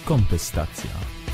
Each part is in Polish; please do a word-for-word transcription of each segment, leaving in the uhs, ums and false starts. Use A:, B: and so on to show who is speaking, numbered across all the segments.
A: Kontestacja.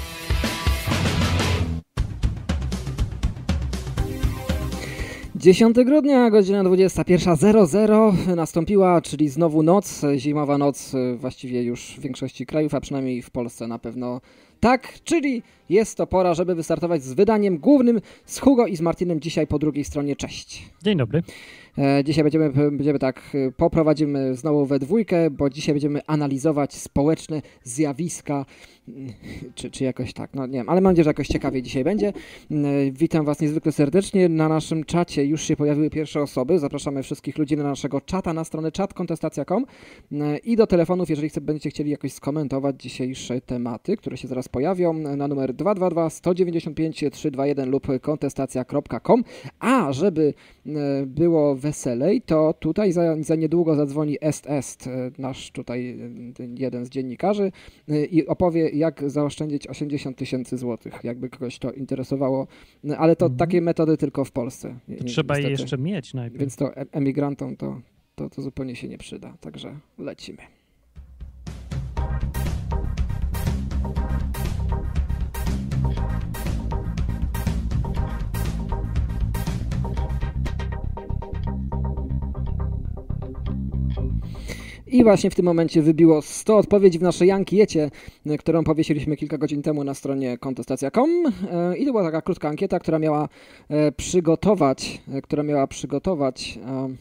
B: dziesiątego grudnia, godzina dwudziesta pierwsza zero zero nastąpiła, czyli znowu noc, zimowa noc właściwie już w większości krajów, a przynajmniej w Polsce na pewno tak, czyli jest to pora, żeby wystartować z wydaniem głównym z Hugo i z Martinem dzisiaj po drugiej stronie. Cześć.
C: Dzień dobry.
B: Dzisiaj będziemy, będziemy tak, poprowadzimy znowu we dwójkę, bo dzisiaj będziemy analizować społeczne zjawiska, czy, czy jakoś tak, no nie wiem, ale mam nadzieję, że jakoś ciekawie dzisiaj będzie. Witam Was niezwykle serdecznie. Na naszym czacie już się pojawiły pierwsze osoby. Zapraszamy wszystkich ludzi na naszego czata, na stronę czat kontestacja kropka com i do telefonów, jeżeli będziecie chcieli jakoś skomentować dzisiejsze tematy, które się zaraz pojawią, na numer dwa dwa dwa, sto dziewięćdziesiąt pięć, trzysta dwadzieścia jeden lub kontestacja kropka com. A żeby było weselej, to tutaj za, za niedługo zadzwoni Est Est, nasz tutaj jeden z dziennikarzy i opowie, jak zaoszczędzić osiemdziesiąt tysięcy złotych, jakby kogoś to interesowało, ale to mhm. takie metody tylko w Polsce.
C: To trzeba je jeszcze mieć najpierw.
B: Więc to emigrantom to, to, to zupełnie się nie przyda, także lecimy. I właśnie w tym momencie wybiło sto odpowiedzi w naszej ankiecie, którą powiesiliśmy kilka godzin temu na stronie kontestacja kropka com. I to była taka krótka ankieta, która miała przygotować, która miała przygotować,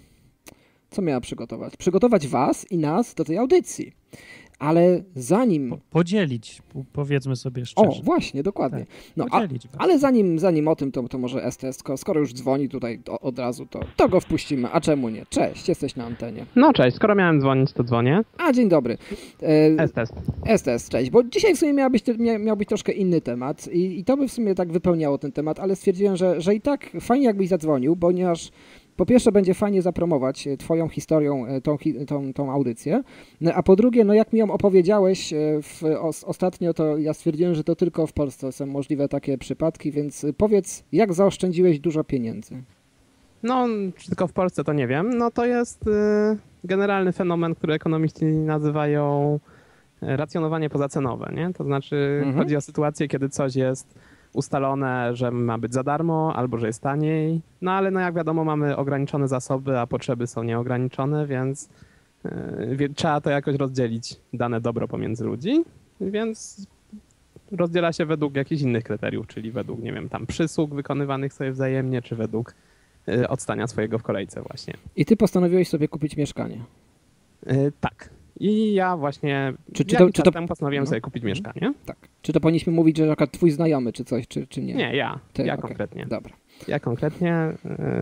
B: co miała przygotować? Przygotować Was i nas do tej audycji. Ale zanim...
C: Podzielić, powiedzmy sobie szczerze.
B: O, właśnie, dokładnie.
C: Tak,
B: no, a, ale zanim, zanim o tym, to, to może Est Est, skoro już dzwoni tutaj to, od razu, to, to go wpuścimy. A czemu nie? Cześć, jesteś na antenie.
D: No cześć, skoro miałem dzwonić, to dzwonię.
B: A, dzień dobry.
D: E, Est Est.
B: Est Est, cześć. Bo dzisiaj w sumie miał być, miał być troszkę inny temat i, i to by w sumie tak wypełniało ten temat, ale stwierdziłem, że, że i tak fajnie jakbyś zadzwonił, ponieważ po pierwsze będzie fajnie zapromować Twoją historią, tą, tą, tą audycję, a po drugie, no jak mi ją opowiedziałeś w, os, ostatnio, to ja stwierdziłem, że to tylko w Polsce są możliwe takie przypadki, więc powiedz, jak zaoszczędziłeś dużo pieniędzy?
D: No, czy tylko w Polsce, to nie wiem. No to jest y, generalny fenomen, który ekonomiści nazywają racjonowanie pozacenowe, nie? To znaczy mhm. chodzi o sytuację, kiedy coś jest ustalone, że ma być za darmo albo że jest taniej, no ale no jak wiadomo mamy ograniczone zasoby, a potrzeby są nieograniczone, więc yy, trzeba to jakoś rozdzielić, dane dobro pomiędzy ludzi, więc rozdziela się według jakichś innych kryteriów, czyli według, nie wiem, tam przysług wykonywanych sobie wzajemnie, czy według yy, odstania swojego w kolejce właśnie.
B: I ty postanowiłeś sobie kupić mieszkanie?
D: Yy, tak. I ja właśnie
B: czy, czy to, czy to...
D: temu postanowiłem no. sobie kupić mieszkanie.
B: Tak. Czy to powinniśmy mówić, że akurat twój znajomy, czy coś, czy, czy nie?
D: Nie, ja.
B: Ty,
D: ja
B: okay.
D: konkretnie.
B: Dobra.
D: Ja konkretnie,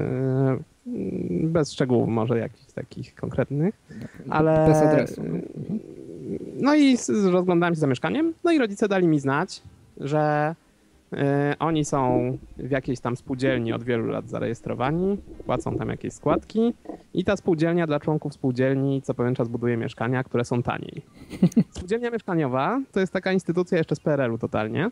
D: yy, bez szczegółów może jakichś takich konkretnych, ale...
B: Bez adresu. No,
D: no i rozglądałem się za mieszkaniem, no i rodzice dali mi znać, że yy, oni są w jakiejś tam spółdzielni od wielu lat zarejestrowani, płacą tam jakieś składki i ta spółdzielnia dla członków spółdzielni co pewien czas buduje mieszkania, które są taniej. Spółdzielnia mieszkaniowa to jest taka instytucja jeszcze z P R L u totalnie,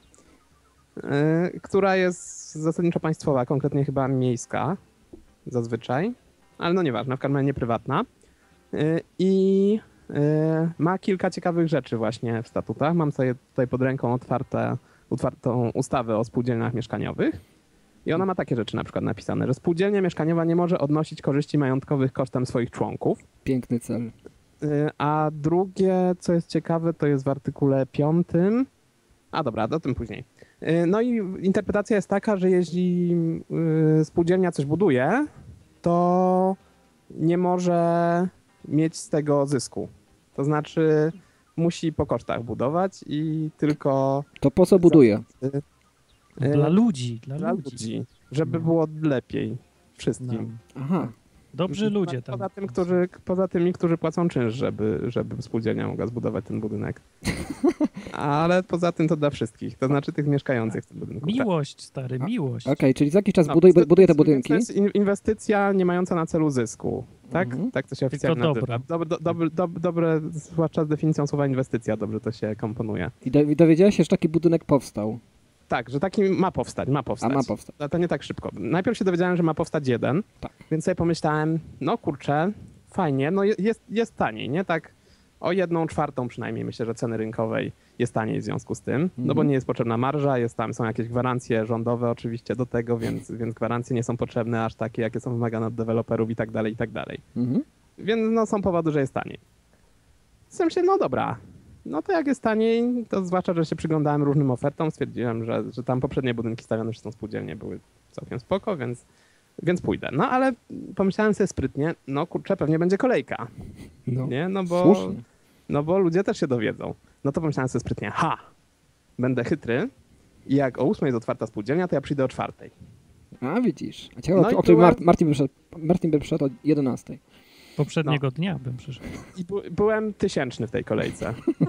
D: yy, która jest zasadniczo państwowa, konkretnie chyba miejska zazwyczaj, ale no nieważne, w każdym razie nie prywatna. Yy, I yy, ma kilka ciekawych rzeczy właśnie w statutach. Mam sobie tutaj pod ręką otwarte, otwartą ustawę o spółdzielniach mieszkaniowych. I ona ma takie rzeczy na przykład napisane, że spółdzielnia mieszkaniowa nie może odnosić korzyści majątkowych kosztem swoich członków.
B: Piękny cel.
D: A drugie, co jest ciekawe, to jest w artykule piątym. A dobra, o tym później. No i interpretacja jest taka, że jeśli spółdzielnia coś buduje, to nie może mieć z tego zysku. To znaczy musi po kosztach budować i tylko...
B: To po co buduje?
C: Dla ludzi. Dla,
D: dla ludzi. ludzi. Żeby no. było lepiej wszystkim.
C: No. Aha. Dobrzy ludzie tam.
D: Poza, tym, którzy, poza tymi, którzy płacą czynsz, żeby, żeby spółdzielnia mogła zbudować ten budynek. Ale poza tym to dla wszystkich, to znaczy tych mieszkających w tym budynku.
C: Miłość, stary, miłość.
B: Okej, okay, czyli za jakiś czas no, buduje, buduje te budynki.
D: To jest inwestycja nie mająca na celu zysku, tak? Mhm. Tak to się oficjalnie
C: to
D: nazywa. Dobre, do, dobre, do, dobre, zwłaszcza z definicją słowa inwestycja, dobrze to się komponuje.
B: I do, dowiedziałeś się, że taki budynek powstał.
D: Tak, że taki ma powstać, ma powstać.
B: A ma powstać.
D: To nie tak szybko. Najpierw się dowiedziałem, że ma powstać jeden,
B: tak.
D: Więc sobie pomyślałem, no kurczę, fajnie, no jest, jest taniej, nie? Tak o jedną czwartą przynajmniej myślę, że ceny rynkowej jest taniej w związku z tym, no bo
B: Mhm.
D: nie jest potrzebna marża, jest tam, są jakieś gwarancje rządowe oczywiście do tego, więc, więc gwarancje nie są potrzebne aż takie, jakie są wymagane od deweloperów i tak dalej, i tak dalej.
B: Mhm.
D: Więc no są powody, że jest taniej. W sensie, no dobra, no to jak jest taniej, to zwłaszcza, że się przyglądałem różnym ofertom, stwierdziłem, że, że tam poprzednie budynki stawiane przez tą spółdzielnię były całkiem spoko, więc, więc pójdę. No ale pomyślałem sobie sprytnie, no kurczę, pewnie będzie kolejka,
B: No.
D: nie? No bo,
B: Słusznie.
D: no bo ludzie też się dowiedzą. No to pomyślałem sobie sprytnie, ha, będę chytry i jak o ósmej jest otwarta spółdzielnia, to ja przyjdę o czwartej.
B: A widzisz. A ciekawe,
D: No
B: o,
D: i
B: o którym
D: byłem-
B: Mart- Martin, by przyszedł, Martin by przyszedł o jedenastej.
C: Poprzedniego dnia bym przyszedł.
D: I bu- byłem tysięczny w tej kolejce.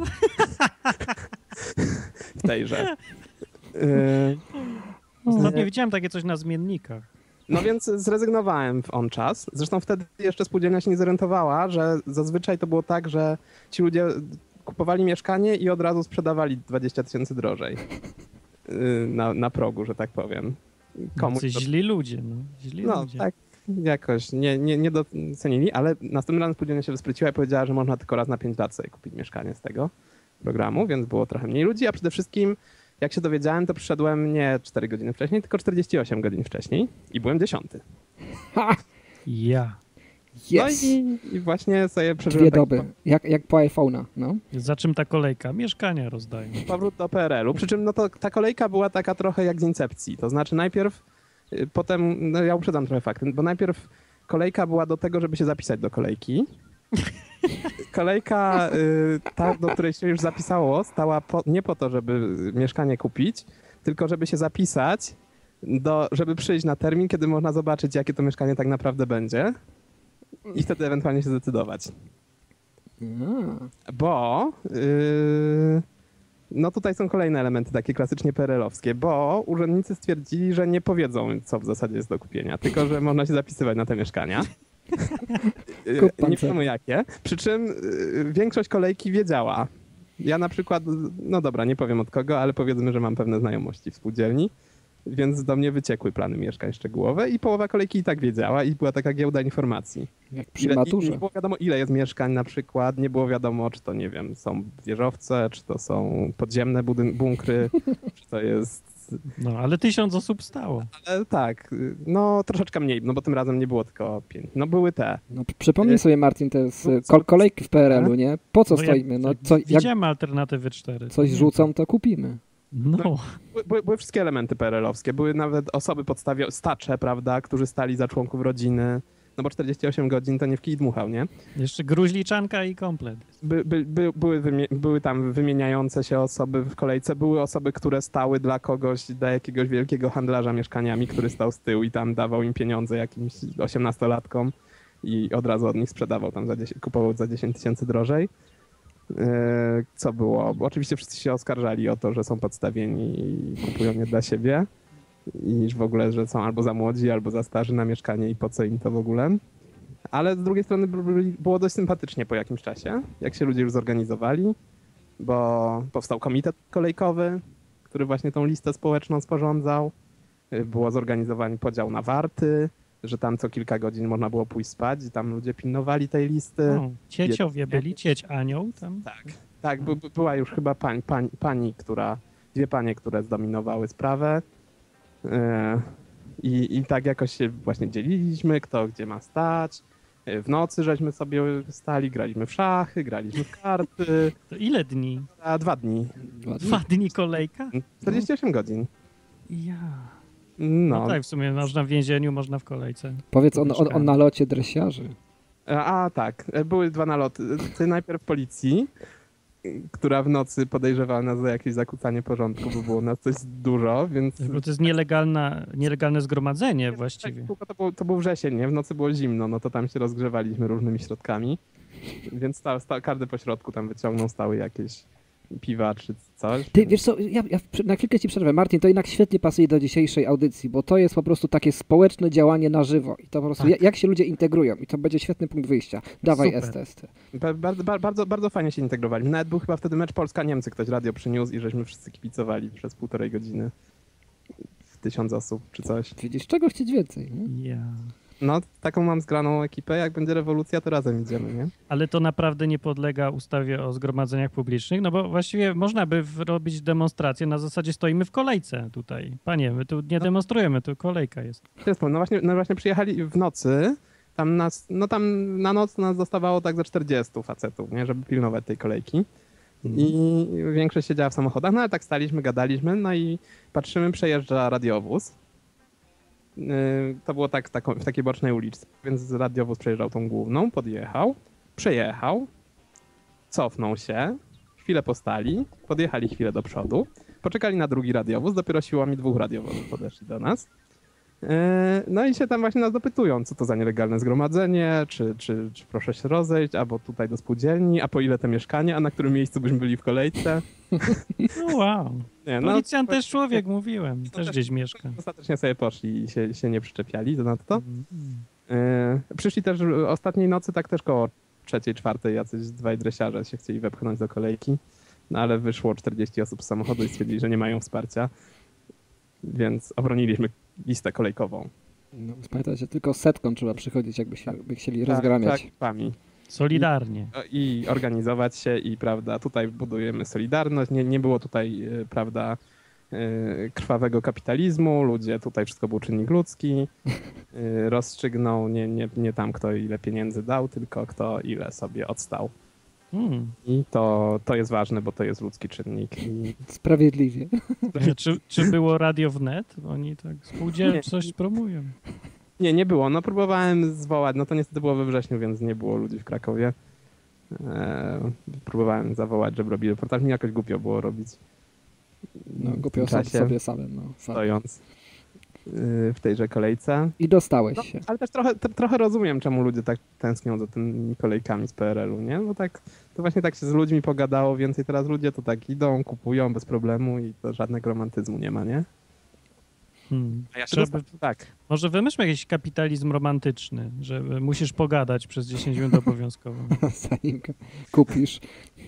D: w tejże. Yy,
C: Ostatnio widziałem takie coś na zmiennikach.
D: No więc zrezygnowałem w on czas. Zresztą wtedy jeszcze spółdzielnia się nie zorientowała, że zazwyczaj to było tak, że ci ludzie kupowali mieszkanie i od razu sprzedawali dwadzieścia tysięcy drożej yy, na, na progu, że tak powiem. Komuś
C: Jacy
D: to,
C: źli ludzie, no. Źli
D: no
C: ludzie.
D: tak jakoś nie, nie, nie docenili, ale następnym razem spółdzielnia się wyspryciła i powiedziała, że można tylko raz na pięć lat sobie kupić mieszkanie z tego programu, więc było trochę mniej ludzi, a przede wszystkim jak się dowiedziałem, to przyszedłem nie cztery godziny wcześniej, tylko czterdzieści osiem godzin wcześniej i byłem dziesiąty.
B: Ha!
C: Ja.
B: Yes!
D: No i, i właśnie sobie przeżyłem
B: Dwie
D: taki
B: doby. Jak, jak po iPhone'a, no.
C: Za czym ta kolejka? Mieszkania rozdają.
D: powrót do P R L u. Przy czym no to, ta kolejka była taka trochę jak z Incepcji. To znaczy najpierw, y, potem, no ja uprzedzam trochę fakty, bo najpierw kolejka była do tego, żeby się zapisać do kolejki. Kolejka, y, ta, do której się już zapisało, stała po, nie po to, żeby mieszkanie kupić, tylko żeby się zapisać, do, żeby przyjść na termin, kiedy można zobaczyć, jakie to mieszkanie tak naprawdę będzie i wtedy ewentualnie się zdecydować.
B: A.
D: Bo yy, no tutaj są kolejne elementy takie klasycznie P R L-owskie, bo urzędnicy stwierdzili, że nie powiedzą, co w zasadzie jest do kupienia, tylko że można się zapisywać na te mieszkania. Yy,
B: Kup
D: nie
B: pancerz.
D: wiadomo jakie. Przy czym yy, większość kolejki wiedziała. Ja na przykład, no dobra, nie powiem od kogo, ale powiedzmy, że mam pewne znajomości w spółdzielni, więc do mnie wyciekły plany mieszkań szczegółowe i połowa kolejki i tak wiedziała i była taka giełda informacji.
B: Jak przy
D: Ile, i,
B: maturze.
D: nie było wiadomo, ile jest mieszkań na przykład, nie było wiadomo, czy to, nie wiem, są wieżowce, czy to są podziemne budyn- bunkry, czy to jest...
C: No, ale tysiąc osób stało.
D: Ale tak, no troszeczkę mniej, no bo tym razem nie było tylko pięć. No były te.
B: No, przypomnij sobie, Martin, te z,
D: No,
B: kol-
D: co-
B: kolejki w P R L u, nie? Po co
C: No ja-
B: stoimy? No, co, jak
C: Widziałem alternatywy cztery.
B: coś rzucą, to kupimy.
C: No,
D: Były, były, były wszystkie elementy P R L-owskie, były nawet osoby podstawione, stacze, prawda, którzy stali za członków rodziny, no bo czterdzieści osiem godzin to nie w kij dmuchał, nie?
C: jeszcze gruźliczanka i komplet.
D: By, by, by, były, wymie- były tam wymieniające się osoby w kolejce, były osoby, które stały dla kogoś, dla jakiegoś wielkiego handlarza mieszkaniami, który stał z tyłu i tam dawał im pieniądze jakimś osiemnastolatkom i od razu od nich sprzedawał tam za dziesięć, kupował za dziesięć tysięcy drożej. Yy, Co było? Bo oczywiście wszyscy się oskarżali o to, że są podstawieni i kupują nie dla siebie i w ogóle, że są albo za młodzi, albo za starzy na mieszkanie i po co im to w ogóle. Ale z drugiej strony byli- było dość sympatycznie po jakimś czasie, jak się ludzie już zorganizowali, bo powstał komitet kolejkowy, który właśnie tą listę społeczną sporządzał. Yy, Było zorganizowany podział na warty, że tam co kilka godzin można było pójść spać i tam ludzie pilnowali tej listy.
C: O, cieciowie byli, cieć anioł tam.
D: Tak, tak, by, by- była już chyba pań, pań, pani, która, dwie panie, które zdominowały sprawę. Yy, I, I tak jakoś się właśnie dzieliliśmy, kto gdzie ma stać. Yy, W nocy żeśmy sobie stali, graliśmy w szachy, graliśmy w karty.
C: To ile dni?
D: A dwa dni.
C: Dwa dni kolejka?
D: czterdzieści osiem godzin.
C: Ja.
D: No.
C: No tak, w sumie można w więzieniu, można w kolejce.
B: Powiedz o, o, o nalocie dresiarzy.
D: A, a tak, były dwa naloty. Ty najpierw policji, która w nocy podejrzewała nas za jakieś zakłócanie porządku, bo było nas coś dużo, więc...
C: Bo to jest nielegalna, nielegalne zgromadzenie właściwie.
D: Tak, tylko to, był, to był wrzesień, nie? W nocy było zimno, no to tam się rozgrzewaliśmy różnymi środkami, więc sta, sta, każdy po środku tam wyciągnął, stały jakieś piwa czy coś.
B: Ty, wiesz co, ja, ja na chwilkę ci przerwę. Martin, to jednak świetnie pasuje do dzisiejszej audycji, bo to jest po prostu takie społeczne działanie na żywo i to po prostu
C: Tak.
B: jak, jak się ludzie integrują i to będzie świetny punkt wyjścia. Dawaj
C: Super.
B: esty.
D: Ba- Bardzo, ba- bardzo, bardzo fajnie się integrowali. Nawet był chyba wtedy mecz Polska-Niemcy, ktoś radio przyniósł i żeśmy wszyscy kibicowali przez półtorej godziny. Tysiąc osób czy coś.
B: Widzisz, czego chcieć więcej? Nie?
C: Ja.
D: No, taką mam zgraną ekipę, jak będzie rewolucja, to razem idziemy, nie?
C: Ale to naprawdę nie podlega ustawie o zgromadzeniach publicznych, no bo właściwie można by robić demonstrację, na zasadzie stoimy w kolejce tutaj. Panie, my tu nie demonstrujemy, tu kolejka jest.
D: To jest, no właśnie, no właśnie przyjechali w nocy, tam nas, no tam na noc nas zostawało tak ze czterdziestu facetów, nie, żeby pilnować tej kolejki. I większość siedziała w samochodach, no ale tak staliśmy, gadaliśmy, no i patrzymy, przejeżdża radiowóz. To było tak w, taką, w takiej bocznej uliczce, więc radiowóz przejeżdżał tą główną, podjechał, przejechał, cofnął się, chwilę postali, podjechali chwilę do przodu, poczekali na drugi radiowóz, dopiero siłami dwóch radiowozów podeszli do nas. No i się tam właśnie nas dopytują, co to za nielegalne zgromadzenie, czy, czy, czy proszę się rozejść, albo tutaj do spółdzielni, a po ile te mieszkanie, a na którym miejscu byśmy byli w kolejce.
C: No wow. Nie, no, Policjant też człowiek, mówiłem, też, też gdzieś mieszka.
D: Ostatecznie sobie poszli i się, się nie przyczepiali ponadto. Mm. Przyszli też ostatniej nocy, tak też koło trzeciej, czwartej, jacyś dwaj dresiarze się chcieli wepchnąć do kolejki, no ale wyszło czterdzieści osób z samochodu i stwierdzili, że nie mają wsparcia, więc obroniliśmy listę kolejkową.
B: No, pamiętajcie, tylko setką trzeba przychodzić, jakby się, by chcieli
D: tak,
B: rozgramiać.
D: Tak, pami.
C: Solidarnie.
D: I, I organizować się i, prawda, tutaj budujemy solidarność. Nie, nie było tutaj, prawda, krwawego kapitalizmu. Ludzie, tutaj wszystko był czynnik ludzki. Rozstrzygnął nie, nie, nie tam, kto ile pieniędzy dał, tylko kto ile sobie odstał. Hmm. I to, to jest ważne, bo to jest ludzki czynnik. I...
B: Sprawiedliwie.
C: Czy, czy było radio wnet? Oni tak spółdzielczość promują.
D: Nie, nie było. No próbowałem zwołać, no to niestety było we wrześniu, więc nie było ludzi w Krakowie. Eee, próbowałem zawołać, żeby robili reportaż. Mi jakoś głupio było robić.
B: No głupio sobie, sobie samym. No,
D: stojąc yy, w tejże kolejce.
B: I dostałeś
D: no,
B: się.
D: Ale też trochę, t- trochę rozumiem, czemu ludzie tak tęsknią za tymi kolejkami z P R L-u, nie? Bo tak, to właśnie tak się z ludźmi pogadało więcej. Teraz ludzie to tak idą, kupują bez problemu i to żadnego romantyzmu nie ma, nie?
C: Hmm.
D: A ja Żeby, tak.
C: Może wymyślmy jakiś kapitalizm romantyczny, że musisz pogadać przez dziesięć minut obowiązkowo.
B: Zanim kupisz.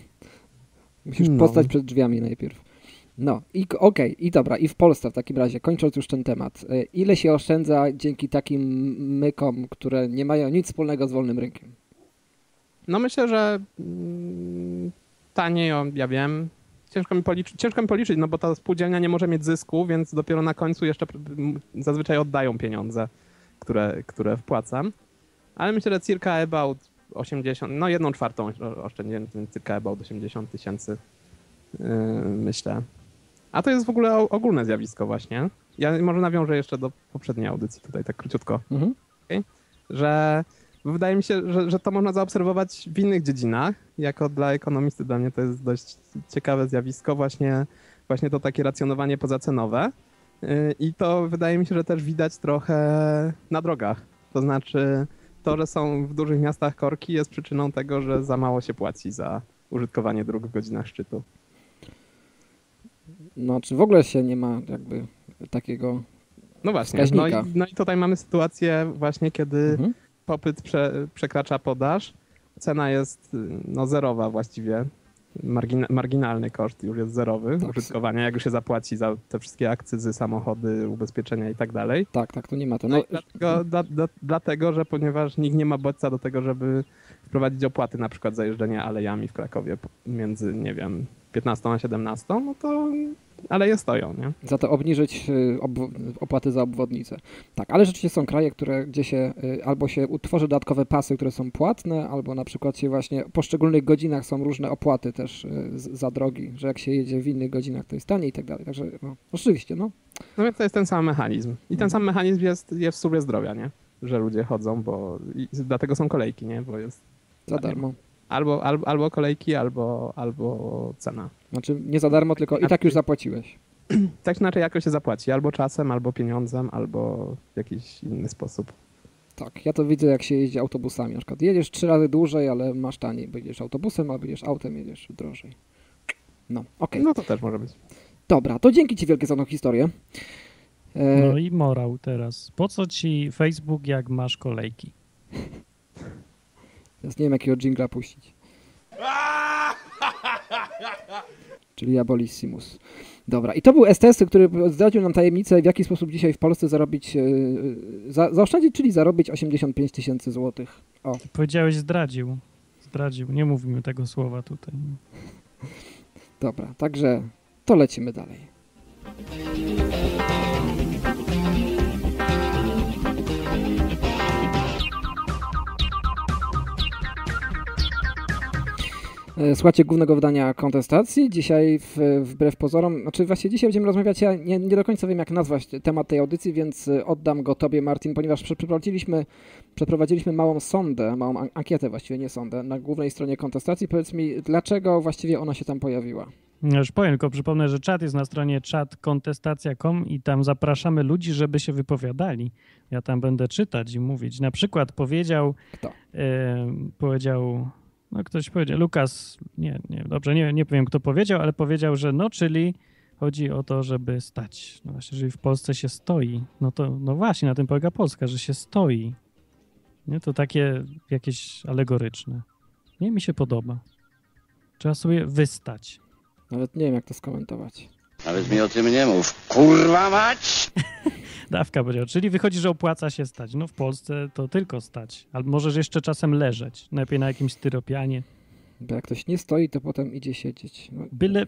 B: Musisz no. postać przed drzwiami najpierw. No i okej, okay, i dobra, i w Polsce w takim razie, kończąc już ten temat, ile się oszczędza dzięki takim mykom, które nie mają nic wspólnego z wolnym rynkiem?
D: No myślę, że mm, taniej, ja wiem, Ciężko mi, policzyć, ciężko mi policzyć, no bo ta spółdzielnia nie może mieć zysku, więc dopiero na końcu jeszcze zazwyczaj oddają pieniądze, które, które wpłacam. Ale myślę, że circa about osiemdziesiąt, no jedną czwartą oszczędziłem, więc circa about osiemdziesiąt tysięcy, yy, myślę. A to jest w ogóle ogólne zjawisko właśnie. Ja może nawiążę jeszcze do poprzedniej audycji tutaj tak króciutko, mhm. okay? Że wydaje mi się, że, że to można zaobserwować w innych dziedzinach. Jako dla ekonomisty dla mnie to jest dość ciekawe zjawisko, właśnie, właśnie to takie racjonowanie pozacenowe. I to wydaje mi się, że też widać trochę na drogach. To znaczy to, że są w dużych miastach korki, jest przyczyną tego, że za mało się płaci za użytkowanie dróg w godzinach szczytu.
B: No, czy w ogóle się nie ma jakby takiego
D: No właśnie,
B: wskaźnika.
D: No i, no i tutaj mamy sytuację właśnie, kiedy mhm. popyt prze, przekracza podaż, cena jest no, zerowa właściwie, Margina, marginalny koszt już jest zerowy tak. użytkowania, jak już się zapłaci za te wszystkie akcyzy, samochody, ubezpieczenia i tak dalej.
B: Tak, tak, to nie ma to.
D: No, no dlatego, dla, dla, dlatego, że ponieważ nikt nie ma bodźca do tego, żeby wprowadzić opłaty, na przykład za jeżdżenie alejami w Krakowie między, nie wiem, piętnastą a siedemnastą, no to aleje stoją, nie?
B: Za to obniżyć opłaty za obwodnicę. Tak, ale rzeczywiście są kraje, które gdzie się albo się utworzy dodatkowe pasy, które są płatne, albo na przykład się właśnie w poszczególnych godzinach są różne opłaty też za drogi, że jak się jedzie w innych godzinach, to jest taniej i tak dalej. Także no, rzeczywiście, no.
D: No więc to jest ten sam mechanizm. I ten sam mechanizm jest, jest w służbie zdrowia, nie? Że ludzie chodzą, bo i dlatego są kolejki, nie? Bo jest
B: za darmo.
D: Albo, albo, albo kolejki, albo, albo cena.
B: Znaczy nie za darmo, tylko i tak już zapłaciłeś.
D: Tak czy inaczej jakoś się zapłaci. Albo czasem, albo pieniądzem, albo w jakiś inny sposób.
B: Tak, ja to widzę jak się jeździ autobusami. Na przykład jedziesz trzy razy dłużej, ale masz taniej. Bo jedziesz autobusem, a jedziesz autem, jedziesz drożej. No, okej. Okay.
D: No to też może być.
B: Dobra, to dzięki ci wielkie za tą historię.
C: E... No i morał teraz. Po co ci Facebook, jak masz kolejki?
B: Teraz nie wiem, jakiego dżingla puścić. Czyli abolissimus. Dobra, i to był S T S, który zdradził nam tajemnicę, w jaki sposób dzisiaj w Polsce zarobić, za, zaoszczędzić, czyli zarobić osiemdziesiąt pięć tysięcy złotych. O.
C: Powiedziałeś zdradził. Zdradził. Nie mówimy tego słowa tutaj.
B: Dobra, także to lecimy dalej. Słuchajcie głównego wydania Kontestacji. Dzisiaj w, wbrew pozorom, znaczy właśnie dzisiaj będziemy rozmawiać, ja nie, nie do końca wiem jak nazwać temat tej audycji, więc oddam go tobie, Martin, ponieważ przeprowadziliśmy, przeprowadziliśmy małą sondę, małą ankietę właściwie, nie sondę, na głównej stronie Kontestacji. Powiedz mi, dlaczego właściwie ona się tam pojawiła?
C: Ja już powiem, tylko przypomnę, że czat jest na stronie czat kontestacja kropka com i tam zapraszamy ludzi, żeby się wypowiadali. Ja tam będę czytać i mówić. Na przykład powiedział...
B: Kto?
C: E, powiedział... No ktoś powiedział, Lukas, nie, nie, dobrze, nie, nie powiem kto powiedział, ale powiedział, że no, czyli chodzi o to, żeby stać. No właśnie, jeżeli w Polsce się stoi, no to no właśnie, na tym polega Polska, że się stoi. Nie, to takie jakieś alegoryczne. Nie, mi się podoba. Trzeba sobie wystać.
B: Nawet nie wiem, jak to skomentować.
A: Nawet mi o tym nie mów. Kurwa mać!
C: Dawka powiedział, czyli wychodzi, że opłaca się stać. No w Polsce to tylko stać. Albo możesz jeszcze czasem leżeć. Najlepiej na jakimś styropianie.
B: Bo jak ktoś nie stoi, to potem idzie siedzieć. No.
C: Byle...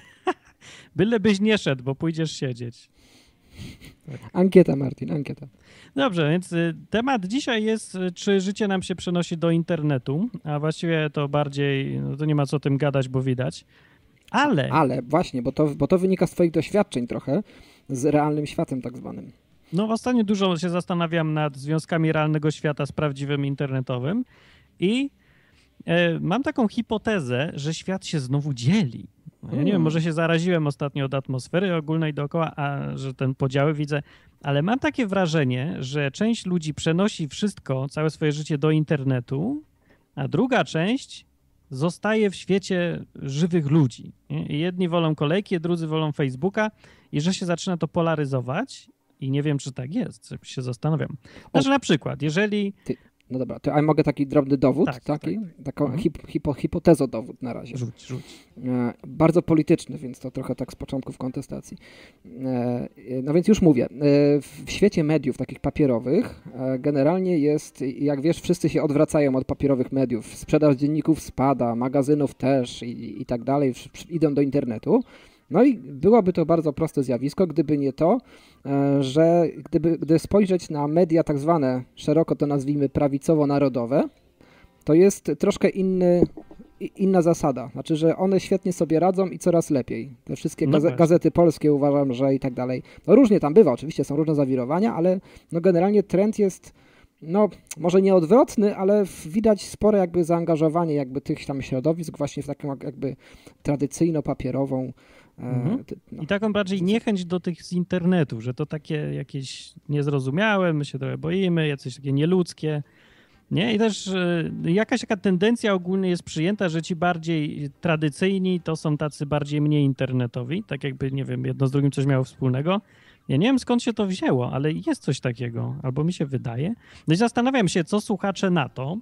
C: Byle byś nie szedł, bo pójdziesz siedzieć.
B: Tak. Ankieta, Martin, ankieta.
C: Dobrze, więc y, temat dzisiaj jest, y, czy życie nam się przenosi do internetu, a właściwie to bardziej, no to nie ma co o tym gadać, bo widać. Ale...
B: Ale właśnie, bo to, bo to wynika z twoich doświadczeń trochę z realnym światem tak zwanym.
C: No ostatnio dużo się zastanawiam nad związkami realnego świata z prawdziwym internetowym i e, mam taką hipotezę, że świat się znowu dzieli. Ja nie wiem, może się zaraziłem ostatnio od atmosfery ogólnej dookoła, a że ten podziały widzę, ale mam takie wrażenie, że część ludzi przenosi wszystko, całe swoje życie do internetu, a druga część zostaje w świecie żywych ludzi. Nie? I jedni wolą kolejki, drudzy wolą Facebooka i że się zaczyna to polaryzować i nie wiem, czy tak jest, się zastanawiam. Znaczy na przykład, jeżeli...
B: Ty, no dobra, to ja mogę taki drobny dowód,
C: tak,
B: taki,
C: tak.
B: taką
C: Mhm.
B: hip, hipo, hipotezodowód na razie.
C: Rzuć, rzuć.
B: E, bardzo polityczny, więc to trochę tak z początków kontestacji. E, no więc już mówię, e, w świecie mediów takich papierowych e, generalnie jest, jak wiesz, wszyscy się odwracają od papierowych mediów. Sprzedaż dzienników spada, magazynów też i, i tak dalej, idą do internetu. No i byłoby to bardzo proste zjawisko, gdyby nie to, że gdyby, gdy spojrzeć na media tak zwane, szeroko to nazwijmy prawicowo-narodowe, to jest troszkę inny, inna zasada. Znaczy, że one świetnie sobie radzą i coraz lepiej. Te wszystkie
C: No
B: gaze- gazety polskie uważam, że i tak dalej. No różnie tam bywa, oczywiście są różne zawirowania, ale no generalnie trend jest, no może nie odwrotny, ale widać spore jakby zaangażowanie jakby tych tam środowisk właśnie w taką jakby tradycyjno-papierową.
C: Mhm.
B: No.
C: I taką bardziej niechęć do tych z internetu, że to takie jakieś niezrozumiałe, my się trochę boimy, jakieś takie nieludzkie. Nie? I też y, jakaś taka tendencja ogólnie jest przyjęta, że ci bardziej tradycyjni to są tacy bardziej mniej internetowi, tak jakby, nie wiem, jedno z drugim coś miało wspólnego. Ja nie wiem, skąd się to wzięło, ale jest coś takiego, albo mi się wydaje. No i zastanawiam się, co słuchacze na to,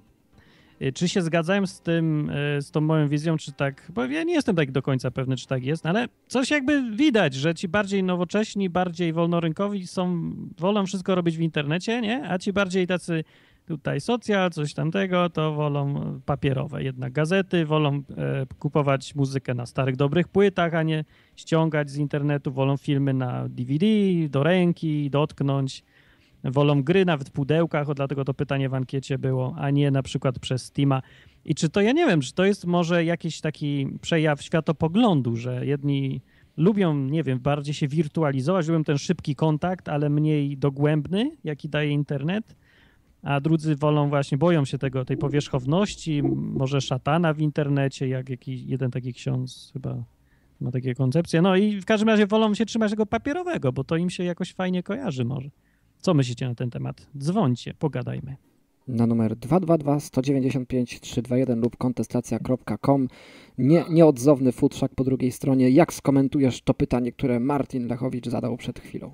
C: czy się zgadzają z tym, z tą moją wizją, czy tak, bo ja nie jestem tak do końca pewny, czy tak jest, ale coś jakby widać, że ci bardziej nowocześni, bardziej wolnorynkowi są, wolą wszystko robić w internecie, nie? A ci bardziej tacy tutaj socjal, coś tamtego, to wolą papierowe. Jednak gazety, wolą e, kupować muzykę na starych, dobrych płytach, a nie ściągać z internetu, wolą filmy na D V D, do ręki, dotknąć. Wolą gry nawet w pudełkach, o, dlatego to pytanie w ankiecie było, a nie na przykład przez Steama. I czy to, ja nie wiem, czy to jest może jakiś taki przejaw światopoglądu, że jedni lubią, nie wiem, bardziej się wirtualizować, lubią ten szybki kontakt, ale mniej dogłębny, jaki daje internet, a drudzy wolą właśnie, boją się tego, tej powierzchowności, może szatana w internecie, jak jakiś jeden taki ksiądz chyba ma takie koncepcje. No i w każdym razie wolą się trzymać tego papierowego, bo to im się jakoś fajnie kojarzy może. Co myślicie na ten temat? Dzwońcie, pogadajmy.
B: Na numer dwa dwa dwa, sto dziewięćdziesiąt pięć, trzysta dwadzieścia jeden lub kontestacja kropka com. Nie, nieodzowny futrzak po drugiej stronie. Jak skomentujesz to pytanie, które Martin Lechowicz zadał przed chwilą?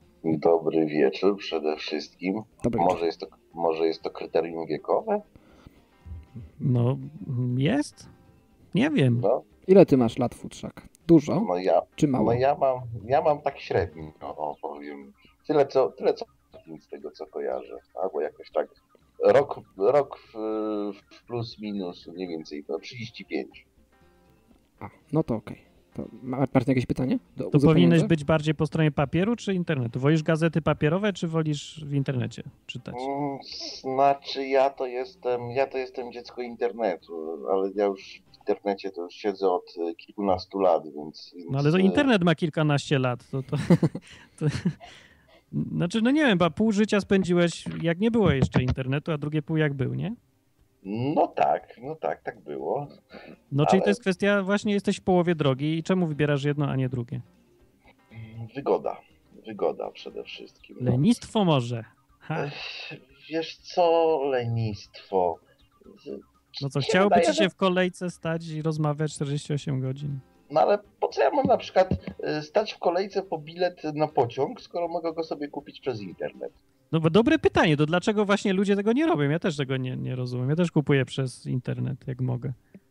E: Dobry wieczór przede wszystkim.
B: Dobry
E: może,
B: wieczór.
E: jest to, może jest to kryterium wiekowe?
C: No, jest? Nie wiem.
E: No.
B: Ile ty masz lat, futrzak? Dużo
E: No ja,
B: czy mało?
E: no ja mam, ja mam tak średnio, o, powiem. Tyle co, tyle co z tego co kojarzę. Albo jakoś tak rok, rok w, w plus minus mniej więcej no trzydzieści pięć.
B: A, no to okej. To ma Martin jakieś pytanie? Do
C: To
B: uzupełnienia?
C: powinieneś być bardziej po stronie papieru czy internetu? Wolisz gazety papierowe, czy wolisz w internecie czytać?
E: Mm, Znaczy ja to jestem, ja to jestem dziecko internetu, ale ja już w internecie to już siedzę od e, kilkunastu lat, więc...
C: No ale to
E: więc, e,
C: internet ma kilkanaście lat. To, to, to... Znaczy, no nie wiem, bo pół życia spędziłeś, jak nie było jeszcze internetu, a drugie pół jak był, nie?
E: No tak, no tak, tak było.
C: No czyli
E: Ale-
C: to jest kwestia, właśnie jesteś w połowie drogi i czemu wybierasz jedno, a nie drugie?
E: Wygoda, wygoda przede wszystkim. No.
C: Lenistwo może. Ha.
E: Ech, Wiesz co, lenistwo.
C: No co,
E: Mi się
C: chciałoby
E: wydaje,
C: ci się
E: że-
C: w kolejce stać i rozmawiać czterdzieści osiem godzin?
E: No ale po co ja mam na przykład e, stać w kolejce po bilet na pociąg, skoro mogę go sobie kupić przez internet?
C: No bo dobre pytanie, to dlaczego właśnie ludzie tego nie robią? Ja też tego nie, nie rozumiem. Ja też kupuję przez internet, jak mogę.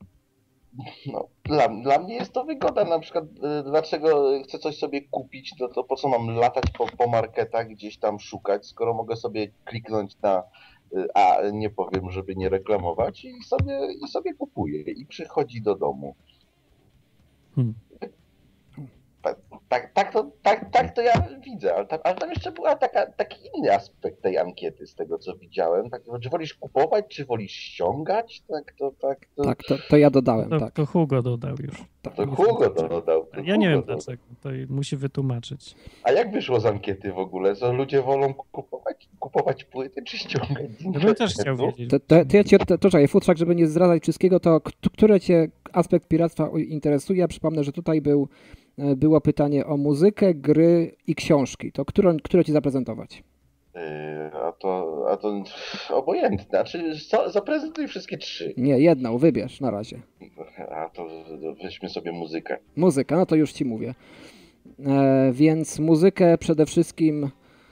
E: No, dla, dla mnie jest to wygoda. Na przykład e, dlaczego chcę coś sobie kupić, no to po co mam latać po, po marketach, gdzieś tam szukać, skoro mogę sobie kliknąć na e, a nie powiem, żeby nie reklamować i sobie, i sobie kupuję i przychodzi do domu.
C: Hmm.
E: Tak, tak, tak, to, tak, tak to ja widzę, ale tam, ale tam jeszcze był taki inny aspekt tej ankiety z tego co widziałem. Tak, czy wolisz kupować, czy wolisz ściągać? Tak, to, tak, to,
B: Tak, to, to ja dodałem,
C: To,
B: tak.
C: to Hugo dodał już.
E: to Hugo to dodał. to
C: Ja nie wiem
E: Hugo dodał.
C: dlaczego, to musi wytłumaczyć.
E: A jak wyszło z ankiety w ogóle? Co ludzie wolą kupować, kupować płyty, czy ściągać z
C: Ja bym też chciał
E: internetu?
C: wiedzieć.
B: To, to, to ja ci, to, to czekaj, Futrzak, żeby nie zdradzać wszystkiego, to k- które cię aspekt piractwa u- interesuje? Ja przypomnę, że tutaj był, e, było pytanie o muzykę, gry i książki. To które, które ci zaprezentować?
E: Yy, a to, a to obojętne. Znaczy, co, zaprezentuj wszystkie trzy.
B: Nie, jedną, wybierz na razie.
E: A to weźmy sobie muzykę.
B: Muzyka, no to już ci mówię. E, więc muzykę przede wszystkim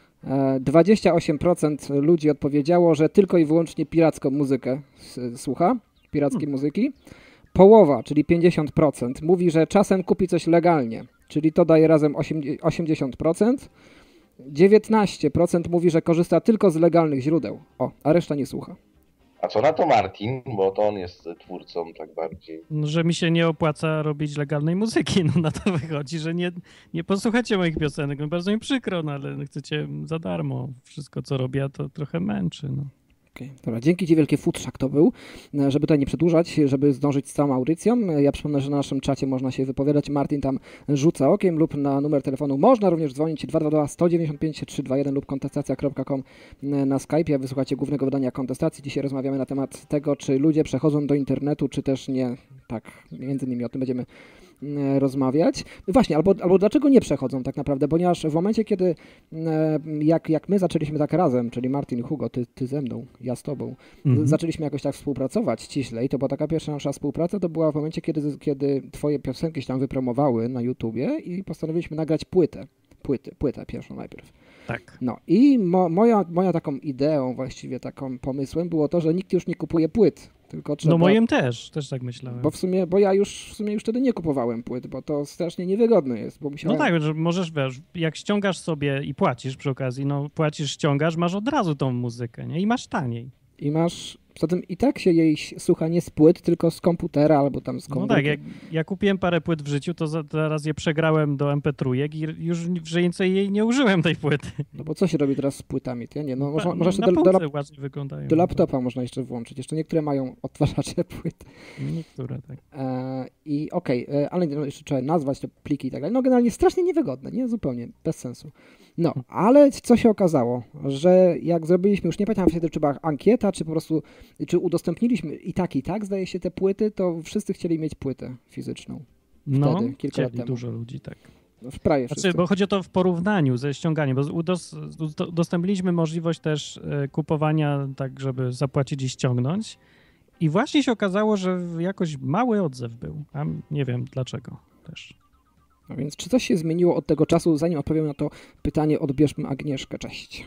B: e, dwadzieścia osiem procent ludzi odpowiedziało, że tylko i wyłącznie piracką muzykę s- słucha, pirackiej muzyki. Połowa, czyli pięćdziesiąt procent mówi, że czasem kupi coś legalnie, czyli to daje razem osiemdziesiąt procent. dziewiętnaście procent mówi, że korzysta tylko z legalnych źródeł, o, a reszta nie słucha.
E: A co na to Martin? Bo to on jest twórcą tak bardziej.
C: No, że mi się nie opłaca robić legalnej muzyki. No na to wychodzi, że nie, nie posłuchacie moich piosenek. No bardzo mi przykro, no ale chcecie za darmo. Wszystko co robię, to trochę męczy. No.
B: Okay, dobra, dzięki ci wielkie, Futrzak to był. E, Żeby tutaj nie przedłużać, żeby zdążyć z całą audycją, e, ja przypomnę, że na naszym czacie można się wypowiadać, Martin tam rzuca okiem lub na numer telefonu można również dzwonić dwa dwa dwa, sto dziewięćdziesiąt pięć, trzysta dziewięćdziesiąt jeden lub kontestacja kropka com na Skype'ie. Wysłuchacie głównego wydania Kontestacji. Dzisiaj rozmawiamy na temat tego, czy ludzie przechodzą do internetu, czy też nie. Tak, między innymi o tym będziemy e, rozmawiać. Właśnie, albo, albo dlaczego nie przechodzą tak naprawdę, ponieważ w momencie, kiedy e, jak, jak my zaczęliśmy tak razem, czyli Martin, Hugo, ty, ty ze mną, ja z tobą,
C: Mhm.
B: zaczęliśmy jakoś tak współpracować ściślej, to była taka pierwsza nasza współpraca, to była w momencie, kiedy, kiedy twoje piosenki się tam wypromowały na YouTubie i postanowiliśmy nagrać płytę. Płyty, płytę pierwszą najpierw.
C: Tak.
B: No i mo, moja, moja taką ideą, właściwie taką pomysłem było to, że nikt już nie kupuje płyt, tylko trzeba...
C: No moim też, też tak myślałem.
B: Bo w sumie, bo ja już w sumie już wtedy nie kupowałem płyt, bo to strasznie niewygodne jest, bo
C: No
B: musiałem...
C: tak, że możesz, wiesz, jak ściągasz sobie i płacisz przy okazji, no płacisz, ściągasz, masz od razu tą muzykę, nie? I masz taniej.
B: I masz... Poza tym i tak się jej słucha nie z płyt, tylko z komputera albo tam z
C: No
B: komputera.
C: tak, jak ja kupiłem parę płyt w życiu, to za, teraz je przegrałem do em pe trzy i już w życiu jej nie użyłem tej płyty.
B: No bo co się robi teraz z płytami? To ja nie, no można,
C: Na-
B: można jeszcze
C: na
B: do, do,
C: półce
B: lap,
C: ładnie wyglądają.
B: do laptopa można jeszcze włączyć. Jeszcze niektóre mają odtwarzacze płyt.
C: Niektóre, tak.
B: E, I okej, e, ale no, jeszcze trzeba nazwać te pliki i tak dalej. No generalnie strasznie niewygodne, nie? Zupełnie, bez sensu. No, ale co się okazało, że jak zrobiliśmy, już nie pamiętam wtedy, czy była ankieta, czy po prostu, czy udostępniliśmy i tak, i tak, zdaje się, te płyty, to wszyscy chcieli mieć płytę fizyczną.
C: No,
B: Wtedy, kilka lat
C: chcieli
B: temu.
C: dużo ludzi, tak.
B: No, w prawie wszyscy.
C: Znaczy, bo chodzi o to w porównaniu ze ściąganiem, bo udos, udostępniliśmy możliwość też e, kupowania tak, żeby zapłacić i ściągnąć i właśnie się okazało, że jakoś mały odzew był, a nie wiem dlaczego też.
B: No więc czy coś się zmieniło od tego czasu? Zanim odpowiem na to pytanie, odbierzmy Agnieszkę. Cześć.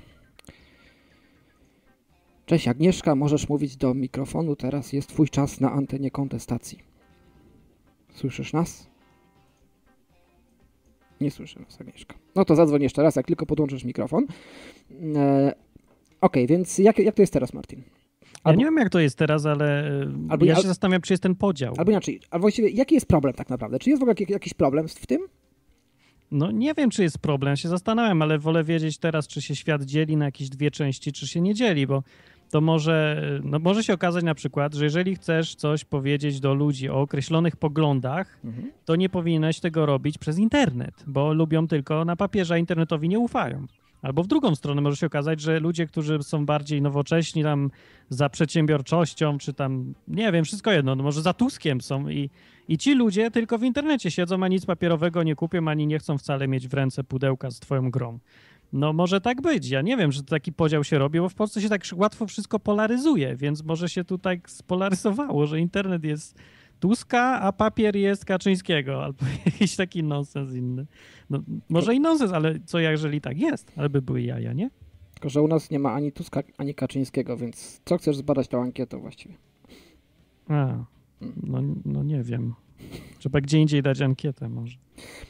B: Cześć Agnieszka, możesz mówić do mikrofonu, teraz jest twój czas na antenie Kontestacji. Słyszysz nas? Nie słyszę nas, Agnieszka. No to zadzwoń jeszcze raz, jak tylko podłączysz mikrofon. E, Okej, okay, więc jak, jak to jest teraz, Martin?
C: Albo, ja nie wiem, jak to jest teraz, ale albo, ja się al, zastanawiam, czy jest ten podział.
B: Albo inaczej, a właściwie jaki jest problem tak naprawdę? Czy jest w ogóle jakiś problem w tym?
C: No nie wiem, czy jest problem, ja się zastanawiam, ale wolę wiedzieć teraz, czy się świat dzieli na jakieś dwie części, czy się nie dzieli, bo to może, no może się okazać na przykład, że jeżeli chcesz coś powiedzieć do ludzi o określonych poglądach, mhm. to nie powinieneś tego robić przez internet, bo lubią tylko na papierze, a internetowi nie ufają. Albo w drugą stronę może się okazać, że ludzie, którzy są bardziej nowocześni tam za przedsiębiorczością, czy tam, nie wiem, wszystko jedno, no może za Tuskiem są i, i ci ludzie tylko w internecie siedzą, a nic papierowego nie kupią, ani nie chcą wcale mieć w ręce pudełka z twoją grą. No może tak być, ja nie wiem, że taki podział się robi, bo w Polsce się tak łatwo wszystko polaryzuje, więc może się tu tak spolaryzowało, że internet jest Tuska, a papier jest Kaczyńskiego, albo jakiś taki nonsens inny. No, może i nonsens, ale co jeżeli tak jest? Ale by były jaja, nie?
B: Tylko, że u nas nie ma ani Tuska, ani Kaczyńskiego, więc co chcesz zbadać tą ankietę właściwie?
C: A, no, no nie wiem. Trzeba gdzie indziej dać ankietę może.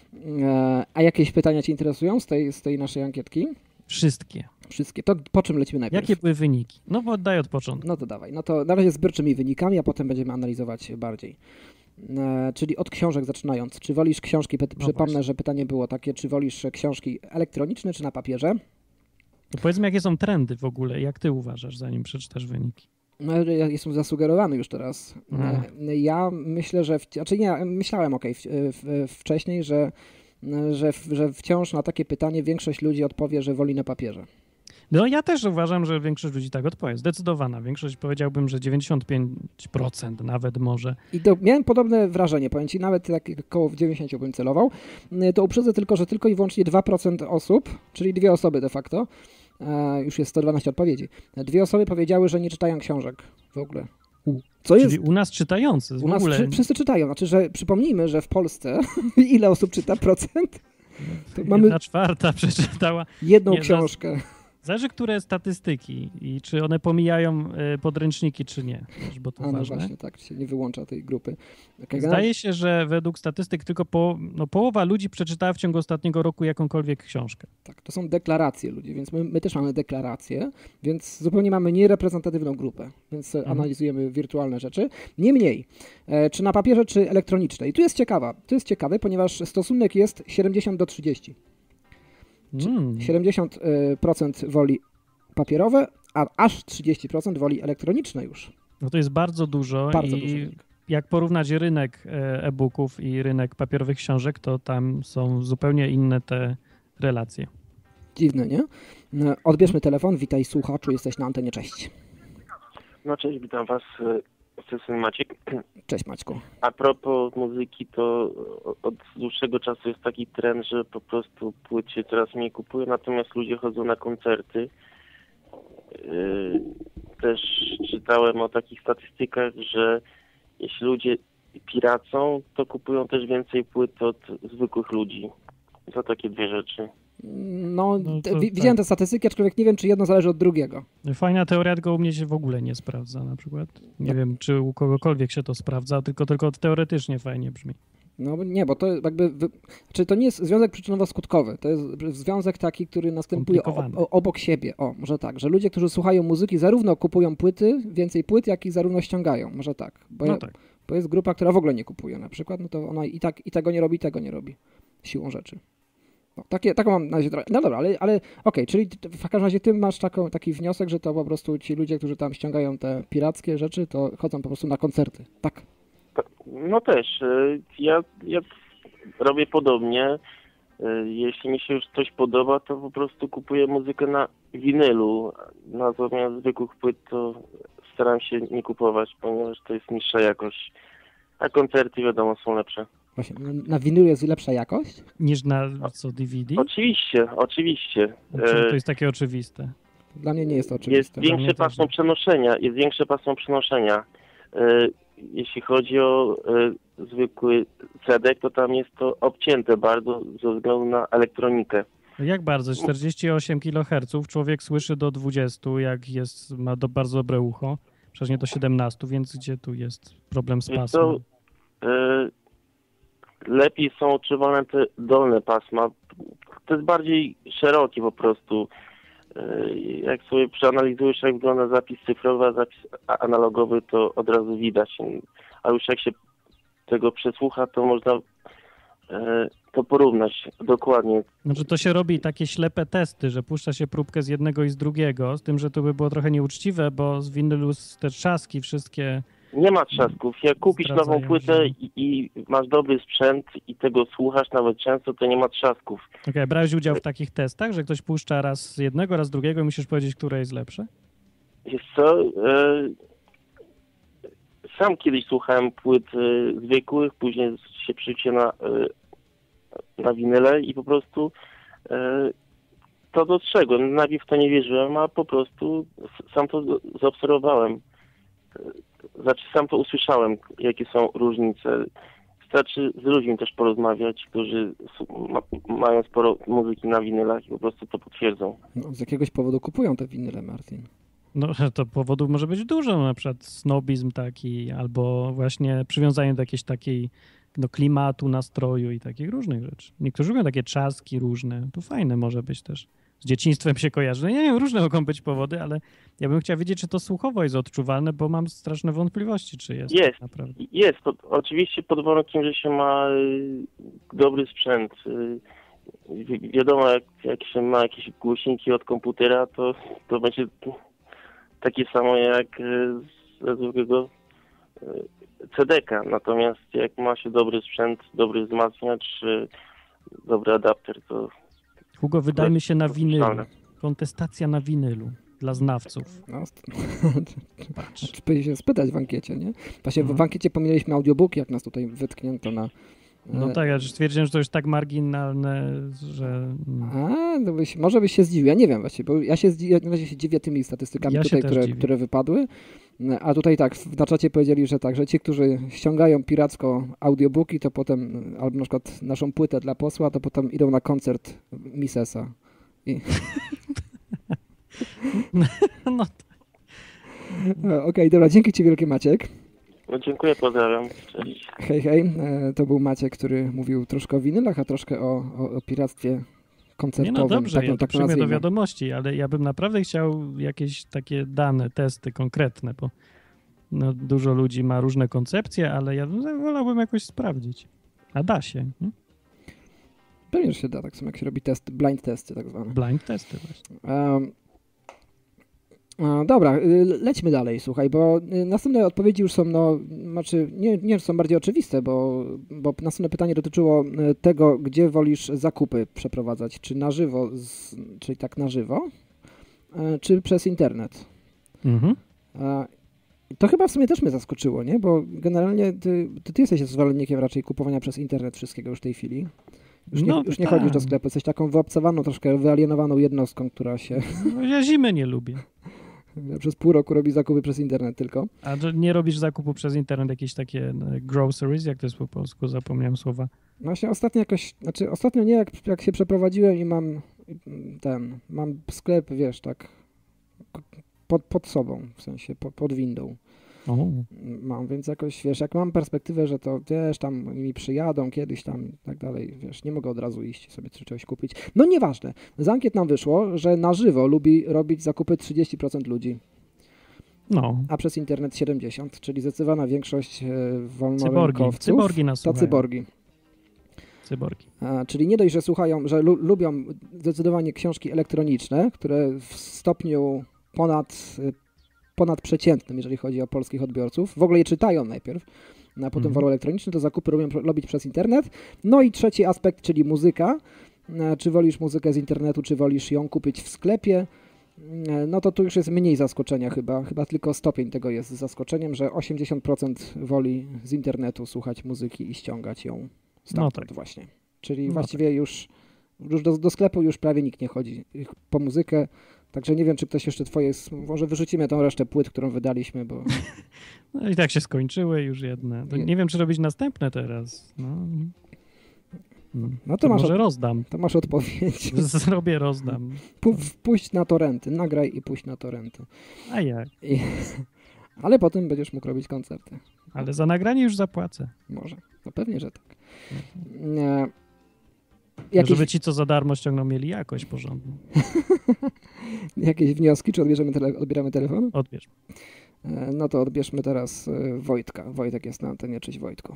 B: A jakieś pytania cię interesują z tej, z tej naszej ankietki?
C: Wszystkie.
B: Wszystkie. To po czym lecimy najpierw?
C: Jakie były wyniki? No bo daj od początku.
B: No to dawaj. No to na razie zbiorczymi wynikami, a potem będziemy analizować bardziej. E, czyli od książek zaczynając. Czy wolisz książki? Py-
C: no
B: przypomnę,
C: właśnie.
B: że pytanie było takie, czy wolisz książki elektroniczne, czy na papierze?
C: To powiedzmy, jakie są trendy w ogóle, jak ty uważasz, zanim przeczytasz wyniki?
B: No, ja jestem zasugerowany już teraz.
C: Mhm.
B: Ja myślę, że... W, znaczy nie, myślałem okej okay, w, w, wcześniej, że, że, że wciąż na takie pytanie większość ludzi odpowie, że woli na papierze.
C: No ja też uważam, że większość ludzi tak odpowie. Zdecydowana większość, powiedziałbym, że dziewięćdziesiąt pięć procent nawet może.
B: I to miałem podobne wrażenie, powiem ci, nawet tak koło w dziewięćdziesiąt bym celował. To uprzedzę tylko, że tylko i wyłącznie dwa procent osób, czyli dwie osoby de facto, już jest sto dwanaście odpowiedzi, dwie osoby powiedziały, że nie czytają książek w ogóle. Co
C: Czyli
B: jest?
C: u nas czytający.
B: U nas
C: w ogóle...
B: wszy, wszyscy czytają. Znaczy, że przypomnijmy, że w Polsce ile osób czyta procent?
C: To Jedna mamy czwarta przeczytała
B: jedną nie, książkę.
C: Zależy, które statystyki i czy one pomijają podręczniki, czy nie. Bo to
B: A no
C: ważne.
B: właśnie, tak, się nie wyłącza tej grupy.
C: Okay, Zdaje się, że według statystyk tylko po, no, połowa ludzi przeczytała w ciągu ostatniego roku jakąkolwiek książkę.
B: Tak, to są deklaracje ludzi, więc my, my też mamy deklaracje, więc zupełnie mamy niereprezentatywną grupę, więc mhm. analizujemy wirtualne rzeczy. Niemniej, e, czy na papierze, czy elektroniczne. I tu jest ciekawa, tu jest ciekawe, ponieważ stosunek jest siedemdziesiąt do trzydziestu. Mm. siedemdziesiąt procent woli papierowe, a aż trzydzieści procent woli elektroniczne już.
C: No to jest bardzo dużo
B: bardzo
C: i
B: dużo.
C: Jak porównać rynek e-booków i rynek papierowych książek, to tam są zupełnie inne te relacje.
B: Dziwne, nie? Odbierzmy telefon. Witaj słuchaczu, jesteś na antenie, cześć.
F: No cześć, witam was. Jestem Maciek.
B: Cześć Maćku.
F: A propos muzyki, to od dłuższego czasu jest taki trend, że po prostu płyt się coraz mniej kupuje, natomiast ludzie chodzą na koncerty. Yy, też czytałem o takich statystykach, że jeśli ludzie piracą, to kupują też więcej płyt od zwykłych ludzi. To takie dwie rzeczy.
B: No, no to, widziałem tak. te statystyki, aczkolwiek nie wiem, czy jedno zależy od drugiego.
C: Fajna teoria, tylko u mnie się w ogóle nie sprawdza na przykład. Nie no. wiem, czy u kogokolwiek się to sprawdza, tylko, tylko teoretycznie fajnie brzmi.
B: No nie, bo to jakby, czy to nie jest związek przyczynowo-skutkowy, to jest związek taki, który następuje o, o, obok siebie. O, może tak, że ludzie, którzy słuchają muzyki, zarówno kupują płyty, więcej płyt, jak i zarówno ściągają. Może tak. Bo,
C: no
B: ja,
C: tak.
B: bo jest grupa, która w ogóle nie kupuje na przykład, no to ona i tak i tego nie robi, i tego nie robi. Siłą rzeczy. No, takie, taką mam na razie. No dobra, ale, ale okej, okay, czyli w każdym razie ty masz taką, taki wniosek, że to po prostu ci ludzie, którzy tam ściągają te pirackie rzeczy, to chodzą po prostu na koncerty, tak?
F: No też. Ja, ja robię podobnie. Jeśli mi się już coś podoba, to po prostu kupuję muzykę na winylu. Natomiast zwykłych płyt to staram się nie kupować, ponieważ to jest niższa jakość. A koncerty, wiadomo, są lepsze.
B: Właśnie, na winylu jest lepsza jakość?
C: Niż na co, D V D?
F: Oczywiście, oczywiście.
C: Czy to jest takie oczywiste?
B: Dla mnie nie jest to oczywiste.
F: Jest większe pasmo przenoszenia. Jest większe pasmo przenoszenia. Jeśli chodzi o zwykły C D, to tam jest to obcięte bardzo ze względu na elektronikę.
C: Jak bardzo? czterdzieści osiem kiloherców. Człowiek słyszy do dwudziestu, jak jest, ma do, bardzo dobre ucho. Przecież nie do siedemnastu, więc gdzie tu jest problem z pasmem?
F: To, yy, lepiej są odczuwalne te dolne pasma. To jest bardziej szerokie po prostu. Jak sobie przeanalizujesz, jak wygląda zapis cyfrowy, a zapis analogowy, to od razu widać. A już jak się tego przesłucha, to można to porównać dokładnie.
C: Znaczy to się robi takie ślepe testy, że puszcza się próbkę z jednego i z drugiego, z tym, że to by było trochę nieuczciwe, bo z winylu te trzaski wszystkie...
F: Nie ma trzasków. Jak kupisz nową
C: zdradzają,
F: płytę
C: że-
F: i, i masz dobry sprzęt i tego słuchasz nawet często, to nie ma trzasków.
C: Okej, okay, brałeś udział w takich testach, że ktoś puszcza raz z jednego, raz z drugiego i musisz powiedzieć, które jest lepsze?
F: Wiesz co, e, sam kiedyś słuchałem płyt e, zwykłych, później się przerzuciłem na, e, na winyle i po prostu e, to dostrzegłem. Najpierw w to nie wierzyłem, a po prostu s- sam to z- zaobserwowałem. E, Znaczy sam to usłyszałem, jakie są różnice. Wystarczy z ludźmi też porozmawiać, którzy s- ma, mają sporo muzyki na winylach i po prostu to potwierdzą.
B: No, z jakiegoś powodu kupują te winyle, Martin.
C: No to powodów może być dużo, na przykład snobizm taki, albo właśnie przywiązanie do jakiejś takiej do klimatu, nastroju i takich różnych rzeczy. Niektórzy lubią takie trzaski różne, to fajne może być też. Z dzieciństwem się kojarzy. No nie wiem, różne mogą być powody, ale ja bym chciał wiedzieć, czy to słuchowo jest odczuwalne, bo mam straszne wątpliwości, czy jest.
F: Jest.
C: Tak naprawdę.
F: Jest, pod, oczywiście pod warunkiem, że się ma y, dobry sprzęt. Y, wi- wiadomo, jak, jak się ma jakieś głośniki od komputera, to, to będzie takie samo jak y, ze zwykłego y, C D ka. Natomiast jak ma się dobry sprzęt, dobry wzmacniacz, y, dobry adapter, to
C: Hugo, wydajmy się na winylu.
F: Totalne.
C: Kontestacja na winylu dla znawców.
B: No,
C: Patrz.
B: czy powinien się spytać w ankiecie, nie? Właśnie
C: Mhm.
B: w ankiecie pomijaliśmy audiobooki, jak nas tutaj wytknięto na...
C: No
B: e,
C: tak, ja stwierdziłem, że to już tak marginalne, że...
B: A, no byś, może byś się zdziwił, ja nie wiem właśnie, bo ja się, zdzi- ja na razie się dziwię tymi statystykami
C: Ja się
B: tutaj,
C: też
B: które,
C: dziwię.
B: które wypadły, a tutaj tak, w- na czacie powiedzieli, że tak, że ci, którzy ściągają piracko audiobooki, to potem, albo na przykład naszą płytę dla posła, to potem idą na koncert Misesa. I...
C: No,
B: E, Okej, dobra, dzięki ci wielkie, Maciek.
F: no dziękuję, pozdrawiam. Cześć.
B: Hej, hej, e, to był Maciek, który mówił troszkę o winylach, a troszkę o, o, o piractwie
C: nie
B: koncertowym.
C: no dobrze,
B: tak,
C: ja to
B: tak to
C: przyjmę do
B: nazwijmy.
C: wiadomości, ale ja bym naprawdę chciał jakieś takie dane, testy konkretne, bo no, dużo ludzi ma różne koncepcje, ale ja bym- wolałbym jakoś sprawdzić. A da się. Nie?
B: Pewnie, że się da, tak samo jak się robi test, blind testy tak zwane.
C: Blind testy właśnie.
B: Um, e, dobra, y, lećmy dalej, słuchaj, bo y, następne odpowiedzi już są, no, znaczy, nie, nie są bardziej oczywiste, bo, bo następne pytanie dotyczyło y, tego, gdzie wolisz zakupy przeprowadzać, czy na żywo, z, czyli tak na żywo, y, czy przez internet.
C: Mhm.
B: E, To chyba w sumie też mnie zaskoczyło, nie? Bo generalnie ty, ty, ty jesteś zwolennikiem raczej kupowania przez internet wszystkiego już w tej chwili. Już nie,
C: No,
B: już nie
C: tak.
B: chodzisz do sklepu, jesteś taką wyobcowaną, troszkę wyalienowaną jednostką, która się
C: No, ja zimy nie lubię.
B: przez pół roku robi zakupy przez internet tylko.
C: A że nie robisz zakupu przez internet, jakieś takie no, groceries, jak to jest po polsku, zapomniałem słowa.
B: No właśnie ostatnio jakoś, znaczy ostatnio nie, jak, jak się przeprowadziłem i mam ten, mam sklep, wiesz, tak pod, pod sobą, w sensie pod, pod windą.
C: O.
B: Mam, więc jakoś, wiesz, jak mam perspektywę, że to, wiesz, tam mi przyjadą kiedyś tam i tak dalej, wiesz, nie mogę od razu iść sobie czegoś kupić. No nieważne, z ankiet nam wyszło, że na żywo lubi robić zakupy trzydzieści procent ludzi,
C: No.
B: a przez internet siedemdziesiąt procent, czyli zdecydowana większość e,
C: Cyborgi.
B: wolnorynkowców
C: Cyborgi nas
B: to
C: słuchają.
B: cyborgi.
C: Cyborgi.
B: A, czyli nie dość, że słuchają, że lu- lubią zdecydowanie książki elektroniczne, które w stopniu ponad, y, ponadprzeciętnym, jeżeli chodzi o polskich odbiorców, w ogóle je czytają najpierw, a potem
C: Mhm.
B: wolą elektroniczne, to zakupy lubią pro- robić przez internet. No i trzeci aspekt, czyli muzyka. E, Czy wolisz muzykę z internetu, czy wolisz ją kupić w sklepie? E, No to tu już jest mniej zaskoczenia chyba, chyba tylko stopień tego jest zaskoczeniem, że osiemdziesiąt procent woli z internetu słuchać muzyki i ściągać ją stamtąd
C: tak.
B: właśnie. Czyli
C: No
B: właściwie już, już do, do sklepu już prawie nikt nie chodzi po muzykę, także nie wiem, czy ktoś jeszcze twoje, s- może wyrzucimy tą resztę płyt, którą wydaliśmy, bo
C: No i tak się skończyły już jedne. To
B: Nie.
C: nie wiem, czy robić następne teraz. No, no.
B: No to
C: to
B: masz
C: może
B: od-
C: rozdam.
B: to masz odpowiedź.
C: Zrobię, rozdam.
B: Pu- Puść na torenty, nagraj i puść na torenty.
C: A jak?
B: I, ale potem będziesz mógł robić koncerty.
C: Ale za nagranie już zapłacę.
B: Może. No pewnie, że tak. E, jakieś,
C: Żeby ci, co za darmo ściągną, mieli jakość porządną.
B: jakieś wnioski, czy odbierzemy tele, odbieramy telefon?
C: Odbierz.
B: E, no to odbierzmy teraz e, Wojtka. Wojtek jest na antenie. Cześć, Wojtku.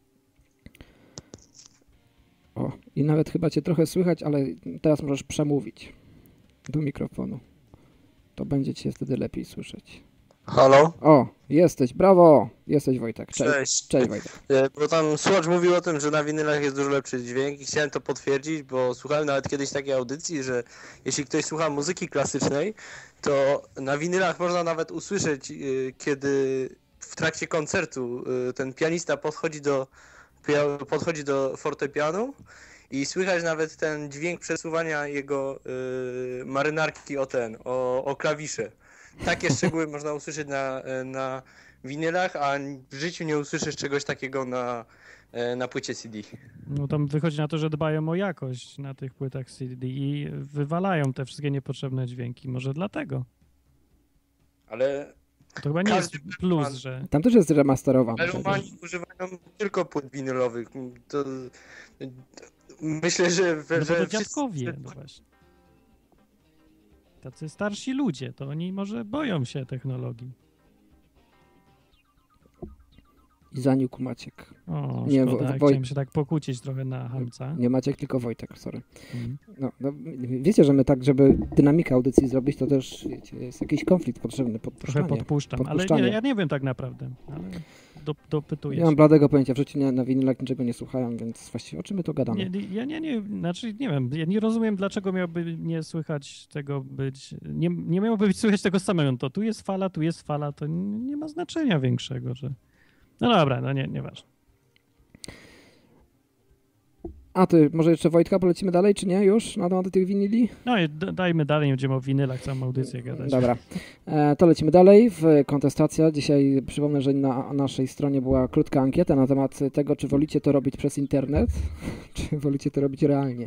B: O, i nawet chyba cię trochę słychać, ale teraz możesz przemówić do mikrofonu. To będzie cię wtedy lepiej słyszeć.
G: Halo?
B: O, jesteś, brawo! Jesteś Wojtek. Cześć.
G: Cześć.
B: Cześć Wojtek.
G: E, Bo tam słuchacz mówił o tym, że na winylach jest dużo lepszy dźwięk i chciałem to potwierdzić, bo słuchałem nawet kiedyś takiej audycji, że jeśli ktoś słucha muzyki klasycznej, to na winylach można nawet usłyszeć, y, kiedy w trakcie koncertu y, ten pianista podchodzi do, pia- podchodzi do fortepianu i słychać nawet ten dźwięk przesuwania jego y, marynarki o ten, o, o klawisze. Takie szczegóły można usłyszeć na, na winylach, a w życiu nie usłyszysz czegoś takiego na, na płycie C D.
C: No tam wychodzi na to, że dbają o jakość na tych płytach C D i wywalają te wszystkie niepotrzebne dźwięki. Może dlatego.
G: Ale
C: To chyba nie jest
G: Każdy
C: plus,
G: fan-
C: że...
B: Tam też jest remasterowane.
G: melomani używają tylko płyt winylowych. To, myślę, że...
C: No bo
G: że
C: to
G: wszyscy-
C: dziadkowie, no właśnie. Tacy starsi ludzie, to oni może boją się technologii.
B: I zaniósł Maciek.
C: O,
B: Nie,
C: szkoda,
B: Wo- Woj-
C: chciałem się tak pokłócić trochę na hamca.
B: Nie Maciek, tylko Wojtek, sorry.
C: Mhm.
B: No, no, wiecie, że my tak, żeby dynamikę audycji zrobić, to też wiecie, jest jakiś konflikt potrzebny,
C: Trochę
B: podpuszczanie.
C: podpuszczam, ale
B: Podpuszczanie.
C: nie, ja nie wiem tak naprawdę, ale do, dopytuję
B: Nie mam
C: się.
B: bladego pojęcia, w życiu nie, na winylach niczego nie słuchałem, więc właściwie o czym my tu gadamy?
C: Nie, ja nie, nie, znaczy nie wiem, ja nie rozumiem, dlaczego miałoby nie słychać tego być, nie, nie miałoby być słychać tego samego, to tu jest fala, tu jest fala, to nie, nie ma znaczenia większego, że... No dobra, no nie, nieważne.
B: A ty, może jeszcze Wojtka polecimy dalej, czy nie już na temat tych winyli?
C: No i d- dajmy dalej, nie będziemy o winylach całą audycję gadać.
B: Dobra, e, to lecimy dalej w kontestacja. Dzisiaj przypomnę, że na naszej stronie była krótka ankieta na temat tego, czy wolicie to robić przez internet, czy wolicie to robić realnie.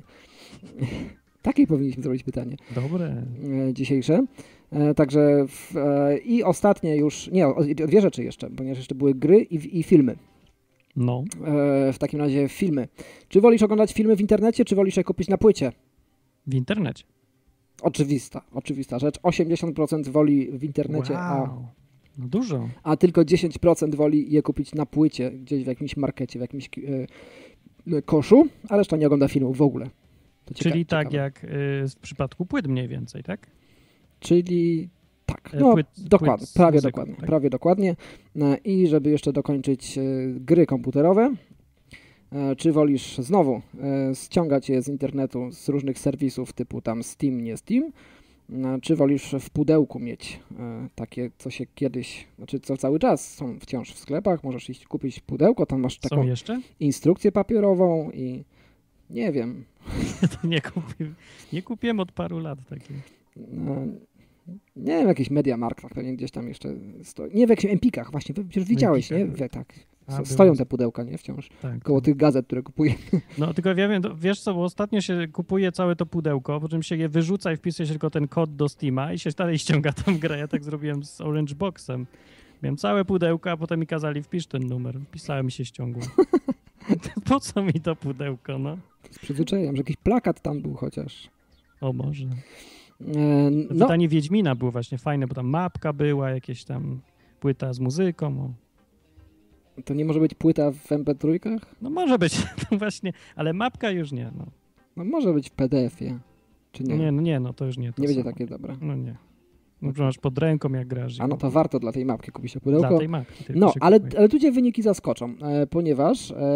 B: Takie powinniśmy zrobić pytanie
C: Dobre.
B: e, dzisiejsze. E, także w, e, i ostatnie już, nie, o, dwie rzeczy jeszcze, ponieważ jeszcze były gry i, i filmy.
C: No,
B: E, w takim razie filmy. Czy wolisz oglądać filmy w internecie, czy wolisz je kupić na płycie?
C: w internecie.
B: Oczywista, oczywista rzecz. osiemdziesiąt procent woli w internecie, a,
C: Wow. No dużo.
B: a tylko dziesięć procent woli je kupić na płycie, gdzieś w jakimś markecie, w jakimś e, koszu, a reszta nie ogląda filmów w ogóle. To cieka-
C: Czyli tak
B: ciekawe.
C: jak y, w przypadku płyt mniej więcej, tak?
B: Czyli tak,
C: E,
B: no
C: płyt-
B: dokładnie,
C: płyt z
B: prawie
C: muzyką,
B: dokładnie,
C: tak?
B: prawie dokładnie. E, I żeby jeszcze dokończyć e, gry komputerowe, e, czy wolisz znowu e, ściągać je z internetu, z różnych serwisów typu tam Steam, nie Steam, e, czy wolisz w pudełku mieć e, takie, co się kiedyś, znaczy co cały czas są wciąż w sklepach, możesz iść kupić pudełko, tam masz
C: Są
B: taką
C: jeszcze?
B: instrukcję papierową i nie wiem,
C: To nie, kupi, nie kupiłem od paru lat takiej.
B: e, nie wiem, w jakichś Mediamarktach pewnie gdzieś tam jeszcze stoi. Nie, w jakichś Empikach właśnie, przecież widziałeś, nie?
C: Empikach.
B: We, tak,
C: A,
B: s-
C: było.
B: stoją te pudełka, nie? Wciąż,
C: Tak.
B: koło tych gazet, które kupuję.
C: No tylko ja wiem, to wiesz co, bo ostatnio się kupuje całe to pudełko, po czym się je wyrzuca i wpisuje się tylko ten kod do Steama i się dalej ściąga tam grę. Ja tak zrobiłem z Orange Boxem. Miałem całe pudełko, a potem mi kazali wpisz ten numer. Wpisałem i się ściągło. Po co mi to pudełko, no?
B: Z przyzwyczajeniem, że jakiś plakat tam był chociaż.
C: O może.
B: E, no,
C: Wydanie Wiedźmina było właśnie fajne, bo tam mapka była, jakieś tam płyta z muzyką. O.
B: to nie może być płyta w em pe trzy?
C: No może być, no właśnie, ale mapka już nie, no.
B: No może być w pe de efie, czy nie?
C: Nie,
B: Nie,
C: no nie, no to już nie. To
B: będzie
C: samo.
B: takie dobre.
C: No nie. No że masz pod ręką jak grasz.
B: A no to warto dla tej mapki kupić to pudełko.
C: Dla tej mapki tylko
B: No,
C: się
B: ale,
C: kupuje.
B: ale tu cię wyniki zaskoczą, e, ponieważ e,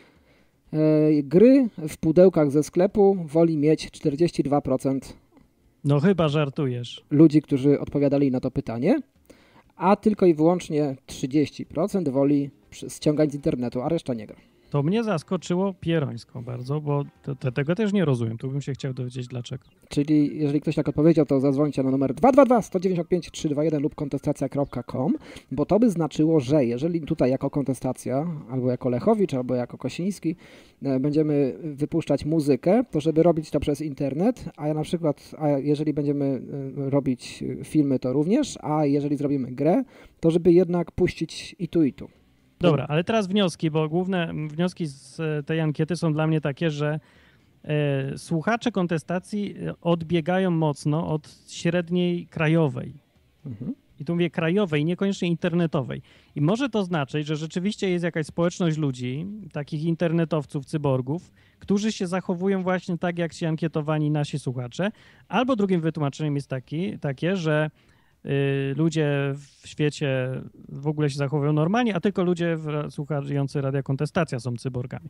B: e, gry w pudełkach ze sklepu woli mieć czterdzieści dwa procent
C: No chyba żartujesz.
B: ludzi, którzy odpowiadali na to pytanie, a tylko i wyłącznie trzydzieści procent woli przy- ściągać z internetu, a reszta nie gra.
C: To mnie zaskoczyło pierońsko bardzo, bo to, to, tego też nie rozumiem. Tu bym się chciał dowiedzieć dlaczego.
B: Czyli jeżeli ktoś tak odpowiedział, to zadzwońcie na numer dwa dwa dwa, jeden dziewięć pięć, trzy dwa jeden lub kontestacja kropka com, bo to by znaczyło, że jeżeli tutaj jako kontestacja, albo jako Lechowicz, albo jako Kosiński e, będziemy wypuszczać muzykę, to żeby robić to przez internet, a ja na przykład, a jeżeli będziemy e, robić filmy, to również, a jeżeli zrobimy grę, to żeby jednak puścić i tu, i tu.
C: Dobra, ale teraz wnioski, bo główne wnioski z tej ankiety są dla mnie takie, że e, słuchacze kontestacji odbiegają mocno od średniej krajowej.
B: Mhm.
C: I tu mówię krajowej, niekoniecznie internetowej. I może to znaczyć, że rzeczywiście jest jakaś społeczność ludzi, takich internetowców, cyborgów, którzy się zachowują właśnie tak, jak ci ankietowani nasi słuchacze. Albo drugim wytłumaczeniem jest taki, takie, że y, ludzie w świecie w ogóle się zachowują normalnie, a tylko ludzie w, słuchający Radia Kontestacja są cyborgami.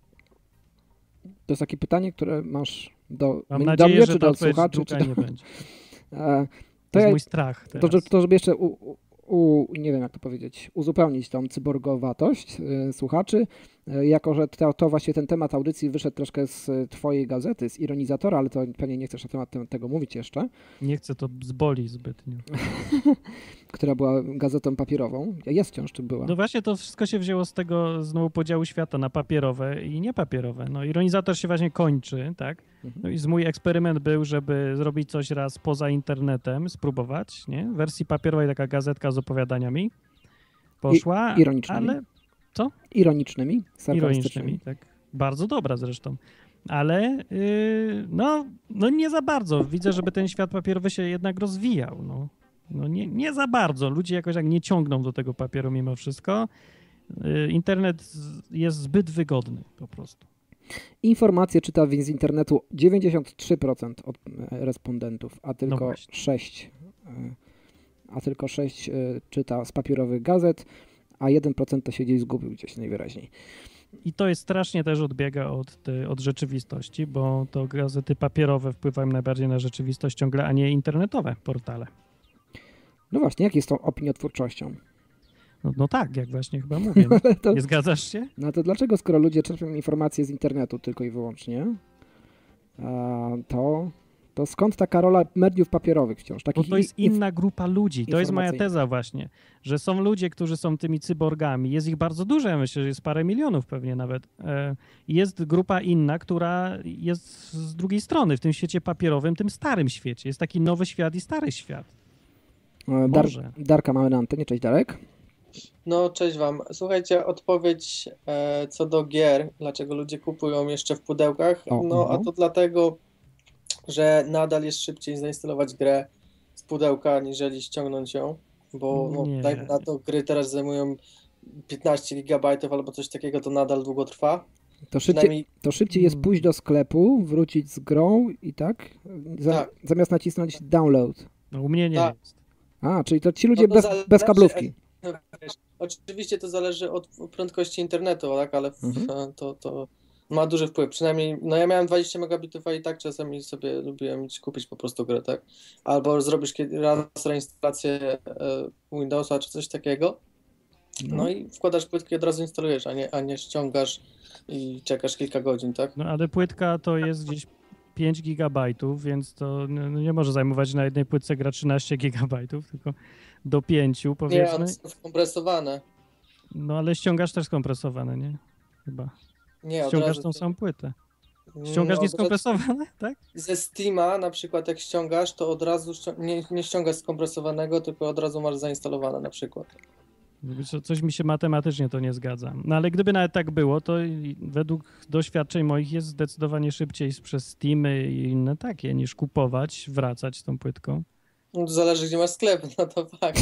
B: To jest takie pytanie, które masz do,
C: Mam
B: do
C: nadzieję,
B: mnie,
C: że
B: czy
C: ta
B: do
C: odpowiedź
B: słuchaczy, czy
C: druga
B: do...
C: nie będzie.
B: E,
C: To
B: To,
C: jest
B: ja,
C: mój strach
B: to,
C: teraz.
B: to, to żeby jeszcze u, u, u, nie wiem jak to powiedzieć, uzupełnić tą cyborgowatość y, słuchaczy, y, jako że to, to właśnie ten temat audycji wyszedł troszkę z y, twojej gazety, z Ironizatora, ale to pewnie nie chcesz na temat te, tego mówić jeszcze,
C: Nie chcę, to zboli zbytnio.
B: która była gazetą papierową. Jest wciąż, czy była?
C: No właśnie to wszystko się wzięło z tego znowu podziału świata na papierowe i niepapierowe. No ironizator się właśnie kończy, tak? No i z mój eksperyment był, żeby zrobić coś raz poza internetem, spróbować, nie? W wersji papierowej taka gazetka z opowiadaniami poszła,
B: I, ironicznymi.
C: ale
B: Ironicznymi, sarkastycznymi.
C: ironicznymi, tak. Bardzo dobra zresztą. Ale yy, no, no nie za bardzo. Widzę, żeby ten świat papierowy się jednak rozwijał. No, no nie, nie za bardzo. Ludzie jakoś tak nie ciągną do tego papieru mimo wszystko. Yy, internet z- jest zbyt wygodny po prostu.
B: Informacje czyta z internetu dziewięćdziesiąt trzy procent od e, respondentów, a tylko
C: właśnie.
B: sześć procent, a tylko sześć procent czyta z papierowych gazet, a jeden procent to siedzi i zgubił gdzieś najwyraźniej.
C: I to jest strasznie też odbiega od, ty- od rzeczywistości, bo to gazety papierowe wpływają najbardziej na rzeczywistość ciągle, a nie internetowe portale.
B: No właśnie, jak jest tą opiniotwórczością?
C: No, no tak, jak właśnie chyba mówię.
B: Ale to,
C: Nie zgadzasz się?
B: no to dlaczego, skoro ludzie czerpią informacje z internetu tylko i wyłącznie, a, to, to skąd taka rola mediów papierowych wciąż?
C: Bo
B: Takich
C: to jest
B: inf-
C: inna grupa ludzi. To jest moja
B: informacyjnych.
C: teza właśnie, że są ludzie, którzy są tymi cyborgami. Jest ich bardzo dużo, ja myślę, że jest parę milionów pewnie nawet. E, Jest grupa inna, która jest z drugiej strony, w tym świecie papierowym, tym starym świecie. Jest taki nowy świat i stary świat.
B: E, Dar,
C: Może.
B: Darka mamy na antenie, cześć Darek.
H: No, cześć wam. Słuchajcie, odpowiedź e, co do gier, dlaczego ludzie kupują jeszcze w pudełkach.
B: O,
H: No, a
B: mhm.
H: to dlatego, że nadal jest szybciej zainstalować grę z pudełka, niżeli ściągnąć ją, bo no,
C: Nie.
H: dajmy na to, gry teraz zajmują piętnaście gigabajtów albo coś takiego, to nadal długo trwa.
B: To szybciej,
H: Przynajmniej
B: to szybciej jest pójść do sklepu, wrócić z grą i tak, za,
H: Tak.
B: zamiast nacisnąć download.
C: No, u mnie nie
H: Tak.
C: jest.
B: A, czyli to ci ludzie
H: No to
B: bez,
H: zależy-
B: bez kablówki.
H: no, wiesz, oczywiście to zależy od prędkości internetu, tak, ale w,
B: Mhm.
H: to, to ma duży wpływ. Przynajmniej, no ja miałem dwadzieścia megabitów, a i tak czasami sobie lubiłem iść kupić po prostu grę, tak? Albo zrobisz kiedy, raz reinstalację e, Windowsa czy coś takiego, no i wkładasz płytkę i od razu instalujesz, a nie, a nie ściągasz i czekasz kilka godzin, tak?
C: No ale płytka to jest gdzieś pięć gigabajtów, więc to no, nie może zajmować na jednej płytce gra trzynaście gigabajtów, tylko do pięciu
H: Nie,
C: powiedzmy.
H: one są skompresowane.
C: No ale ściągasz też skompresowane, nie? Chyba.
H: Nie, od
C: Ściągasz
H: razu
C: tą
H: ty-
C: samą płytę.
H: Mm,
C: Ściągasz
H: od razu-
C: nieskompresowane, tak?
H: Ze Steama na przykład jak ściągasz, to od razu ścią- nie, nie ściągasz skompresowanego, tylko od razu masz zainstalowane na przykład.
C: Co- Coś mi się matematycznie to nie zgadza. No ale gdyby nawet tak było, to i według doświadczeń moich jest zdecydowanie szybciej przez Steamy i inne takie, niż kupować, wracać z tą płytką.
H: No, to zależy gdzie masz sklep, no to fakt.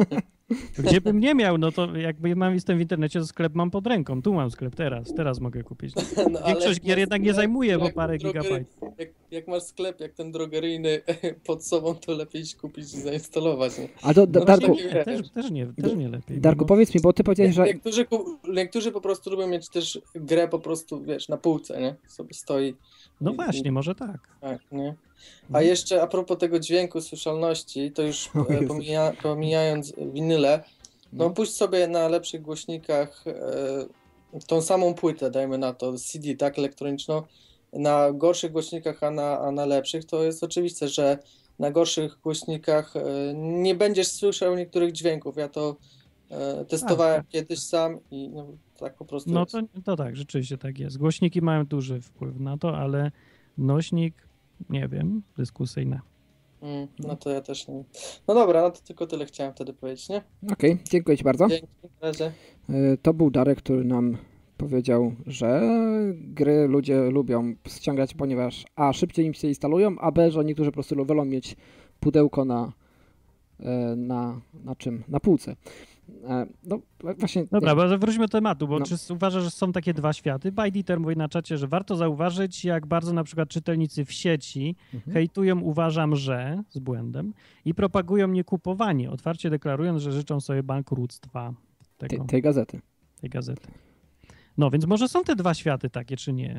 C: Gdzie bym nie miał, no to jakby mam jestem w internecie, to sklep mam pod ręką. Tu mam sklep teraz, teraz mogę kupić.
H: No, ale
C: Większość
H: jak
C: gier
H: masz
C: jednak nie
H: sklep,
C: zajmuje, bo
H: jak
C: parę
H: drogery-
C: gigabajtów.
H: Jak, jak masz sklep, jak ten drogeryjny pod sobą, to lepiej iść kupić i zainstalować. Nie?
B: A to, da,
H: No,
B: Darku,
H: takie-
C: Nie, też, też, nie, też nie lepiej.
B: Darku,
C: no,
B: powiedz mi, bo ty powiedziałeś, że...
H: Niektórzy, ku- niektórzy po prostu lubią mieć też grę po prostu, wiesz, na półce, nie? Sobie stoi.
C: no właśnie, może tak.
H: Tak, nie? A
C: Mhm.
H: jeszcze a propos tego dźwięku, słyszalności, to już
B: O
H: e,
B: Jezu.
H: pomija, pomijając winyle, no
B: No.
H: puść sobie na lepszych głośnikach e, tą samą płytę, dajmy na to, C D, tak, elektroniczną, na gorszych głośnikach, a na, a na lepszych, to jest oczywiste, że na gorszych głośnikach e, nie będziesz słyszał niektórych dźwięków. Ja to e, testowałem
C: Tak,
H: kiedyś sam i no, tak po prostu
C: No
H: jest.
C: to, to tak, rzeczywiście tak jest. Głośniki mają duży wpływ na to, ale nośnik, nie wiem, dyskusyjne.
H: Mm, no to ja też nie. No dobra, no to tylko tyle chciałem wtedy powiedzieć, nie?
B: Okej, okay, dziękuję Ci bardzo.
H: Dzięki, na razie.
B: To był Darek, który nam powiedział, że gry ludzie lubią ściągać, ponieważ a. szybciej im się instalują, a b. że niektórzy po prostu wolą mieć pudełko na, na, na czym? Na półce. No właśnie...
C: Dobra, bo wróćmy do tematu, bo
B: no.
C: czy uważasz, że są takie dwa światy? Bajditer mówi na czacie, że warto zauważyć, jak bardzo na przykład czytelnicy w sieci mhm. hejtują uważam, że z błędem i propagują niekupowanie, otwarcie deklarując, że życzą sobie bankructwa tego,
B: tej, tej gazety.
C: Tej gazety. No, więc może są te dwa światy takie, czy nie?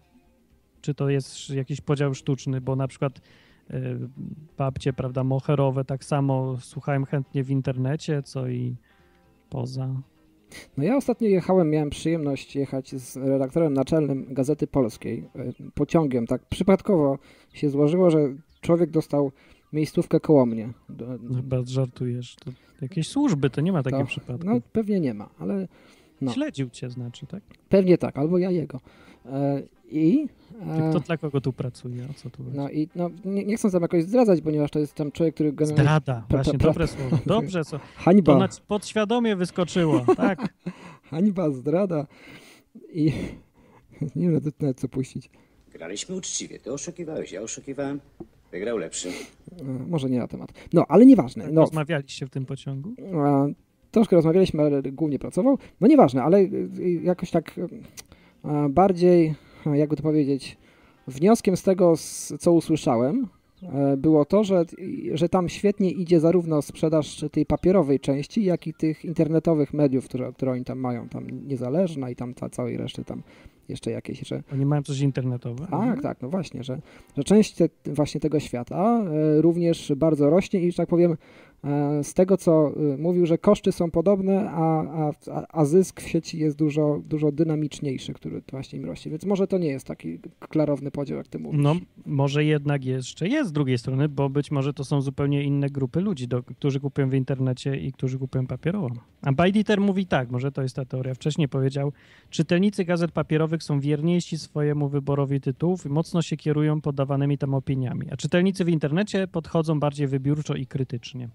C: Czy to jest jakiś podział sztuczny, bo na przykład y, babcie, prawda, moherowe tak samo słuchałem chętnie w internecie, co i poza.
B: No ja ostatnio jechałem, miałem przyjemność jechać z redaktorem naczelnym Gazety Polskiej y, pociągiem. Tak przypadkowo się złożyło, że człowiek dostał miejscówkę koło mnie. Do,
C: Chyba żartujesz. To jakieś służby, to nie ma takiego
B: to,
C: przypadku.
B: No pewnie nie ma, ale... No.
C: Śledził cię znaczy, tak?
B: Pewnie tak, albo ja jego. E, I... E,
C: Kto dla kogo tu pracuje? O co tu chodzi?
B: No i no, nie, nie chcę tam jakoś zdradzać, ponieważ to jest tam człowiek, który... Generalnie...
C: Zdrada, właśnie, pra, pra, dobre słowo. Dobrze, co?
B: Hańba.
C: To na, podświadomie wyskoczyło, tak?
B: Hańba, zdrada i... nie wiem nawet co puścić.
I: Graliśmy uczciwie, ty oszukiwałeś, ja oszukiwałem, wygrał lepszy.
B: E, może nie na temat. No, ale nieważne. No.
C: Rozmawialiście w tym pociągu?
B: E, Troszkę rozmawialiśmy, ale głównie pracował. No nieważne, ale jakoś tak bardziej, jakby to powiedzieć, wnioskiem z tego, co usłyszałem, było to, że, że tam świetnie idzie zarówno sprzedaż tej papierowej części, jak i tych internetowych mediów, które, które oni tam mają, tam Niezależna i tam ta całej reszty tam jeszcze jakieś, że...
C: Oni mają coś internetowe?
B: Tak, mhm. tak, no właśnie, że, że część te, właśnie tego świata również bardzo rośnie i, że tak powiem, z tego, co mówił, że koszty są podobne, a, a, a zysk w sieci jest dużo, dużo dynamiczniejszy, który właśnie im rośnie. Więc może to nie jest taki klarowny podział, jak ty mówisz.
C: No, może jednak jeszcze jest z drugiej strony, bo być może to są zupełnie inne grupy ludzi, do, którzy kupują w internecie i którzy kupują papierowo. A Bajditer mówi tak, może to jest ta teoria. Wcześniej powiedział, czytelnicy gazet papierowych są wierniejsi swojemu wyborowi tytułów i mocno się kierują podawanymi tam opiniami, a czytelnicy w internecie podchodzą bardziej wybiórczo i krytycznie.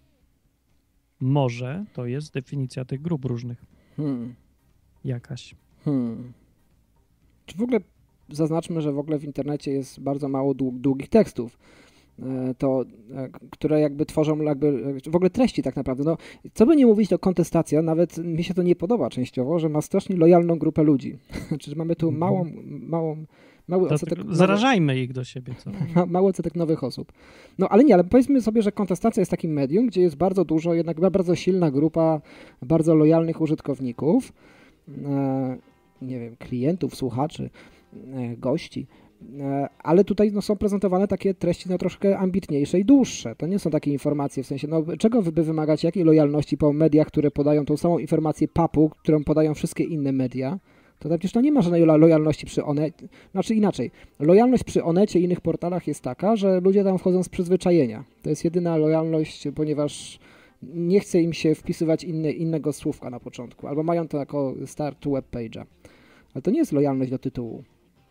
C: Może to jest definicja tych grup różnych.
B: Hmm.
C: Jakaś.
B: Hmm. Czy w ogóle zaznaczmy, że w ogóle w internecie jest bardzo mało długich tekstów, to, które jakby tworzą jakby w ogóle treści tak naprawdę. No, co by nie mówić, to kontestacja, nawet mi się to nie podoba częściowo, że ma strasznie lojalną grupę ludzi. Czyli mamy tu małą, małą mały odsetek...
C: Zarażajmy ich do siebie. Co?
B: Ma, mały odsetek nowych osób. No ale nie, ale powiedzmy sobie, że kontestacja jest takim medium, gdzie jest bardzo dużo, jednak bardzo silna grupa bardzo lojalnych użytkowników, e, nie wiem, klientów, słuchaczy, e, gości. Ale tutaj no, są prezentowane takie treści no, troszkę ambitniejsze i dłuższe. To nie są takie informacje w sensie, no czego wy by wymagać, jakiej lojalności po mediach, które podają tą samą informację papu, którą podają wszystkie inne media. To przecież to nie ma żadnej lojalności przy Onecie. Znaczy inaczej, lojalność przy Onecie i innych portalach jest taka, że ludzie tam wchodzą z przyzwyczajenia. To jest jedyna lojalność, ponieważ nie chce im się wpisywać inne, innego słówka na początku, albo mają to jako start webpage'a. Ale to nie jest lojalność do tytułu.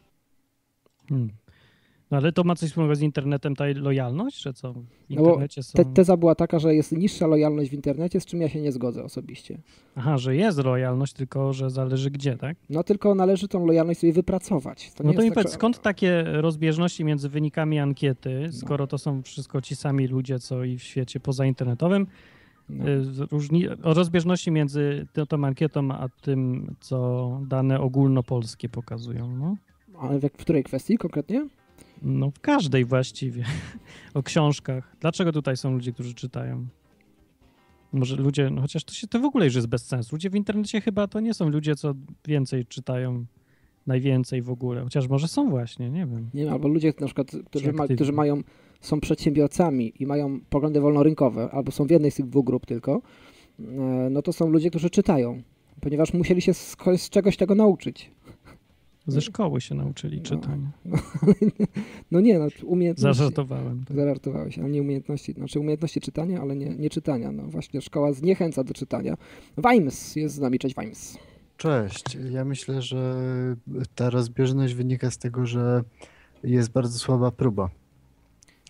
C: Hmm. No ale to ma coś wspólnego z internetem, ta lojalność, że co? W
B: internecie
C: no
B: są... te, teza była taka, że jest niższa lojalność w internecie, z czym ja się nie zgodzę osobiście.
C: Aha, że jest lojalność, tylko że zależy gdzie, tak?
B: No tylko należy tą lojalność sobie wypracować. To
C: no to mi
B: tak,
C: powiedz,
B: że...
C: skąd takie rozbieżności między wynikami ankiety, skoro to są wszystko ci sami ludzie, co i w świecie pozainternetowym, no. Różni... o rozbieżności między tą ankietą, a tym, co dane ogólnopolskie pokazują, no?
B: Ale w której kwestii konkretnie?
C: No w każdej właściwie. O książkach. Dlaczego tutaj są ludzie, którzy czytają? Może ludzie, no chociaż to się to w ogóle już jest bez sensu. Ludzie w internecie chyba to nie są ludzie, co więcej czytają, najwięcej w ogóle. Chociaż może są właśnie, nie wiem.
B: Nie, albo ludzie na przykład, którzy, ma, którzy mają, są przedsiębiorcami i mają poglądy wolnorynkowe, albo są w jednej z tych dwóch grup tylko, no to są ludzie, którzy czytają, ponieważ musieli się z, z czegoś tego nauczyć.
C: Ze szkoły się nauczyli no, czytania.
B: No, no nie, no umiejętności...
C: Zażartowałem. Tak.
B: Zażartowałeś, ale nie umiejętności, znaczy umiejętności czytania, ale nie, nie czytania. No właśnie szkoła zniechęca do czytania. Wajms jest z nami, cześć Wajms.
J: Cześć, ja myślę, że ta rozbieżność wynika z tego, że jest bardzo słaba próba.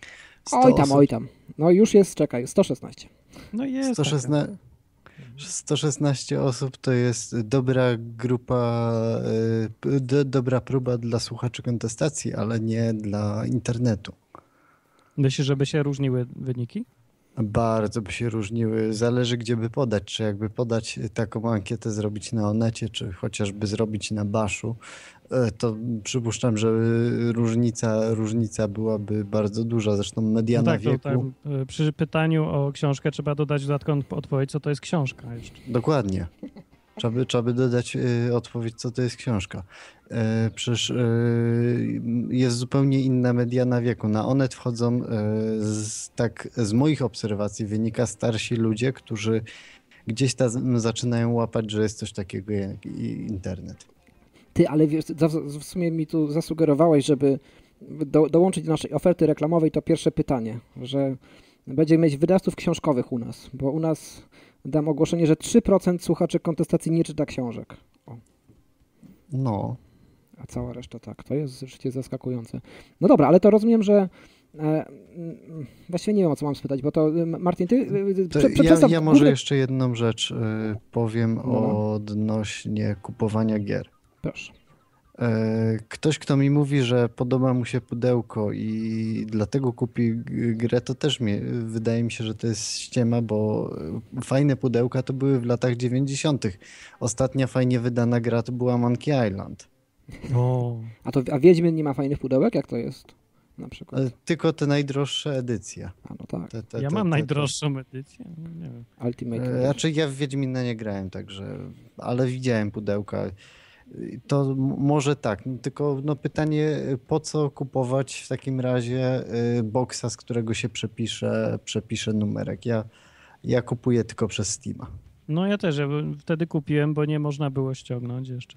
J: sto
B: Oj tam,
J: osób.
B: oj tam. No już jest, czekaj, sto szesnaście.
C: No jest
J: sto szesnaście, sto szesnaście osób to jest dobra grupa, y, do, dobra próba dla słuchaczy kontestacji, ale nie dla internetu.
C: Myślisz, żeby się różniły wyniki?
J: Bardzo by się różniły. Zależy, gdzie by podać. Czy jakby podać taką ankietę, zrobić na Onecie, czy chociażby zrobić na Baszu, to przypuszczam, że różnica, różnica byłaby bardzo duża. Zresztą mediana
C: No tak,
J: wieku...
C: to tam, y, przy pytaniu o książkę trzeba dodać dodatkową odpowiedź, co to jest książka jeszcze.
J: Dokładnie. Trzeba by, trzeba by dodać y, odpowiedź, co to jest książka. Y, przecież y, jest zupełnie inna mediana wieku. Na Onet wchodzą, y, z, tak z moich obserwacji wynika, starsi ludzie, którzy gdzieś tam zaczynają łapać, że jest coś takiego jak internet.
B: Ty, ale wiesz, w sumie mi tu zasugerowałeś, żeby do, dołączyć do naszej oferty reklamowej to pierwsze pytanie, że będziemy mieć wydawców książkowych u nas, bo u nas dam ogłoszenie, że trzy procent słuchaczy kontestacji nie czyta książek. O.
J: No.
B: A cała reszta tak. To jest rzeczywiście zaskakujące. No dobra, ale to rozumiem, że e, właściwie nie wiem, o co mam spytać, bo to Martin, ty
J: to
B: prze,
J: ja,
B: przedstaw
J: ja może
B: główne...
J: jeszcze jedną rzecz y, powiem
B: no.
J: odnośnie kupowania gier.
B: Proszę.
J: Ktoś, kto mi mówi, że podoba mu się pudełko i dlatego kupi grę, to też mi, wydaje mi się, że to jest ściema, bo fajne pudełka to były w latach dziewięćdziesiątych. Ostatnia fajnie wydana gra to była Monkey Island.
C: O.
B: A to a Wiedźmin nie ma fajnych pudełek? Jak to jest? Na przykład.
J: Tylko te najdroższe edycje.
B: A no tak.
J: Te, te,
C: ja
J: te,
C: mam
J: te,
C: najdroższą edycję. Nie wiem.
B: Ultimate.
J: Znaczy ja w Wiedźmina nie grałem, także, ale widziałem pudełka. To m- może tak, tylko no pytanie, po co kupować w takim razie y, boksa, z którego się przepisze, przepisze numerek. Ja, ja kupuję tylko przez Steama.
C: No ja też, ja wtedy kupiłem, bo nie można było ściągnąć jeszcze.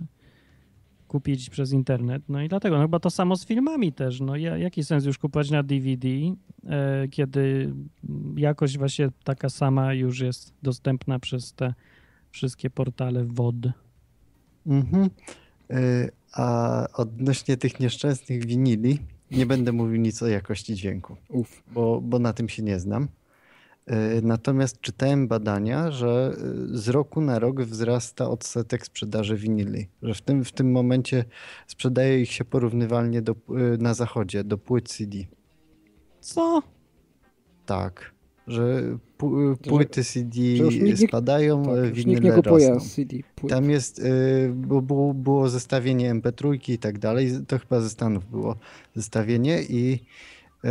C: Kupić przez internet. No i dlatego, no chyba to samo z filmami też. No ja, jaki sens już kupować na D V D, e, kiedy jakość właśnie taka sama już jest dostępna przez te wszystkie portale W O D.
J: Mhm. Y, a odnośnie tych nieszczęsnych winili, nie będę mówił nic o jakości dźwięku,
B: Uf.
J: bo, bo na tym się nie znam. Y, natomiast czytałem badania, że y, z roku na rok wzrasta odsetek sprzedaży winili, że w tym, w tym momencie sprzedaje ich się porównywalnie do, y, na zachodzie do płyt C D.
C: Co?
J: Tak, że pu- płyty C D
B: że już nikt nie-
J: spadają,
B: tak, już
J: winyle
B: nikt nie kupuje
J: rosną.
B: C D płyt.
J: Tam jest, y, bo było, było zestawienie M P trzy i tak dalej, to chyba ze Stanów było zestawienie i y,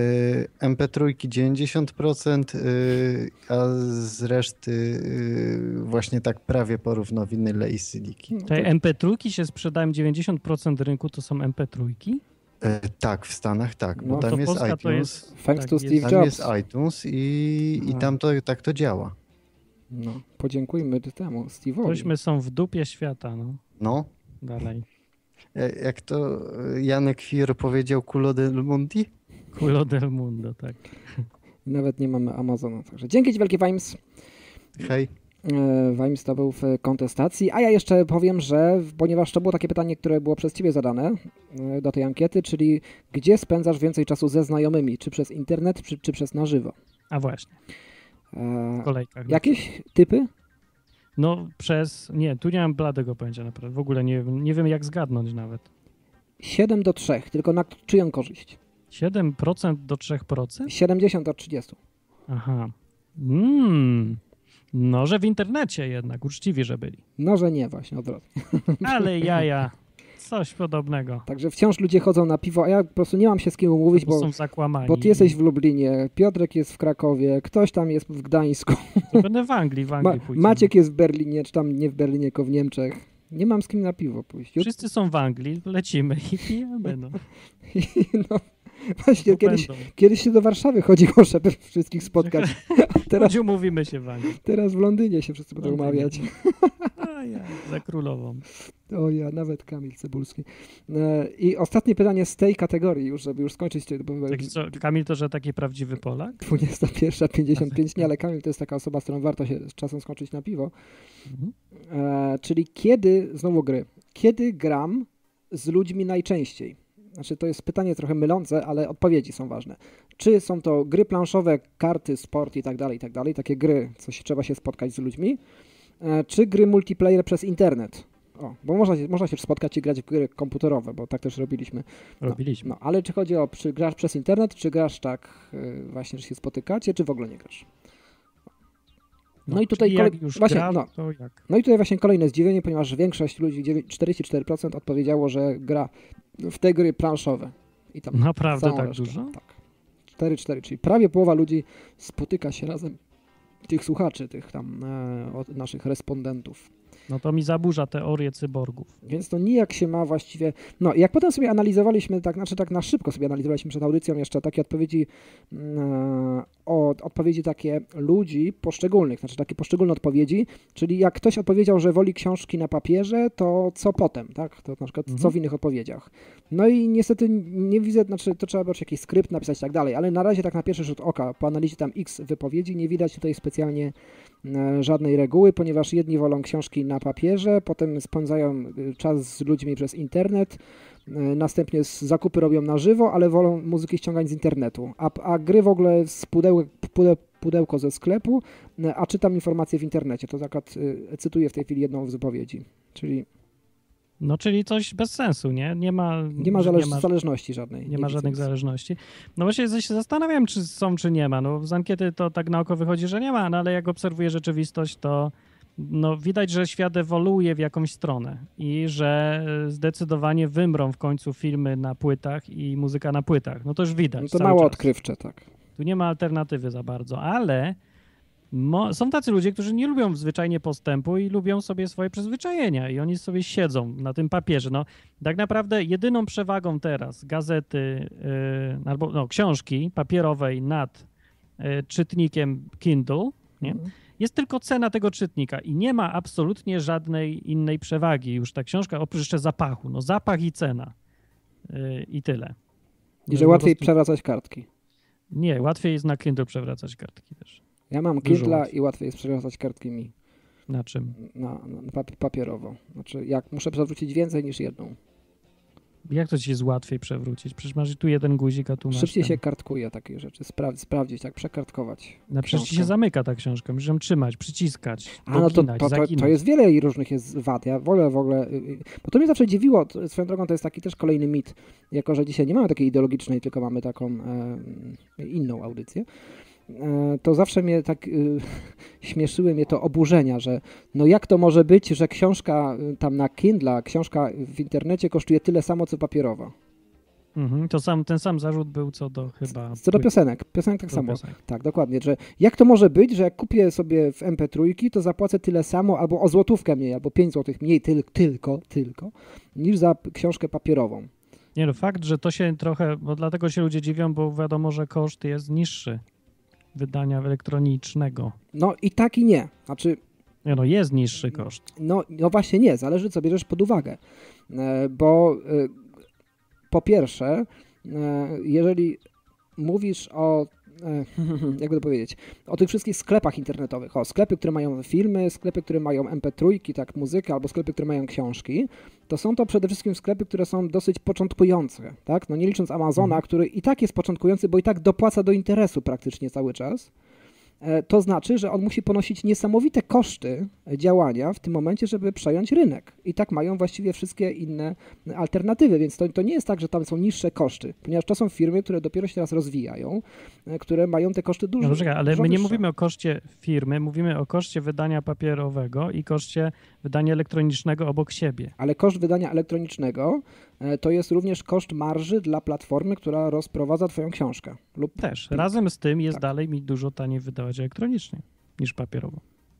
J: M P trzy dziewięćdziesiąt procent, y, a z reszty y, właśnie tak prawie porówno winyle i C D-ki.
B: No to-
C: Te M P trzy się sprzedają, dziewięćdziesiąt procent rynku to są M P trzy?
J: E, tak, w Stanach tak, bo
B: No,
J: tam
C: to
J: jest
C: Polska
J: iTunes,
C: to jest...
B: Thanks
C: tak,
B: to
C: jest-
B: Steve
J: tam
B: Jobs.
J: jest iTunes i, i
B: A.
J: tam to, tak to działa.
B: No, podziękujmy temu Steve'owi.
C: Tośmy są w dupie świata, no.
J: No,
C: Dalej.
J: e, jak to Janek Fir powiedział, culo del mundi?
C: Culo del mundo, tak.
B: Nawet nie mamy Amazona. Także dzięki ci wielkie, Vimes.
J: Hej.
B: E, Vimes to był w kontestacji, a ja jeszcze powiem, że ponieważ to było takie pytanie, które było przez ciebie zadane e, do tej ankiety, czyli gdzie spędzasz więcej czasu ze znajomymi, czy przez internet, czy, czy przez na żywo?
C: A właśnie,
B: E,
C: w kolejkach.
B: jakieś typy?
C: No przez... Nie, tu nie mam bladego pojęcia naprawdę. W ogóle nie, nie wiem jak zgadnąć nawet.
B: siedem do trzech, tylko na czyją korzyść?
C: siedem procent do trzy procent?
B: siedemdziesiąt do trzydziestu.
C: Aha. Mm. No, że w internecie jednak, uczciwi, że byli.
B: No, że nie, właśnie, odwrotnie.
C: Ale jaja, coś podobnego.
B: Także wciąż ludzie chodzą na piwo, a ja po prostu nie mam się z kim umówić,
C: Bo
B: bo,
C: są zakłamani.
B: bo ty jesteś w Lublinie, Piotrek jest w Krakowie, ktoś tam jest w Gdańsku,
C: To będę w Anglii, w
B: Ma,
C: Anglii pójdziemy.
B: Maciek jest w Berlinie, czy tam nie w Berlinie, tylko w Niemczech. Nie mam z kim na piwo pójść. Jut-
C: Wszyscy są w Anglii, lecimy i pijemy, no.
B: no, właśnie,
C: Bo
B: kiedyś,
C: będą.
B: kiedyś się do Warszawy chodziło, żeby wszystkich spotkać. A teraz,
C: Chodź, umówimy się w Anglii.
B: teraz w Londynie się wszyscy będą
C: Londynie.
B: umawiać.
C: A ja, za królową.
B: O ja, nawet Kamil Cebulski. E, I ostatnie pytanie z tej kategorii już, żeby już skończyć. Bo
C: Taki co, Kamil to, że taki prawdziwy Polak?
B: dwudziesta pierwsza pięćdziesiąt pięć, nie, ale Kamil to jest taka osoba, z którą warto się z czasem skończyć na piwo.
C: Mhm.
B: E, czyli kiedy, znowu gry, kiedy gram z ludźmi najczęściej? znaczy to jest pytanie trochę mylące, ale odpowiedzi są ważne. Czy są to gry planszowe, karty, sport i tak dalej, i tak dalej, takie gry, co się trzeba się spotkać z ludźmi, czy gry multiplayer przez internet? O, bo można, można się spotkać i grać w gry komputerowe, bo tak też robiliśmy. No,
C: Robiliśmy.
B: No, ale czy chodzi o, czy grasz przez internet, czy grasz tak yy, właśnie, że się spotykacie, czy w ogóle nie grasz? No,
C: no
B: i tutaj
C: kolej...
B: jak
C: już
B: właśnie,
C: gra,
B: no,
C: to jak?
B: no i tutaj właśnie kolejne zdziwienie, ponieważ większość ludzi, czterdzieści cztery procent odpowiedziało, że gra w te gry planszowe. I tam
C: naprawdę tak
B: resztę.
C: dużo?
B: Tak. cztery cztery, czyli prawie połowa ludzi spotyka się razem, tych słuchaczy, tych tam e, od naszych respondentów.
C: No to mi zaburza teorię cyborgów.
B: Więc to nijak się ma właściwie... No jak potem sobie analizowaliśmy, tak, znaczy tak na szybko sobie analizowaliśmy przed audycją jeszcze takie odpowiedzi, e, od, odpowiedzi takie ludzi poszczególnych, znaczy takie poszczególne odpowiedzi, czyli jak ktoś odpowiedział, że woli książki na papierze, to co potem, tak? To na przykład mhm. co w innych odpowiedziach. No i niestety nie widzę, znaczy to trzeba być jakiś skrypt napisać i tak dalej, ale na razie tak na pierwszy rzut oka, po analizie tam x wypowiedzi, nie widać tutaj specjalnie e, żadnej reguły, ponieważ jedni wolą książki na papierze, potem spędzają czas z ludźmi przez internet, następnie zakupy robią na żywo, ale wolą muzyki ściągać z internetu, a, a gry w ogóle z pudeł, pudeł, pudełko ze sklepu, a czytam informacje w internecie. To tak cytuję w tej chwili jedną z wypowiedzi, czyli...
C: No czyli coś bez sensu, nie? Nie ma,
B: nie ma, zależ-
C: nie ma
B: zależności żadnej.
C: Nie,
B: nie
C: ma żadnych zależności. No właśnie się zastanawiam, czy są, czy nie ma. No z ankiety to tak na oko wychodzi, że nie ma, no ale jak obserwuję rzeczywistość, to no widać, że świat ewoluuje w jakąś stronę i że zdecydowanie wymrą w końcu filmy na płytach i muzyka na płytach. No to już widać.
B: No to mało czas. Odkrywcze, tak.
C: Tu nie ma alternatywy za bardzo, ale mo- są tacy ludzie, którzy nie lubią zwyczajnie postępu i lubią sobie swoje przyzwyczajenia i oni sobie siedzą na tym papierze. No tak naprawdę jedyną przewagą teraz gazety yy, albo no, książki papierowej nad yy, czytnikiem Kindle, nie? Mhm. Jest tylko cena tego czytnika i nie ma absolutnie żadnej innej przewagi już ta książka, oprócz jeszcze zapachu. No zapach i cena yy, i tyle.
B: I że łatwiej prostu... przewracać kartki.
C: Nie, łatwiej jest na Kindle przewracać kartki też.
B: Ja mam Kindle i łatwiej jest przewracać kartki mi.
C: Na czym?
B: Na, na papierowo. Znaczy jak muszę przewrócić więcej niż jedną.
C: Jak to ci jest łatwiej przewrócić? Przecież masz tu jeden guzik, a tu masz
B: Szybciej
C: ten.
B: się kartkuje takie rzeczy, Spra- sprawdzić, tak, przekartkować.
C: No przecież ci się zamyka ta książka, musisz ją trzymać, przyciskać,
B: A no to, to, to, to jest wiele różnych jest wad. Ja wolę w ogóle, bo to mnie zawsze dziwiło, swoją drogą to jest taki też kolejny mit, jako że dzisiaj nie mamy takiej ideologicznej, tylko mamy taką e, inną audycję. To zawsze mnie tak y, śmieszyły mnie to oburzenia, że no jak to może być, że książka tam na Kindle, książka w internecie kosztuje tyle samo, co papierowa.
C: Mhm, to sam, ten sam zarzut był co do chyba...
B: Co do piosenek. Piosenek tak
C: do
B: samo.
C: piosenek.
B: Tak, dokładnie, że jak to może być, że jak kupię sobie w em pe trzy, to zapłacę tyle samo, albo o złotówkę mniej, albo pięć złotych mniej tyl, tylko, tylko, niż za książkę papierową.
C: Nie no, fakt, że to się trochę, bo dlatego się ludzie dziwią, bo wiadomo, że koszt jest niższy wydania elektronicznego.
B: No i tak i nie. Znaczy...
C: Nie no, jest niższy koszt.
B: No, no właśnie nie, zależy co bierzesz pod uwagę, bo po pierwsze, jeżeli mówisz o, jakby to powiedzieć, o tych wszystkich sklepach internetowych, o sklepy, które mają filmy, sklepy, które mają em pe trzy, tak, muzykę, albo sklepy, które mają książki, to są to przede wszystkim sklepy, które są dosyć początkujące, tak, no nie licząc Amazona, mhm. który i tak jest początkujący, bo i tak dopłaca do interesu praktycznie cały czas. To znaczy, że on musi ponosić niesamowite koszty działania w tym momencie, żeby przejąć rynek. I tak mają właściwie wszystkie inne alternatywy, więc to, to nie jest tak, że tam są niższe koszty, ponieważ to są firmy, które dopiero się teraz rozwijają, które mają te koszty dużo,
C: no, czekaj, ale
B: dużo
C: my nie
B: wyższe.
C: mówimy o koszcie firmy, mówimy o koszcie wydania papierowego i koszcie wydania elektronicznego obok siebie.
B: Ale koszt wydania elektronicznego to jest również koszt marży dla platformy, która rozprowadza twoją książkę. Lub...
C: Też. Razem z tym jest
B: tak.
C: dalej mi dużo taniej wydawać elektronicznie niż papierowo.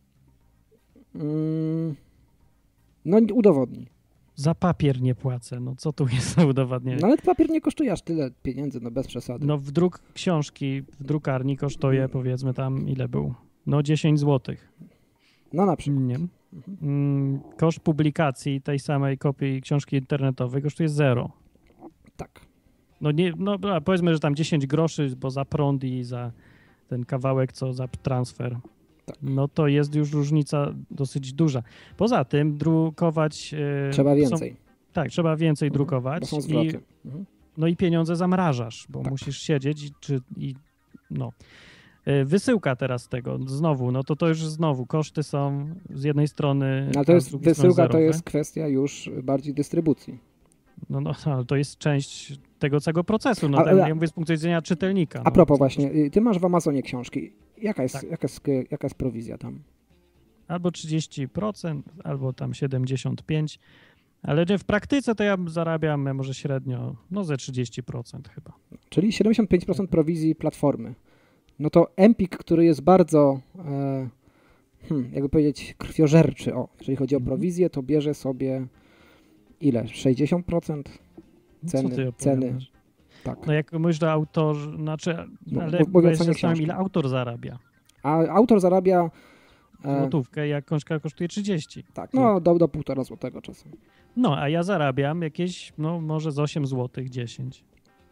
B: Mm, no udowodnij.
C: Za papier nie płacę. No co tu jest za udowadnienie?
B: No ale papier nie kosztuje aż tyle pieniędzy, no bez przesady.
C: No w druk książki w drukarni kosztuje mm. powiedzmy tam ile był? No dziesięć złotych.
B: No na przykład.
C: Nie. Mm, koszt publikacji tej samej kopii książki internetowej kosztuje zero.
B: Tak.
C: No nie, no powiedzmy, że tam dziesięć groszy, bo za prąd i za ten kawałek, co za transfer. Tak. No to jest już różnica dosyć duża. Poza tym drukować...
B: Trzeba więcej.
C: Są, tak, trzeba więcej
B: mhm.
C: drukować.
B: Bo są zwroty.
C: I,
B: mhm.
C: no i pieniądze zamrażasz, bo
B: Tak.
C: musisz siedzieć i, czy, i no. Y, Wysyłka teraz tego, znowu, no to to już znowu, koszty są z jednej strony...
B: No, ale to
C: a
B: jest,
C: z drugiej strony
B: wysyłka to
C: zerowe.
B: jest kwestia już bardziej dystrybucji.
C: No, no, ale to jest część tego całego procesu, no
B: A-
C: tak,
B: ale-
C: ja mówię z punktu widzenia czytelnika.
B: A
C: no,
B: propos
C: co-
B: właśnie, y, ty masz w Amazonie książki. Jaka jest,
C: Tak.
B: jaka jest, jaka jest prowizja tam?
C: Albo trzydzieści procent, albo tam siedemdziesiąt pięć procent, ale że w praktyce to ja zarabiam może średnio, no ze trzydzieści procent chyba.
B: Czyli siedemdziesiąt pięć procent prowizji platformy. No to Empik, który jest bardzo, e, hmm, jakby powiedzieć, krwiożerczy, o, jeżeli chodzi o prowizję, to bierze sobie ile? sześćdziesiąt procent
C: No, co
B: ceny,
C: ty
B: ceny.
C: opowiadasz?
B: Tak.
C: No jak mówisz, że autor, znaczy,
B: No,
C: ale
B: mów- mówię o
C: ja się
B: cenie
C: zastanawiam,
B: książki.
C: ile autor zarabia.
B: A autor zarabia e,
C: Złotówkę, jak książka kosztuje trzydzieści.
B: tak, no do, do półtora złotego czasem.
C: No, a ja zarabiam jakieś, no może z osiem złotych, dziesięć.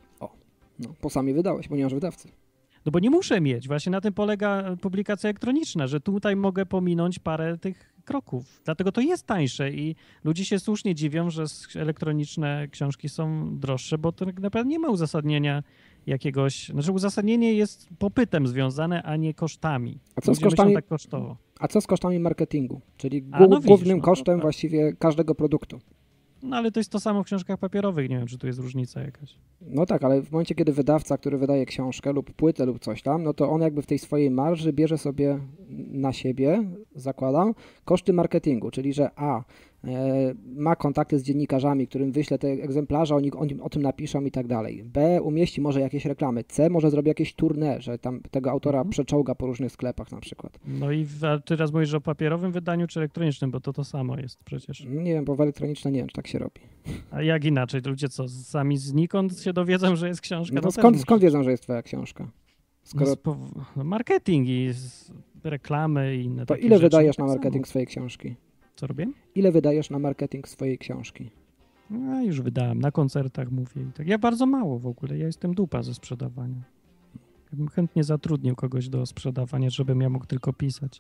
B: No, po sami wydałeś, bo nie masz wydawcy.
C: No bo nie muszę mieć. Właśnie na tym polega publikacja elektroniczna, że tutaj mogę pominąć parę tych kroków. Dlatego to jest tańsze i ludzie się słusznie dziwią, że s- elektroniczne książki są droższe, bo to tak naprawdę nie ma uzasadnienia jakiegoś... Znaczy uzasadnienie jest popytem związane, a nie kosztami.
B: A co z
C: Ludzie myślą
B: kosztami-
C: tak kosztowo.
B: A co z kosztami marketingu? Czyli
C: A,
B: głó-
C: no widzisz,
B: głównym
C: no to
B: kosztem
C: tak.
B: właściwie każdego produktu.
C: No ale to jest to samo w książkach papierowych. Nie wiem, czy tu jest różnica jakaś.
B: No tak, ale w momencie, kiedy wydawca, który wydaje książkę lub płytę lub coś tam, no to on jakby w tej swojej marży bierze sobie na siebie, zakładam, koszty marketingu, czyli że a, e, ma kontakty z dziennikarzami, którym wyśle te egzemplarze, oni, oni o tym napiszą i tak dalej. B, umieści może jakieś reklamy. C, może zrobi jakieś tournée, że tam tego autora
C: Mhm.
B: przeczołga po różnych sklepach na przykład.
C: No i w, a teraz mówisz o papierowym wydaniu czy elektronicznym, bo to to samo jest przecież.
B: Nie wiem, bo w elektroniczne nie wiem, czy tak się robi.
C: A jak inaczej? Ludzie co, sami znikąd się dowiedzą, że jest książka?
B: No to
C: też
B: skąd,
C: musi-
B: skąd wiedzą, że jest twoja książka? Skoro,
C: No, spo... no marketing i z... reklamy i inne
B: to
C: takie
B: ile
C: rzeczy.
B: wydajesz
C: Tak
B: na
C: samo.
B: marketing swojej książki?
C: Co robię?
B: Ile wydajesz na marketing swojej książki?
C: No już wydałem, na koncertach mówię i tak. Ja bardzo mało w ogóle, ja jestem dupa ze sprzedawania. Ja bym chętnie zatrudnił kogoś do sprzedawania, żebym ja mógł tylko pisać.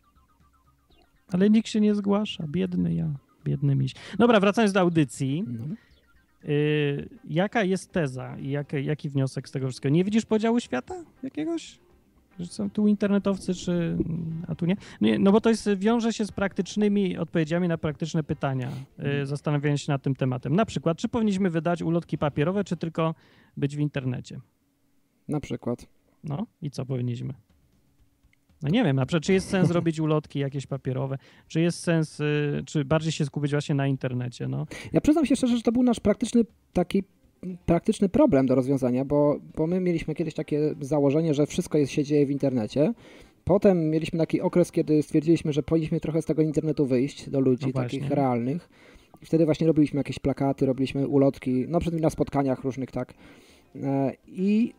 C: Ale nikt się nie zgłasza, biedny ja, biedny miś. Dobra, wracając do audycji.
B: No.
C: Yy, jaka jest teza i jaki, jaki wniosek z tego wszystkiego? Nie widzisz podziału świata jakiegoś? Że są tu internetowcy, czy... a tu nie? nie? No bo to jest, wiąże się z praktycznymi odpowiedziami na praktyczne pytania, yy, zastanawiając się nad tym tematem. Na przykład, czy powinniśmy wydać ulotki papierowe, czy tylko być w internecie?
B: Na przykład.
C: No i co powinniśmy? No nie wiem, na przykład, czy jest sens robić ulotki jakieś papierowe, czy jest sens, yy, czy bardziej się skupić właśnie na internecie, no.
B: Ja przyznam się szczerze, że to był nasz praktyczny taki praktyczny problem do rozwiązania, bo, bo my mieliśmy kiedyś takie założenie, że wszystko jest, się dzieje w internecie. Potem mieliśmy taki okres, kiedy stwierdziliśmy, że powinniśmy trochę z tego internetu wyjść do ludzi
C: No
B: takich
C: właśnie.
B: realnych. I wtedy właśnie robiliśmy jakieś plakaty, robiliśmy ulotki, no przede wszystkim na spotkaniach różnych, tak. E, I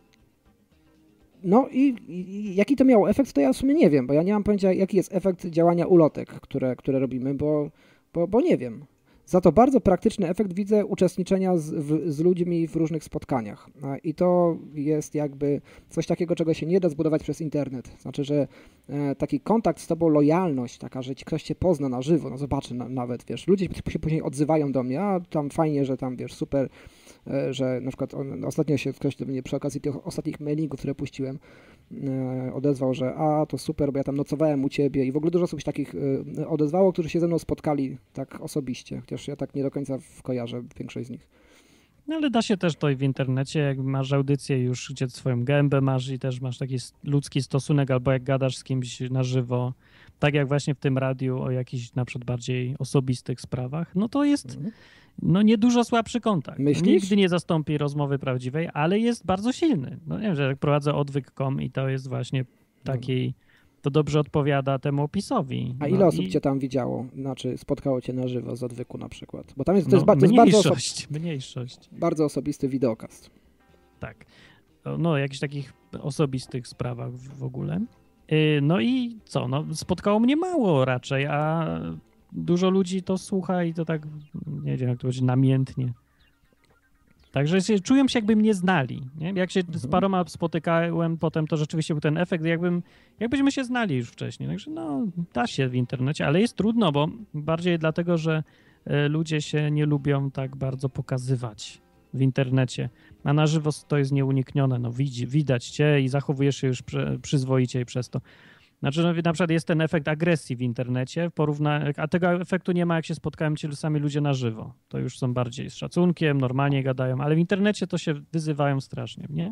B: no i, i jaki to miało efekt, to ja w sumie nie wiem, bo ja nie mam pojęcia, jaki jest efekt działania ulotek, które, które robimy, bo, bo, bo nie wiem. Za to bardzo praktyczny efekt widzę uczestniczenia z, w, z ludźmi w różnych spotkaniach. A, I to jest jakby coś takiego, czego się nie da zbudować przez internet. Znaczy, że e, taki kontakt z tobą, lojalność taka, że ci ktoś cię pozna na żywo, no zobaczy na, nawet, wiesz, ludzie się później odzywają do mnie, a tam fajnie, że tam, wiesz, super, e, że na przykład on, ostatnio się ktoś do mnie przy okazji tych ostatnich mailingów, które puściłem, e, odezwał, że a, to super, bo ja tam nocowałem u ciebie i w ogóle dużo osób się takich e, odezwało, którzy się ze mną spotkali tak osobiście, chociaż ja tak nie do końca kojarzę większość z nich.
C: No ale da się też to i w internecie, jak masz audycję już, gdzie swoją gębę masz i też masz taki s- ludzki stosunek, albo jak gadasz z kimś na żywo, tak jak właśnie w tym radiu o jakichś na przykład bardziej osobistych sprawach, no to jest no niedużo słabszy kontakt.
B: Myślisz?
C: Nigdy nie zastąpi rozmowy prawdziwej, ale jest bardzo silny. No nie wiem, że jak prowadzę odwyk kropka com i to jest właśnie taki, to dobrze odpowiada temu opisowi.
B: A
C: No
B: ile osób
C: i-
B: cię tam widziało? Znaczy spotkało cię na żywo z odwyku na przykład? Bo tam jest, to
C: no,
B: jest, ba- to jest bardzo, oso-
C: mniejszość, mniejszość.
B: bardzo osobisty wideokast.
C: Tak. No, jakichś takich osobistych sprawach w w ogóle. Yy, No i co? No, spotkało mnie mało raczej, a dużo ludzi to słucha i to tak, nie wiem jak to powiedzieć, namiętnie. Także się, czują się jakby mnie znali. Nie? Jak się z paroma spotykałem potem, to rzeczywiście był ten efekt, jakbym, jakbyśmy się znali już wcześniej. Także no, da się w internecie, ale jest trudno, bo bardziej dlatego, że e, ludzie się nie lubią tak bardzo pokazywać. w internecie, a na żywo to jest nieuniknione. No, widzi, widać cię i zachowujesz się już przy, przyzwoicie i przez to. Znaczy, no, na przykład jest ten efekt agresji w internecie, porówna... a tego efektu nie ma, jak się spotkają ci sami ludzie na żywo. To już są bardziej z szacunkiem, normalnie gadają, ale w internecie to się wyzywają strasznie, nie?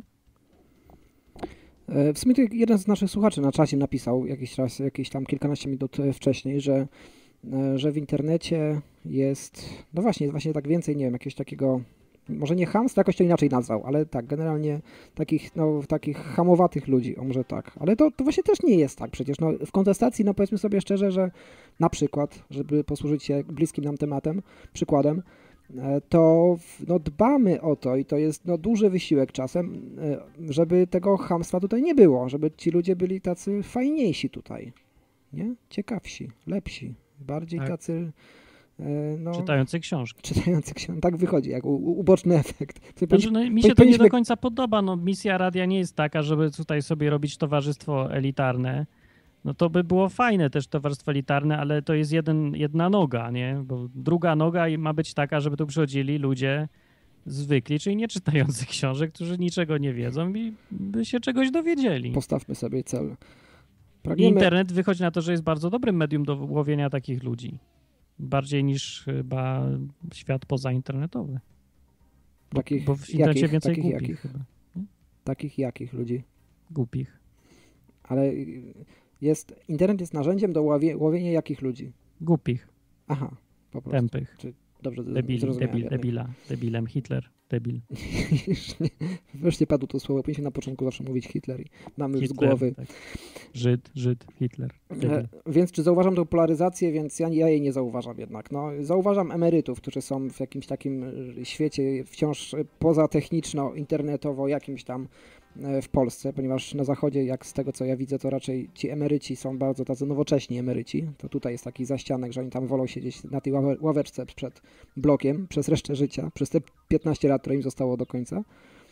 B: W sumie to jeden z naszych słuchaczy na czacie napisał jakiś czas, jakieś tam kilkanaście minut wcześniej, że, że w internecie jest, no właśnie, właśnie tak więcej, nie wiem, jakiegoś takiego, może nie chamstwa, jakoś to inaczej nazwał, ale tak, generalnie takich, no, takich hamowatych ludzi, o może tak, ale to, to właśnie też nie jest tak przecież, no w kontestacji, no powiedzmy sobie szczerze, że na przykład, żeby posłużyć się bliskim nam tematem, przykładem, to no, dbamy o to i to jest no, duży wysiłek czasem, żeby tego chamstwa tutaj nie było, żeby ci ludzie byli tacy fajniejsi tutaj, nie? Ciekawsi, lepsi, bardziej
C: tak.
B: tacy... No,
C: czytający książki.
B: Czytający książki, tak wychodzi, jak u, u, uboczny efekt.
C: Znaczy, no, mi się to nie do końca podoba, no misja radia nie jest taka, żeby tutaj sobie robić towarzystwo elitarne. No to by było fajne też towarzystwo elitarne, ale to jest jeden, jedna noga, nie? Bo druga noga ma być taka, żeby tu przychodzili ludzie zwykli, czyli nie czytający książek, którzy niczego nie wiedzą i by się czegoś dowiedzieli.
B: Postawmy sobie cel. Pragniemy...
C: Internet wychodzi na to, że jest bardzo dobrym medium do łowienia takich ludzi. Bardziej niż chyba świat pozainternetowy. Bo,
B: takich,
C: bo w internecie
B: jakich,
C: więcej
B: takich
C: głupich
B: jakich?
C: chyba. Nie?
B: Takich jakich ludzi?
C: Głupich.
B: Ale jest, internet jest narzędziem do łowie, łowienia jakich ludzi?
C: Głupich.
B: Aha, po prostu.
C: Tępych.
B: Czy dobrze
C: Debil, debil, debila, debilem, Hitler, debil.
B: Wreszcie padło to słowo, powinniśmy na początku zawsze mówić Hitler i mamy
C: Hitler,
B: już z głowy.
C: Tak. Żyd, Żyd, Hitler.
B: E, więc czy zauważam tą polaryzację, więc ja, ja jej nie zauważam jednak. No, zauważam emerytów, którzy są w jakimś takim świecie wciąż pozatechniczno-internetowo jakimś tam w Polsce, ponieważ na zachodzie, jak z tego co ja widzę, to raczej ci emeryci są bardzo tacy nowocześni emeryci. To tutaj jest taki zaścianek, że oni tam wolą siedzieć na tej ławe, ławeczce przed blokiem przez resztę życia, przez te piętnaście lat, które im zostało do końca.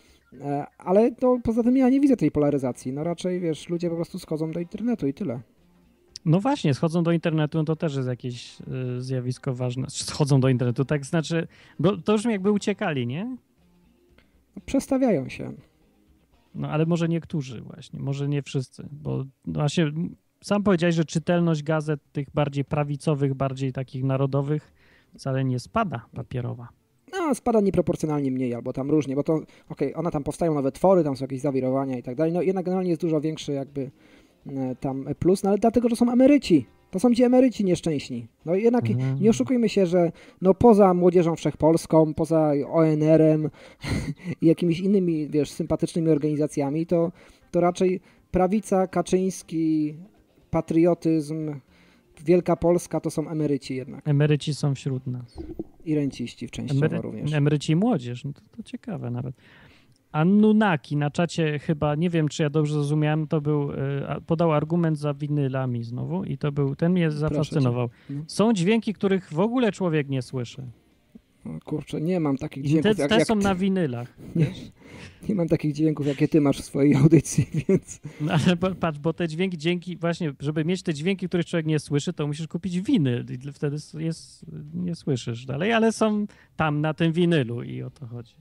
B: Ale to poza tym ja nie widzę tej polaryzacji. No raczej, wiesz, ludzie po prostu schodzą do internetu i tyle.
C: No właśnie, schodzą do internetu, no to też jest jakieś y, zjawisko ważne. Schodzą do internetu, tak znaczy, bo to już jakby uciekali, nie?
B: No, przestawiają się.
C: No ale może niektórzy właśnie, może nie wszyscy, bo właśnie sam powiedziałeś, że czytelność gazet tych bardziej prawicowych, bardziej takich narodowych wcale nie spada papierowa.
B: No, spada nieproporcjonalnie mniej, albo tam różnie, bo to, okej, okay, one tam powstają nowe twory, tam są jakieś zawirowania i tak dalej, no jednak generalnie jest dużo większy jakby e, tam plus, no ale dlatego, że są emeryci. To są ci emeryci nieszczęśni. No jednak mhm. nie oszukujmy się, że no poza Młodzieżą Wszechpolską, poza O N R-em i jakimiś innymi, wiesz, sympatycznymi organizacjami, to, to raczej prawica, Kaczyński, patriotyzm, Wielka Polska to są emeryci jednak.
C: Emeryci są wśród nas.
B: I renciści w częściowo
C: Emery-
B: również.
C: Emeryci i młodzież, no to, to ciekawe nawet. Anunnaki na czacie chyba, nie wiem czy ja dobrze zrozumiałem, to był, podał argument za winylami znowu i to był, ten mnie zafascynował. No. Są dźwięki, których w ogóle człowiek nie słyszy.
B: No, kurczę, nie mam takich
C: I
B: dźwięków
C: te,
B: jak,
C: te
B: jak
C: są
B: ty.
C: na winylach.
B: Nie, nie mam takich dźwięków, jakie ty masz w swojej audycji, więc...
C: No ale patrz, bo te dźwięki, dzięki właśnie, żeby mieć te dźwięki, których człowiek nie słyszy, to musisz kupić winyl i wtedy jest, nie słyszysz dalej, ale są tam na tym winylu i o to chodzi.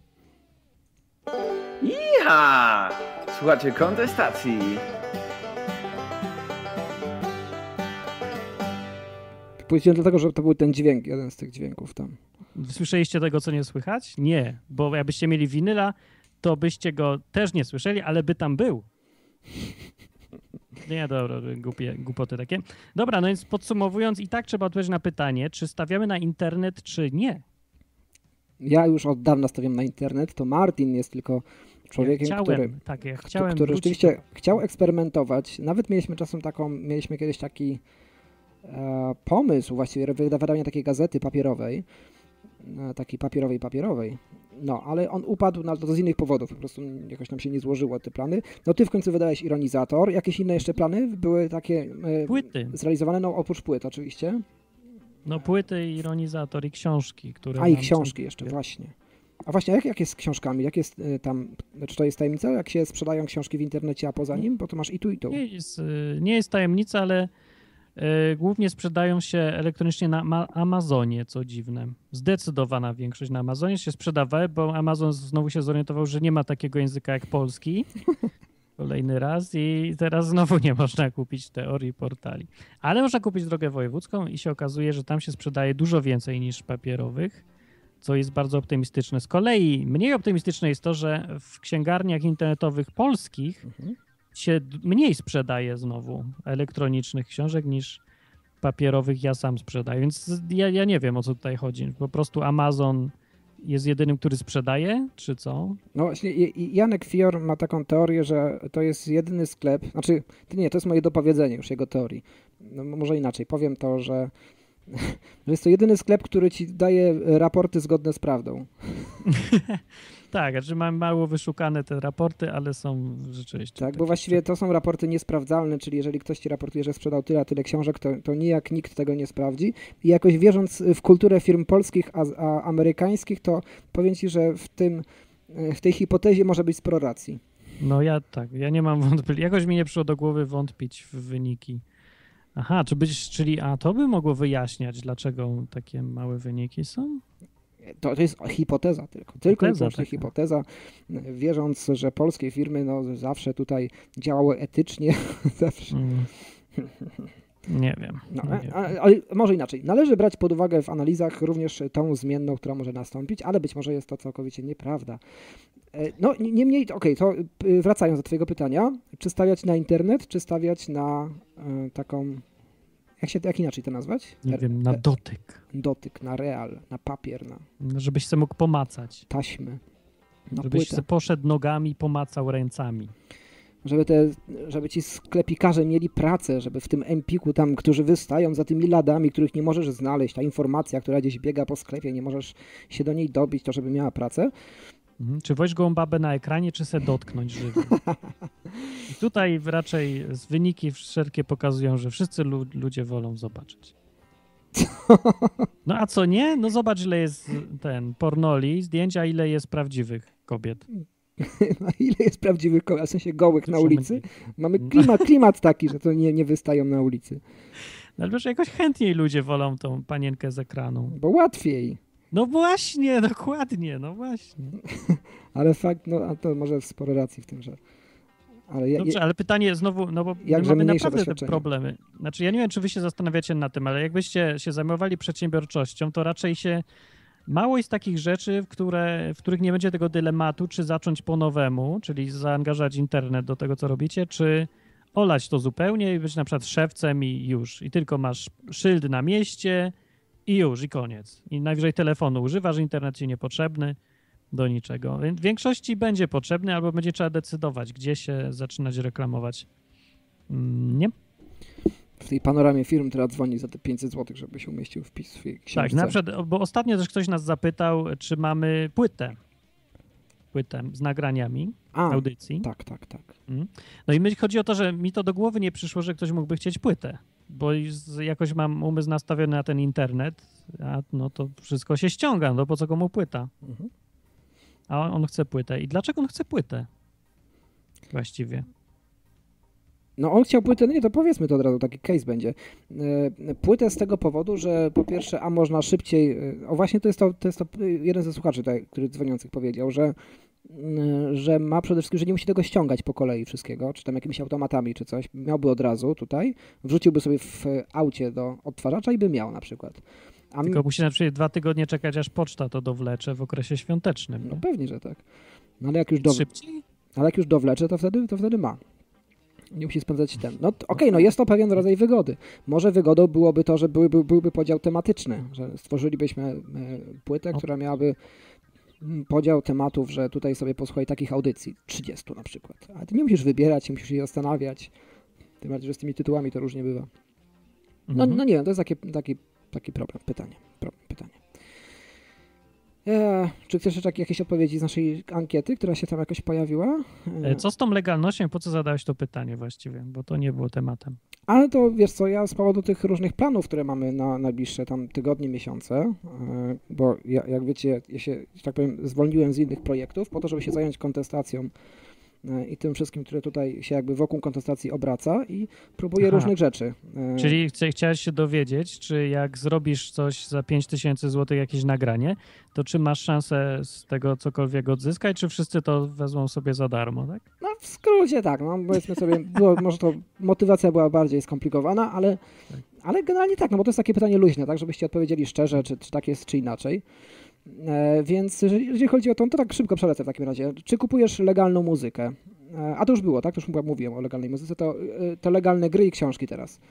K: Iha! Słuchajcie kontestacji.
B: Powiedziałem dlatego, że to był ten dźwięk, jeden z tych dźwięków tam.
C: Słyszeliście tego, co nie słychać? Nie, bo jakbyście mieli winyla, to byście go też nie słyszeli, ale by tam był. Nie, dobra, głupie, głupoty takie. Dobra, no więc podsumowując, i tak trzeba odpowiedzieć na pytanie, czy stawiamy na internet, czy nie.
B: Ja już od dawna stawiam na internet, to Martin jest tylko człowiekiem,
C: ja chciałem,
B: który,
C: tak, ja chciałem
B: który rzeczywiście chciał eksperymentować. Nawet mieliśmy czasem taką, mieliśmy kiedyś taki e, pomysł właściwie wydawania takiej gazety papierowej, e, takiej papierowej, papierowej. No, ale on upadł na, to z innych powodów, po prostu jakoś nam się nie złożyło te plany. No ty w końcu wydałeś Ironizator, jakieś inne jeszcze plany były takie e,
C: płyty
B: zrealizowane, no oprócz płyt oczywiście.
C: No płyty, Ironizator i książki, które...
B: A i książki jeszcze, właśnie. A właśnie, jak, jak jest z książkami? Jak jest y, tam, czy to jest tajemnica? Jak się sprzedają książki w internecie, a poza nim? Bo to masz i tu, i tu.
C: Nie jest, nie jest tajemnica, ale y, głównie sprzedają się elektronicznie na Ma- Amazonie, co dziwne. Zdecydowana większość na Amazonie się sprzedawały, bo Amazon znowu się zorientował, że nie ma takiego języka jak polski. Kolejny raz i teraz znowu nie można kupić teorii portali. Ale można kupić drogę wojewódzką i się okazuje, że tam się sprzedaje dużo więcej niż papierowych, co jest bardzo optymistyczne. Z kolei mniej optymistyczne jest to, że w księgarniach internetowych polskich mhm. się mniej sprzedaje znowu elektronicznych książek niż papierowych ja sam sprzedaję. Więc ja, ja nie wiem, o co tutaj chodzi. Po prostu Amazon jest jedynym, który sprzedaje, czy co?
B: No właśnie, Janek Fior ma taką teorię, że to jest jedyny sklep, znaczy, nie, to jest moje dopowiedzenie już jego teorii. No, może inaczej, powiem to, że, że jest to jedyny sklep, który ci daje raporty zgodne z prawdą.
C: Tak, znaczy mam mało wyszukane te raporty, ale są rzeczywiście.
B: Tak, bo właściwie to są raporty niesprawdzalne, czyli jeżeli ktoś ci raportuje, że sprzedał tyle, a tyle książek, to, to nijak nikt tego nie sprawdzi. I jakoś wierząc w kulturę firm polskich, a, a amerykańskich, to powiem ci, że w tym, w tej hipotezie może być sporo racji.
C: No ja tak, ja nie mam wątpliwości. Jakoś mi nie przyszło do głowy wątpić w wyniki. Aha, czy być, czyli a to by mogło wyjaśniać, dlaczego takie małe wyniki są?
B: To, to jest hipoteza tylko, tylko
C: hipoteza,
B: i
C: taka.
B: hipoteza, wierząc, że polskie firmy no, zawsze tutaj działały etycznie. zawsze.
C: Mm. Nie wiem.
B: No,
C: nie
B: ale,
C: wiem.
B: ale może inaczej. Należy brać pod uwagę w analizach również tą zmienną, która może nastąpić, ale być może jest to całkowicie nieprawda. No niemniej, okej, okay, to wracając do twojego pytania, czy stawiać na internet, czy stawiać na y, taką... Jak się jak inaczej to nazwać?
C: Nie R- wiem, na dotyk.
B: Dotyk, na real, na papier, na...
C: Żebyś se mógł pomacać.
B: Taśmy. Na
C: Żebyś
B: płytę.
C: se poszedł nogami, pomacał ręcami.
B: Żeby, te, żeby ci sklepikarze mieli pracę, żeby w tym Empiku tam, którzy wystają za tymi ladami, których nie możesz znaleźć, ta informacja, która gdzieś biega po sklepie, nie możesz się do niej dobić, to żeby miała pracę.
C: Mhm. Czy woź gołą babę na ekranie, czy se dotknąć żywym? I tutaj raczej wyniki wszelkie pokazują, że wszyscy lu- ludzie wolą zobaczyć. No a co nie? No zobacz, ile jest ten pornoli, zdjęcia, ile jest prawdziwych kobiet.
B: No, ile jest prawdziwych kobiet, w sensie gołych na ulicy? Mamy klimat, klimat taki, że to nie, nie wystają na ulicy.
C: No ale jakoś chętniej ludzie wolą tą panienkę z ekranu.
B: Bo łatwiej.
C: No właśnie, dokładnie, no właśnie.
B: Ale fakt, no a to może sporo racji w tym, że... Ale ja,
C: Dobrze, ale pytanie znowu, no bo
B: jakże
C: mamy naprawdę te
B: doświadczenie.
C: problemy. Znaczy ja nie wiem, czy wy się zastanawiacie nad tym, ale jakbyście się zajmowali przedsiębiorczością, to raczej się... Mało jest takich rzeczy, w, które, w których nie będzie tego dylematu, czy zacząć po nowemu, czyli zaangażować internet do tego, co robicie, czy olać to zupełnie i być na przykład szewcem i już. I tylko masz szyld na mieście i już, i koniec. I najwyżej telefonu używasz, internet ci niepotrzebny do niczego. W większości będzie potrzebny albo będzie trzeba decydować, gdzie się zaczynać reklamować. Mm, nie?
B: W tej panoramie firm teraz dzwoni za te pięćset złotych, żeby się umieścił wpis w swojej książce.
C: Tak, na przykład, bo ostatnio też ktoś nas zapytał, czy mamy płytę. Płytę z nagraniami
B: A,
C: audycji.
B: Tak, tak, tak.
C: No i chodzi o to, że mi to do głowy nie przyszło, że ktoś mógłby chcieć płytę, bo jakoś mam umysł nastawiony na ten internet, a no to wszystko się ściąga, no po co komu płyta?
B: Mhm.
C: A on, on chce płytę. I dlaczego on chce płytę? Właściwie.
B: No on chciał płytę, no nie, to powiedzmy to od razu, taki case będzie. Płytę z tego powodu, że po pierwsze, a można szybciej, o właśnie to jest to, to, jest to jeden ze słuchaczy, tutaj, który dzwoniących powiedział, że, że ma przede wszystkim, że nie musi tego ściągać po kolei wszystkiego, czy tam jakimiś automatami, czy coś, miałby od razu tutaj, wrzuciłby sobie w aucie do odtwarzacza i by miał na przykład. A
C: Tylko musi na przykład dwa tygodnie czekać, aż poczta to dowlecze w okresie świątecznym.
B: No pewnie, że tak. No ale jak już, do...
C: Szybciej?
B: ale jak już dowlecze, to wtedy, to wtedy ma. Nie musi spędzać ten. No okej, okay, no jest to pewien rodzaj wygody. Może wygodą byłoby to, że byłby, byłby podział tematyczny, że stworzylibyśmy płytę, która miałaby podział tematów, że tutaj sobie posłuchaj takich audycji, trzydziestu na przykład. Ale ty nie musisz wybierać, nie musisz się zastanawiać. Tym bardziej, że z tymi tytułami to różnie bywa. No,
C: Mhm.
B: no nie wiem, to jest taki, taki, taki problem, pytanie. Problem, pytanie. Eee, czy chcesz jeszcze jakieś odpowiedzi z naszej ankiety, która się tam jakoś pojawiła?
C: E, Co z tą legalnością? Po co zadałeś to pytanie właściwie? Bo to nie było tematem.
B: Ale to wiesz co, ja z powodu tych różnych planów, które mamy na najbliższe tam tygodnie, miesiące, e, bo ja, jak wiecie, ja się, że tak powiem, zwolniłem z innych projektów po to, żeby się zająć kontestacją i tym wszystkim, które tutaj się jakby wokół kontestacji obraca i próbuje
C: Aha.
B: różnych rzeczy.
C: Czyli chcia- chciałeś się dowiedzieć, czy jak zrobisz coś za pięć tysięcy złotych, jakieś nagranie, to czy masz szansę z tego cokolwiek odzyskać, czy wszyscy to wezmą sobie za darmo, tak?
B: No w skrócie tak, no powiedzmy sobie, było, może to motywacja była bardziej skomplikowana, ale, ale generalnie tak, no bo to jest takie pytanie luźne, tak, żebyście odpowiedzieli szczerze, czy, czy tak jest, czy inaczej. E, więc jeżeli, jeżeli chodzi o to, to tak szybko przelecę w takim razie. Czy kupujesz legalną muzykę? E, a to już było, tak? To już chyba mówiłem o legalnej muzyce. To, e, to legalne gry i książki teraz.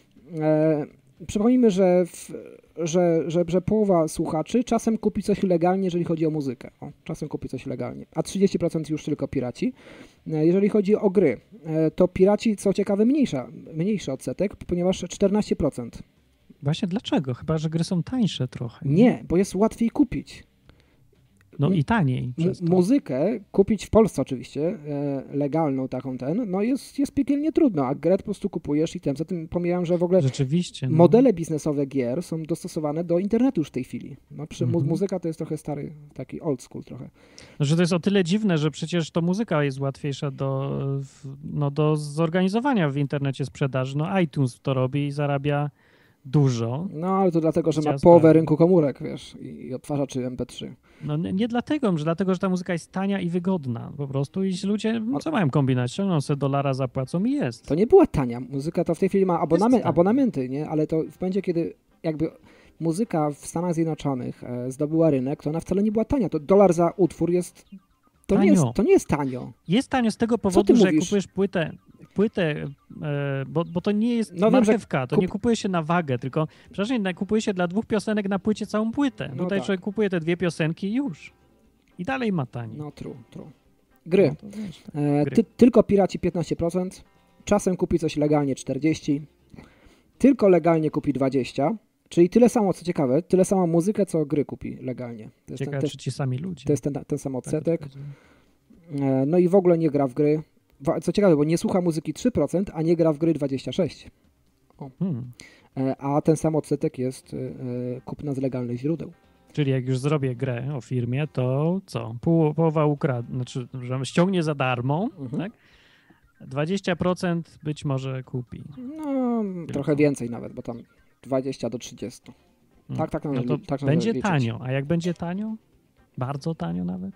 B: E, przypomnijmy, że, w, że, że, że połowa słuchaczy czasem kupi coś legalnie, jeżeli chodzi o muzykę. O, czasem kupi coś legalnie. A trzydzieści procent już tylko piraci. E, jeżeli chodzi o gry, e, to piraci, co ciekawe, mniejsza, mniejszy odsetek, ponieważ czternaście procent.
C: Właśnie dlaczego? Chyba, że gry są tańsze trochę.
B: Nie, bo jest łatwiej kupić.
C: No i taniej.
B: M-
C: Przez to.
B: muzykę kupić w Polsce oczywiście, e, legalną taką ten, no jest, jest piekielnie trudno, a grę po prostu kupujesz i tym. Zatem pomijam, że w ogóle
C: Rzeczywiście. No.
B: modele biznesowe gier są dostosowane do internetu już w tej chwili. No, przy mu-
C: Mhm.
B: muzyka to jest trochę stary, taki old school trochę.
C: No, że to jest o tyle dziwne, że przecież to muzyka jest łatwiejsza do, w- no, do zorganizowania w internecie sprzedaży. No iTunes to robi i zarabia dużo.
B: No ale to dlatego, że ma
C: Jasne.
B: połowę rynku komórek, wiesz, i, i odtwarzaczy M P trzy.
C: No nie, nie dlatego, że dlatego, że ta muzyka jest tania i wygodna po prostu i ludzie, no, co mają kombinać? Ściągną sobie dolara, zapłacą i jest.
B: To nie była tania. Muzyka to w tej chwili ma abonament,
C: tania.
B: abonamenty, nie? Ale to w momencie, kiedy jakby muzyka w Stanach Zjednoczonych e, zdobyła rynek, to ona wcale nie była tania. To dolar za utwór jest... To nie jest,
C: Tanio.
B: to nie jest tanio.
C: Jest tanio z tego
B: ty
C: powodu, że jak
B: mówisz?
C: kupujesz płytę, płytę e, bo, bo to nie jest
B: No wiem, że
C: marchewka, to
B: kup-
C: nie kupuje się na wagę, tylko przepraszam, na- kupuje się dla dwóch piosenek na płycie całą płytę.
B: No
C: Tutaj
B: tak.
C: człowiek kupuje te dwie piosenki i już. I dalej ma taniej.
B: No true, true. Gry.
C: No to wiesz, tak.
B: E,
C: Gry.
B: ty, tylko piraci piętnaście procent. Czasem kupi coś legalnie czterdzieści procent. Tylko legalnie kupi dwadzieścia procent. Czyli tyle samo, co ciekawe, tyle samo muzykę, co gry kupi legalnie. To jest
C: Ciekawe,
B: ten,
C: czy ci sami ludzie.
B: to jest ten, ten sam odsetek.
C: Tak,
B: E, No i w ogóle nie gra w gry. Wa- Co ciekawe, bo nie słucha muzyki trzy procent, a nie gra w gry dwadzieścia sześć procent. O.
C: Hmm.
B: E, A ten sam odsetek jest e, kupna z legalnych źródeł.
C: Czyli jak już zrobię grę o firmie, to co? Pół, połowa ukradnie, znaczy, że ściągnie za darmo,
B: Mhm.
C: tak? dwadzieścia procent być może kupi.
B: No, trochę więcej nawet, bo tam dwadzieścia do trzydziestu.
C: Hmm.
B: Tak, tak,
C: No
B: należy-
C: to
B: tak należy
C: będzie
B: liczyć.
C: tanio. A jak będzie tanio? Bardzo tanio nawet?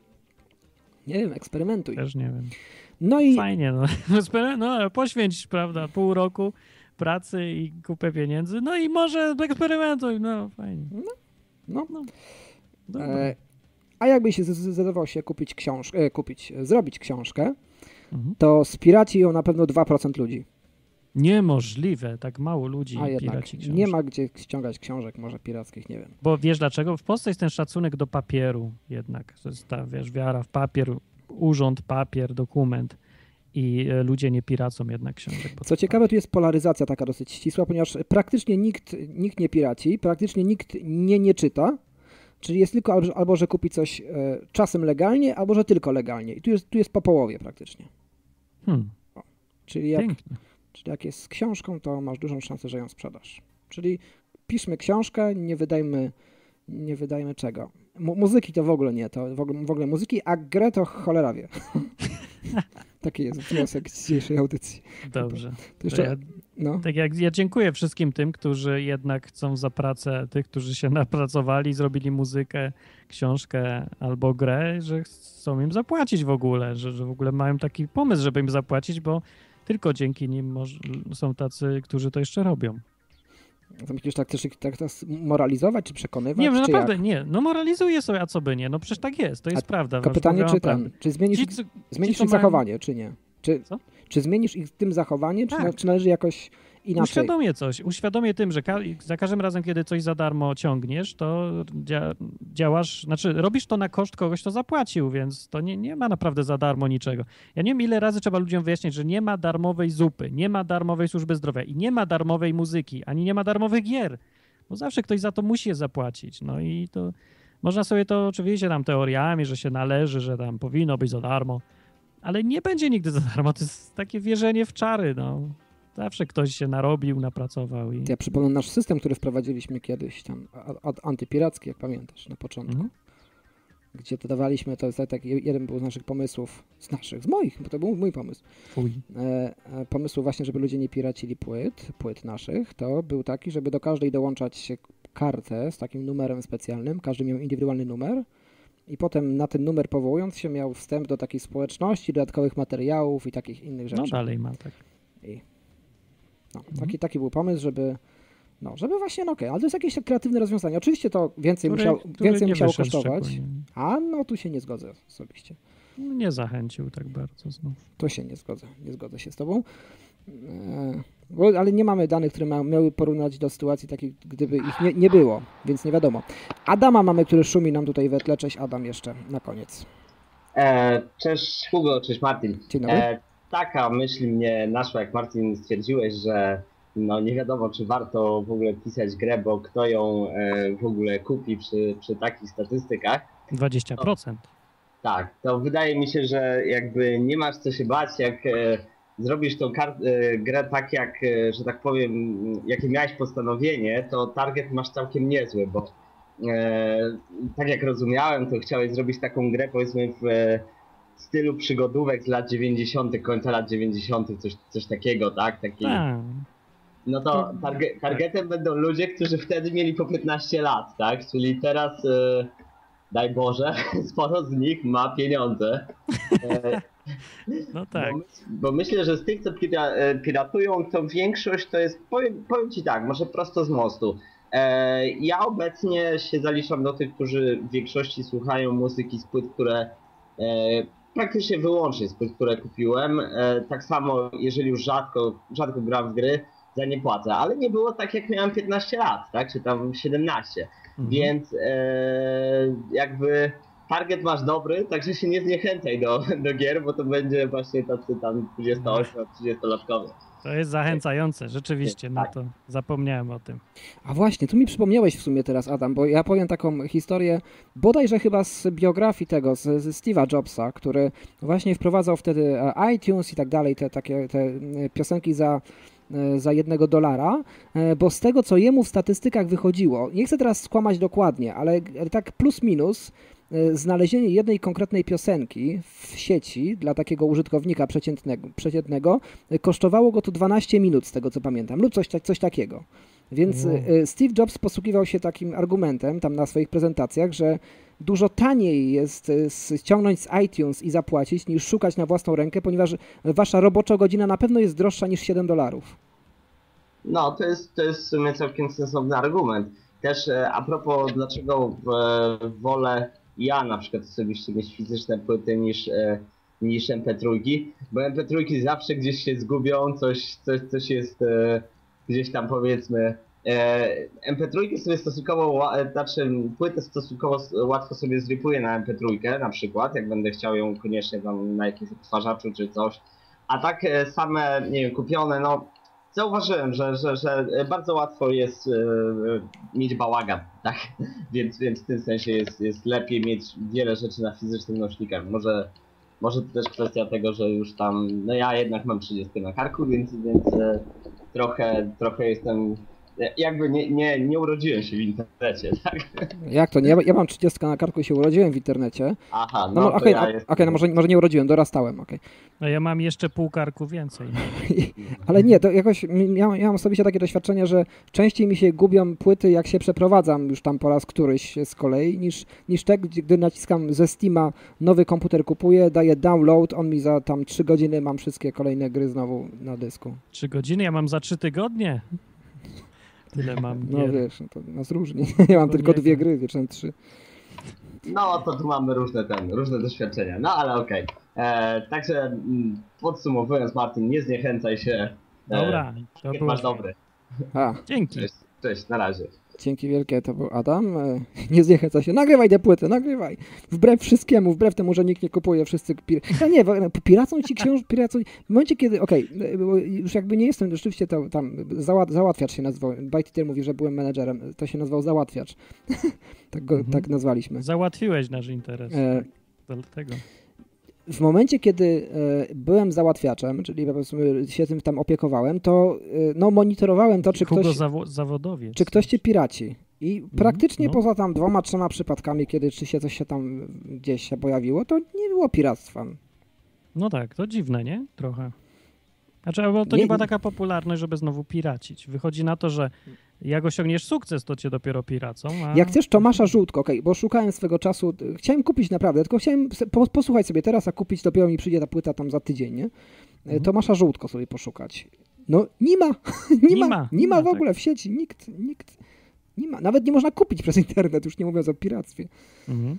B: Nie wiem, eksperymentuj.
C: Też nie wiem.
B: No i
C: Fajnie, no. no ale poświęć, prawda, pół roku pracy i kupę pieniędzy, no i może eksperymentuj, no fajnie.
B: no,
C: No, dobra.
B: e, a jakbyś z- z- zdecydował się kupić książkę, e, kupić, e, zrobić książkę,
C: Mhm.
B: to spiraci ją na pewno dwa procent ludzi.
C: Niemożliwe, tak mało ludzi
B: A jednak
C: piraci książki.
B: nie ma gdzie ściągać książek może pirackich, nie wiem.
C: Bo wiesz dlaczego? W Polsce jest ten szacunek do papieru jednak. To jest ta, wiesz, wiara w papier, urząd, papier, dokument i e, ludzie nie piracą jednak książek. bo
B: Co
C: to-
B: ciekawe, tu jest polaryzacja taka dosyć ścisła, ponieważ praktycznie nikt, nikt nie piraci, praktycznie nikt nie nie czyta, czyli jest tylko albo, albo że kupi coś e, czasem legalnie, albo że tylko legalnie. I tu jest, tu jest po połowie praktycznie.
C: Hmm,
B: Czyli jak,
C: pięknie.
B: czyli jak jest z książką, to masz dużą szansę, że ją sprzedasz. Czyli piszmy książkę, nie wydajmy, nie wydajmy czego. Mu- muzyki to w ogóle nie, to w ogóle, w ogóle muzyki, a grę to cholera wie. Taki jest wniosek z dzisiejszej audycji.
C: Dobrze.
B: To
C: To
B: jeszcze,
C: ja,
B: no.
C: tak jak ja dziękuję wszystkim tym, którzy jednak chcą za pracę, tych, którzy się napracowali, zrobili muzykę, książkę albo grę, że chcą im zapłacić w ogóle, że, że w ogóle mają taki pomysł, żeby im zapłacić, bo tylko dzięki nim moż, są tacy, którzy to jeszcze robią.
B: To myślisz, tak chcesz ich tak teraz moralizować, czy przekonywać,
C: Nie, no
B: czy
C: naprawdę,
B: jak?
C: nie. No moralizuję sobie, a co by nie? No przecież tak jest, to jest
B: A
C: prawda.
B: Tylko
C: wasz
B: pytanie,
C: Boga
B: czy
C: ma prawdę.
B: ten, czy zmienisz,
C: Ci,
B: ich,
C: co-
B: zmienisz
C: ci, co
B: ich
C: mają-
B: zachowanie, czy nie? Czy,
C: Co?
B: czy zmienisz ich tym zachowanie, czy,
C: Tak.
B: na, czy należy jakoś inaczej?
C: Uświadomię coś. Uświadomię tym, że ka- za każdym razem, kiedy coś za darmo ciągniesz, to dzia- działasz, znaczy robisz to na koszt kogoś, kto zapłacił, więc to nie, nie ma naprawdę za darmo niczego. Ja nie wiem, ile razy trzeba ludziom wyjaśniać, że nie ma darmowej zupy, nie ma darmowej służby zdrowia i nie ma darmowej muzyki, ani nie ma darmowych gier, bo zawsze ktoś za to musi je zapłacić. No i to można sobie to oczywiście tam teoriami, że się należy, że tam powinno być za darmo, ale nie będzie nigdy za darmo. To jest takie wierzenie w czary, no. Zawsze ktoś się narobił, napracował i...
B: Ja przypomnę nasz system, który wprowadziliśmy kiedyś, tam a- a- antypiracki, jak pamiętasz, na początku.
C: Mhm.
B: gdzie dodawaliśmy, to jest tak, jeden był z naszych pomysłów, z naszych, z moich, bo to był mój pomysł.
C: Twój.
B: E, pomysł właśnie, żeby ludzie nie piracili płyt, płyt naszych, to był taki, żeby do każdej dołączać kartę z takim numerem specjalnym, każdy miał indywidualny numer i potem na ten numer powołując się miał wstęp do takiej społeczności, dodatkowych materiałów i takich innych rzeczy.
C: No dalej ma tak.
B: I, no, mhm. taki, taki był pomysł, żeby no, żeby właśnie, no okej, okay, ale to jest jakieś kreatywne rozwiązanie. Oczywiście to więcej,
C: który,
B: musiał,
C: który
B: więcej musiało kosztować,
C: szczególnie.
B: a no tu się nie zgodzę osobiście.
C: No, nie zachęcił tak bardzo znów.
B: Tu się nie zgodzę, nie zgodzę się z tobą. E, bo, ale nie mamy danych, które ma, miały porównać do sytuacji takiej, gdyby ich nie, nie było, więc nie wiadomo. Adama mamy, który szumi nam tutaj we tle. Cześć Adam jeszcze na koniec.
L: E, cześć Hugo, cześć Martin.
B: Dzień dobry.
L: E, taka myśl mnie naszła, jak Martin stwierdziłeś, że no nie wiadomo, czy warto w ogóle pisać grę, bo kto ją e, w ogóle kupi przy, przy takich statystykach.
C: dwadzieścia procent.
L: To, tak, to wydaje mi się, że jakby nie masz co się bać, jak e, zrobisz tą kart, e, grę tak jak, e, że tak powiem, jakie miałeś postanowienie, to target masz całkiem niezły, bo e, tak jak rozumiałem, to chciałeś zrobić taką grę, powiedzmy w e, stylu przygodówek z lat dziewięćdziesiątych, końca lat dziewięćdziesiątych, coś, coś takiego, tak? Taki, no to targe, targetem będą ludzie, którzy wtedy mieli po piętnaście lat, tak? Czyli teraz, e, daj Boże, sporo z nich ma pieniądze. E,
C: no tak.
L: Bo, bo myślę, że z tych, co pira, piratują, to większość to jest, powiem, powiem ci tak, może prosto z mostu. E, ja obecnie się zaliczam do tych, którzy w większości słuchają muzyki z płyt, które e, praktycznie wyłącznie z płyt, które kupiłem. E, tak samo, jeżeli już rzadko, rzadko gram w gry, za nie płacę, ale nie było tak, jak miałem piętnaście lat, tak, czy tam siedemnaście, mhm. Więc e, jakby target masz dobry, także się nie zniechęcaj do, do gier, bo to będzie właśnie tacy tam dwudziesto-trzydziestolatkowie.
C: To jest zachęcające, rzeczywiście, no to zapomniałem o tym.
B: A właśnie, tu mi przypomniałeś w sumie teraz, Adam, bo ja powiem taką historię, bodajże chyba z biografii tego, z, z Steve'a Jobsa, który właśnie wprowadzał wtedy iTunes i tak dalej, te takie te piosenki za za jednego dolara, bo z tego, co jemu w statystykach wychodziło, nie chcę teraz skłamać dokładnie, ale tak plus minus, znalezienie jednej konkretnej piosenki w sieci dla takiego użytkownika przeciętnego, przeciętnego kosztowało go to dwanaście minut, z tego co pamiętam, lub coś, coś takiego. Więc wow. Steve Jobs posługiwał się takim argumentem tam na swoich prezentacjach, że dużo taniej jest ściągnąć z iTunes i zapłacić, niż szukać na własną rękę, ponieważ wasza robocza godzina na pewno jest droższa niż siedem dolarów.
L: No, to jest, to jest w sumie całkiem sensowny argument. Też a propos, dlaczego wolę ja na przykład osobiście mieć fizyczne płyty niż, niż em pe trzy, bo em pe trzy zawsze gdzieś się zgubią, coś, coś, coś jest gdzieś tam powiedzmy. em pe trzy sobie stosunkowo, znaczy płytę stosunkowo łatwo sobie zripuję na em pe trzy na przykład, jak będę chciał ją koniecznie tam na jakimś odtwarzaczu czy coś. A tak same, nie wiem, kupione, no zauważyłem, że, że, że bardzo łatwo jest e, mieć bałagan, tak? Więc, więc w tym sensie jest, jest lepiej mieć wiele rzeczy na fizycznym nośnikach. Może, może to też kwestia tego, że już tam, no ja jednak mam trzydzieści na karku, więc, więc e, trochę, trochę jestem, jakby nie, nie, nie urodziłem się w internecie, tak?
B: Jak to nie? Ja mam trzydzieści na karku i się urodziłem w internecie.
L: Aha, no,
B: no
L: to
B: okej,
L: ja
B: okay,
L: jestem...
B: okay, no może, może nie urodziłem, dorastałem, okej. Okay.
C: No ja mam jeszcze pół karku więcej.
B: Ale nie, to jakoś, ja, ja mam osobiście takie doświadczenie, że częściej mi się gubią płyty, jak się przeprowadzam już tam po raz któryś z kolei, niż, niż te, gdy naciskam ze Steama, nowy komputer kupuję, daję download, on mi za tam trzy godziny, mam wszystkie kolejne gry znowu na dysku.
C: Trzy godziny? Ja mam za trzy tygodnie. Tyle mam.
B: No gier. Wiesz, to nas różni. Ja mam no tylko dwie gry, wieczorem trzy.
L: No to tu mamy różne ten, różne doświadczenia, no ale okej. Okay. Także m, podsumowując, Martin, nie zniechęcaj się.
C: Dobra,
L: to było masz dobry.
B: A.
C: Dzięki.
L: Cześć, cześć, na razie.
B: Dzięki wielkie, to był Adam. Nie zniechęcaj się, nagrywaj te płyty, nagrywaj. Wbrew wszystkiemu, wbrew temu, że nikt nie kupuje, wszyscy pir... Ja nie, piracą ci książ... piracą... W momencie, kiedy, okej, okay, już jakby nie jestem, rzeczywiście to tam załat... załatwiacz się nazwał. Byteeter mówi, że byłem menedżerem, to się nazywał załatwiacz. tak go mhm. tak nazwaliśmy.
C: Załatwiłeś nasz interes. E... Dlatego.
B: W momencie, kiedy e, byłem załatwiaczem, czyli po prostu się tym tam opiekowałem, to e, no, monitorowałem to, czy
C: Hugo
B: ktoś...
C: zawo- zawodowiec.
B: Czy ktoś cię piraci. I praktycznie
C: no.
B: poza tam dwoma, trzema przypadkami, kiedy czy się coś się tam gdzieś się pojawiło, to nie było piractwa.
C: No tak, to dziwne, nie? Trochę. Znaczy, bo to
B: Nie-
C: nie była taka popularność, żeby znowu piracić. Wychodzi na to, że jak osiągniesz sukces, to cię dopiero piracą, a...
B: Jak chcesz Tomasza Żółtko, okej, bo szukałem swego czasu, y, chciałem kupić naprawdę, tylko chciałem se- po, posłuchać sobie teraz, a kupić dopiero mi przyjdzie ta płyta tam za tydzień, nie? Mhm. Tomasza Żółtko sobie poszukać. No nie ma, nie,
C: Nie
B: ma,
C: ma,
B: nie
C: nie
B: ma
C: ma,
B: w
C: tak.
B: ogóle w sieci, nikt, nikt, nie ma, nawet nie można kupić przez internet, już nie mówiąc o piractwie.
C: Mhm.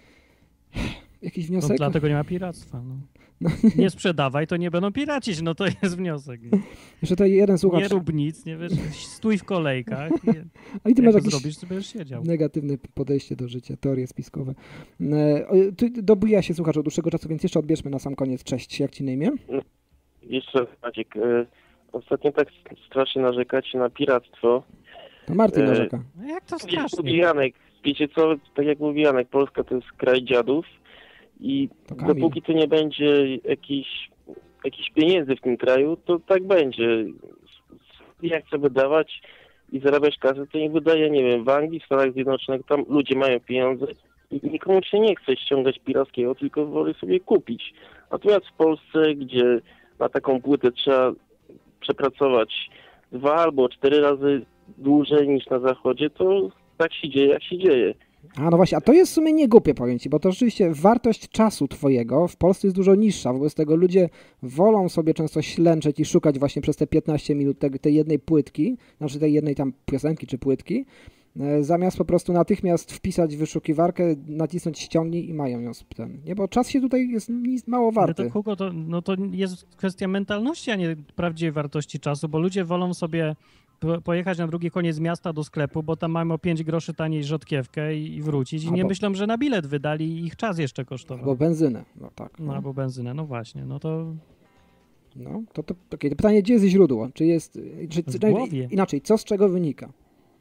B: Jakiś
C: No,
B: wniosek?
C: dlatego nie ma piractwa, no.
B: No.
C: Nie sprzedawaj, to nie będą piracić, no to jest wniosek. Nie?
B: Jeszcze tutaj jeden słuchacz.
C: Nie rób nic, nie wiesz, stój w kolejkach. I,
B: A i ty
C: jak
B: masz
C: to
B: jakieś
C: zrobisz, to będziesz siedział.
B: negatywne podejście do życia, teorie spiskowe. E, o, ty dobija się słuchacz od dłuższego czasu, więc jeszcze odbierzmy na sam koniec. Cześć, jak ci na imię?
F: Jeszcze raz, Maciek, e, ostatnio tak strasznie narzekacie na piractwo.
B: To Martin
F: E,
B: narzeka.
C: No jak to
F: Jak mówi
C: strasznie.
F: Janek, wiecie co, tak jak mówi Janek, Polska to jest kraj dziadów i
B: To Kamil.
F: dopóki to nie będzie jakichś jakichś pieniędzy w tym kraju, to tak będzie. Jak chcę wydawać i zarabiać kasę, to nie wydaje, nie wiem, w Anglii, w Stanach Zjednoczonych, tam ludzie mają pieniądze i nikomu się nie chce ściągać pirackiego, tylko woli sobie kupić. Natomiast w Polsce, gdzie na taką płytę trzeba przepracować dwa albo cztery razy dłużej niż na zachodzie, to tak się dzieje, jak się dzieje.
B: A no właśnie, a to jest w sumie nie głupie, powiem ci, bo to rzeczywiście wartość czasu twojego w Polsce jest dużo niższa, wobec tego ludzie wolą sobie często ślęczeć i szukać właśnie przez te piętnaście minut tej, tej jednej płytki, znaczy tej jednej tam piosenki czy płytki, e, zamiast po prostu natychmiast wpisać w wyszukiwarkę, nacisnąć ściągnij i mają ją z ten, nie, bo czas się tutaj jest nic, mało
C: Ale
B: warty.
C: to, Hugo, to, no to jest kwestia mentalności, a nie prawdziwej wartości czasu, bo ludzie wolą sobie po- pojechać na drugi koniec miasta do sklepu, bo tam mamy o pięć groszy taniej rzodkiewkę i, i wrócić i nie
B: Albo-
C: myślą, że na bilet wydali i ich czas jeszcze kosztował.
B: Albo benzynę, no tak.
C: No albo benzynę, no właśnie, no to
B: No, to, to, okay, to pytanie, gdzie jest źródło? Czy jest, czy,
C: W
B: czy,
C: głowie.
B: inaczej, co z czego wynika?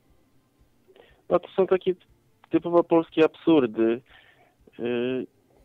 F: No to są takie typowo polskie absurdy. Yy,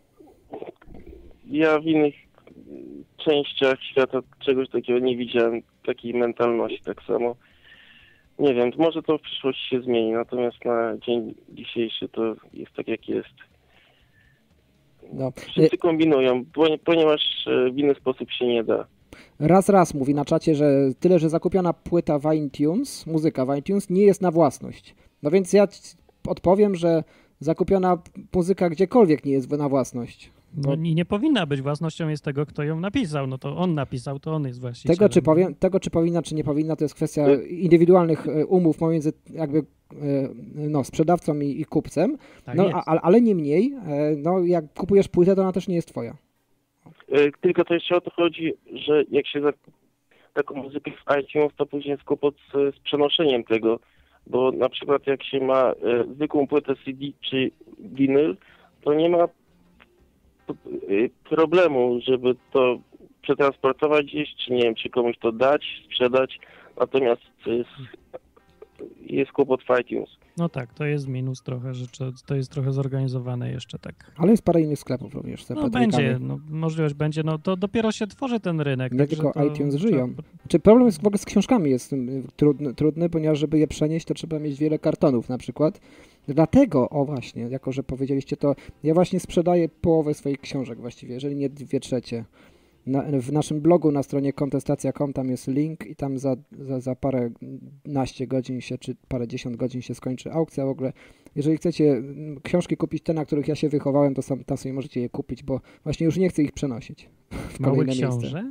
F: Ja w innych częściach świata czegoś takiego nie widziałem, takiej mentalności tak samo. Nie wiem, może to w przyszłości się zmieni, natomiast na dzień dzisiejszy to jest tak jak jest.
B: No,
F: Wszyscy kombinują, poni- ponieważ e, w inny sposób się nie da.
B: raz, raz mówi na czacie, że tyle, że zakupiona płyta w iTunes, muzyka w iTunes nie jest na własność. No więc ja ci odpowiem, że zakupiona muzyka gdziekolwiek nie jest na własność.
C: no, i nie powinna być własnością jest tego, kto ją napisał. No to on napisał, to on jest właścicielem.
B: Tego czy, powiem, tego, czy powinna, czy nie powinna, to jest kwestia indywidualnych e, umów pomiędzy jakby e, no, sprzedawcą i, i kupcem.
C: Tak
B: No,
C: jest.
B: a, ale niemniej, e, no, jak kupujesz płytę, to ona też nie jest twoja.
F: E, Tylko to jeszcze o to chodzi, że jak się zakupi taką muzykę w iTunes, to później jest kłopot z, z przenoszeniem tego, bo na przykład jak się ma e, zwykłą płytę C D czy winyl, to nie ma p- e, problemu, żeby to przetransportować gdzieś, czy nie wiem, czy komuś to dać, sprzedać, natomiast e, jest kłopot w iTunes.
C: No tak, to jest minus trochę, że to- to jest trochę zorganizowane jeszcze tak.
B: Ale jest parę innych sklepów również. z
C: No
B: C P trójkami.
C: będzie, no, możliwość będzie, no to dopiero się tworzy ten rynek.
B: Nie
C: także
B: tylko
C: to
B: iTunes
C: trzeba-
B: żyją. Czy problem jest w ogóle z książkami jest y, trudny, trudny, ponieważ żeby je przenieść, to trzeba mieć wiele kartonów na przykład. Dlatego, o właśnie, jako że powiedzieliście to, ja właśnie sprzedaję połowę swoich książek właściwie, jeżeli nie dwie trzecie. Na, w naszym blogu na stronie kontestacja kropka com tam jest link i tam za, za, za parę naście godzin się, czy parę dziesiąt godzin się skończy aukcja w ogóle. Jeżeli chcecie mm, książki kupić te, na których ja się wychowałem, to sam, tam sobie możecie je kupić, bo właśnie już nie chcę ich przenosić w
C: Mały
B: kolejne miejsce.
C: książę?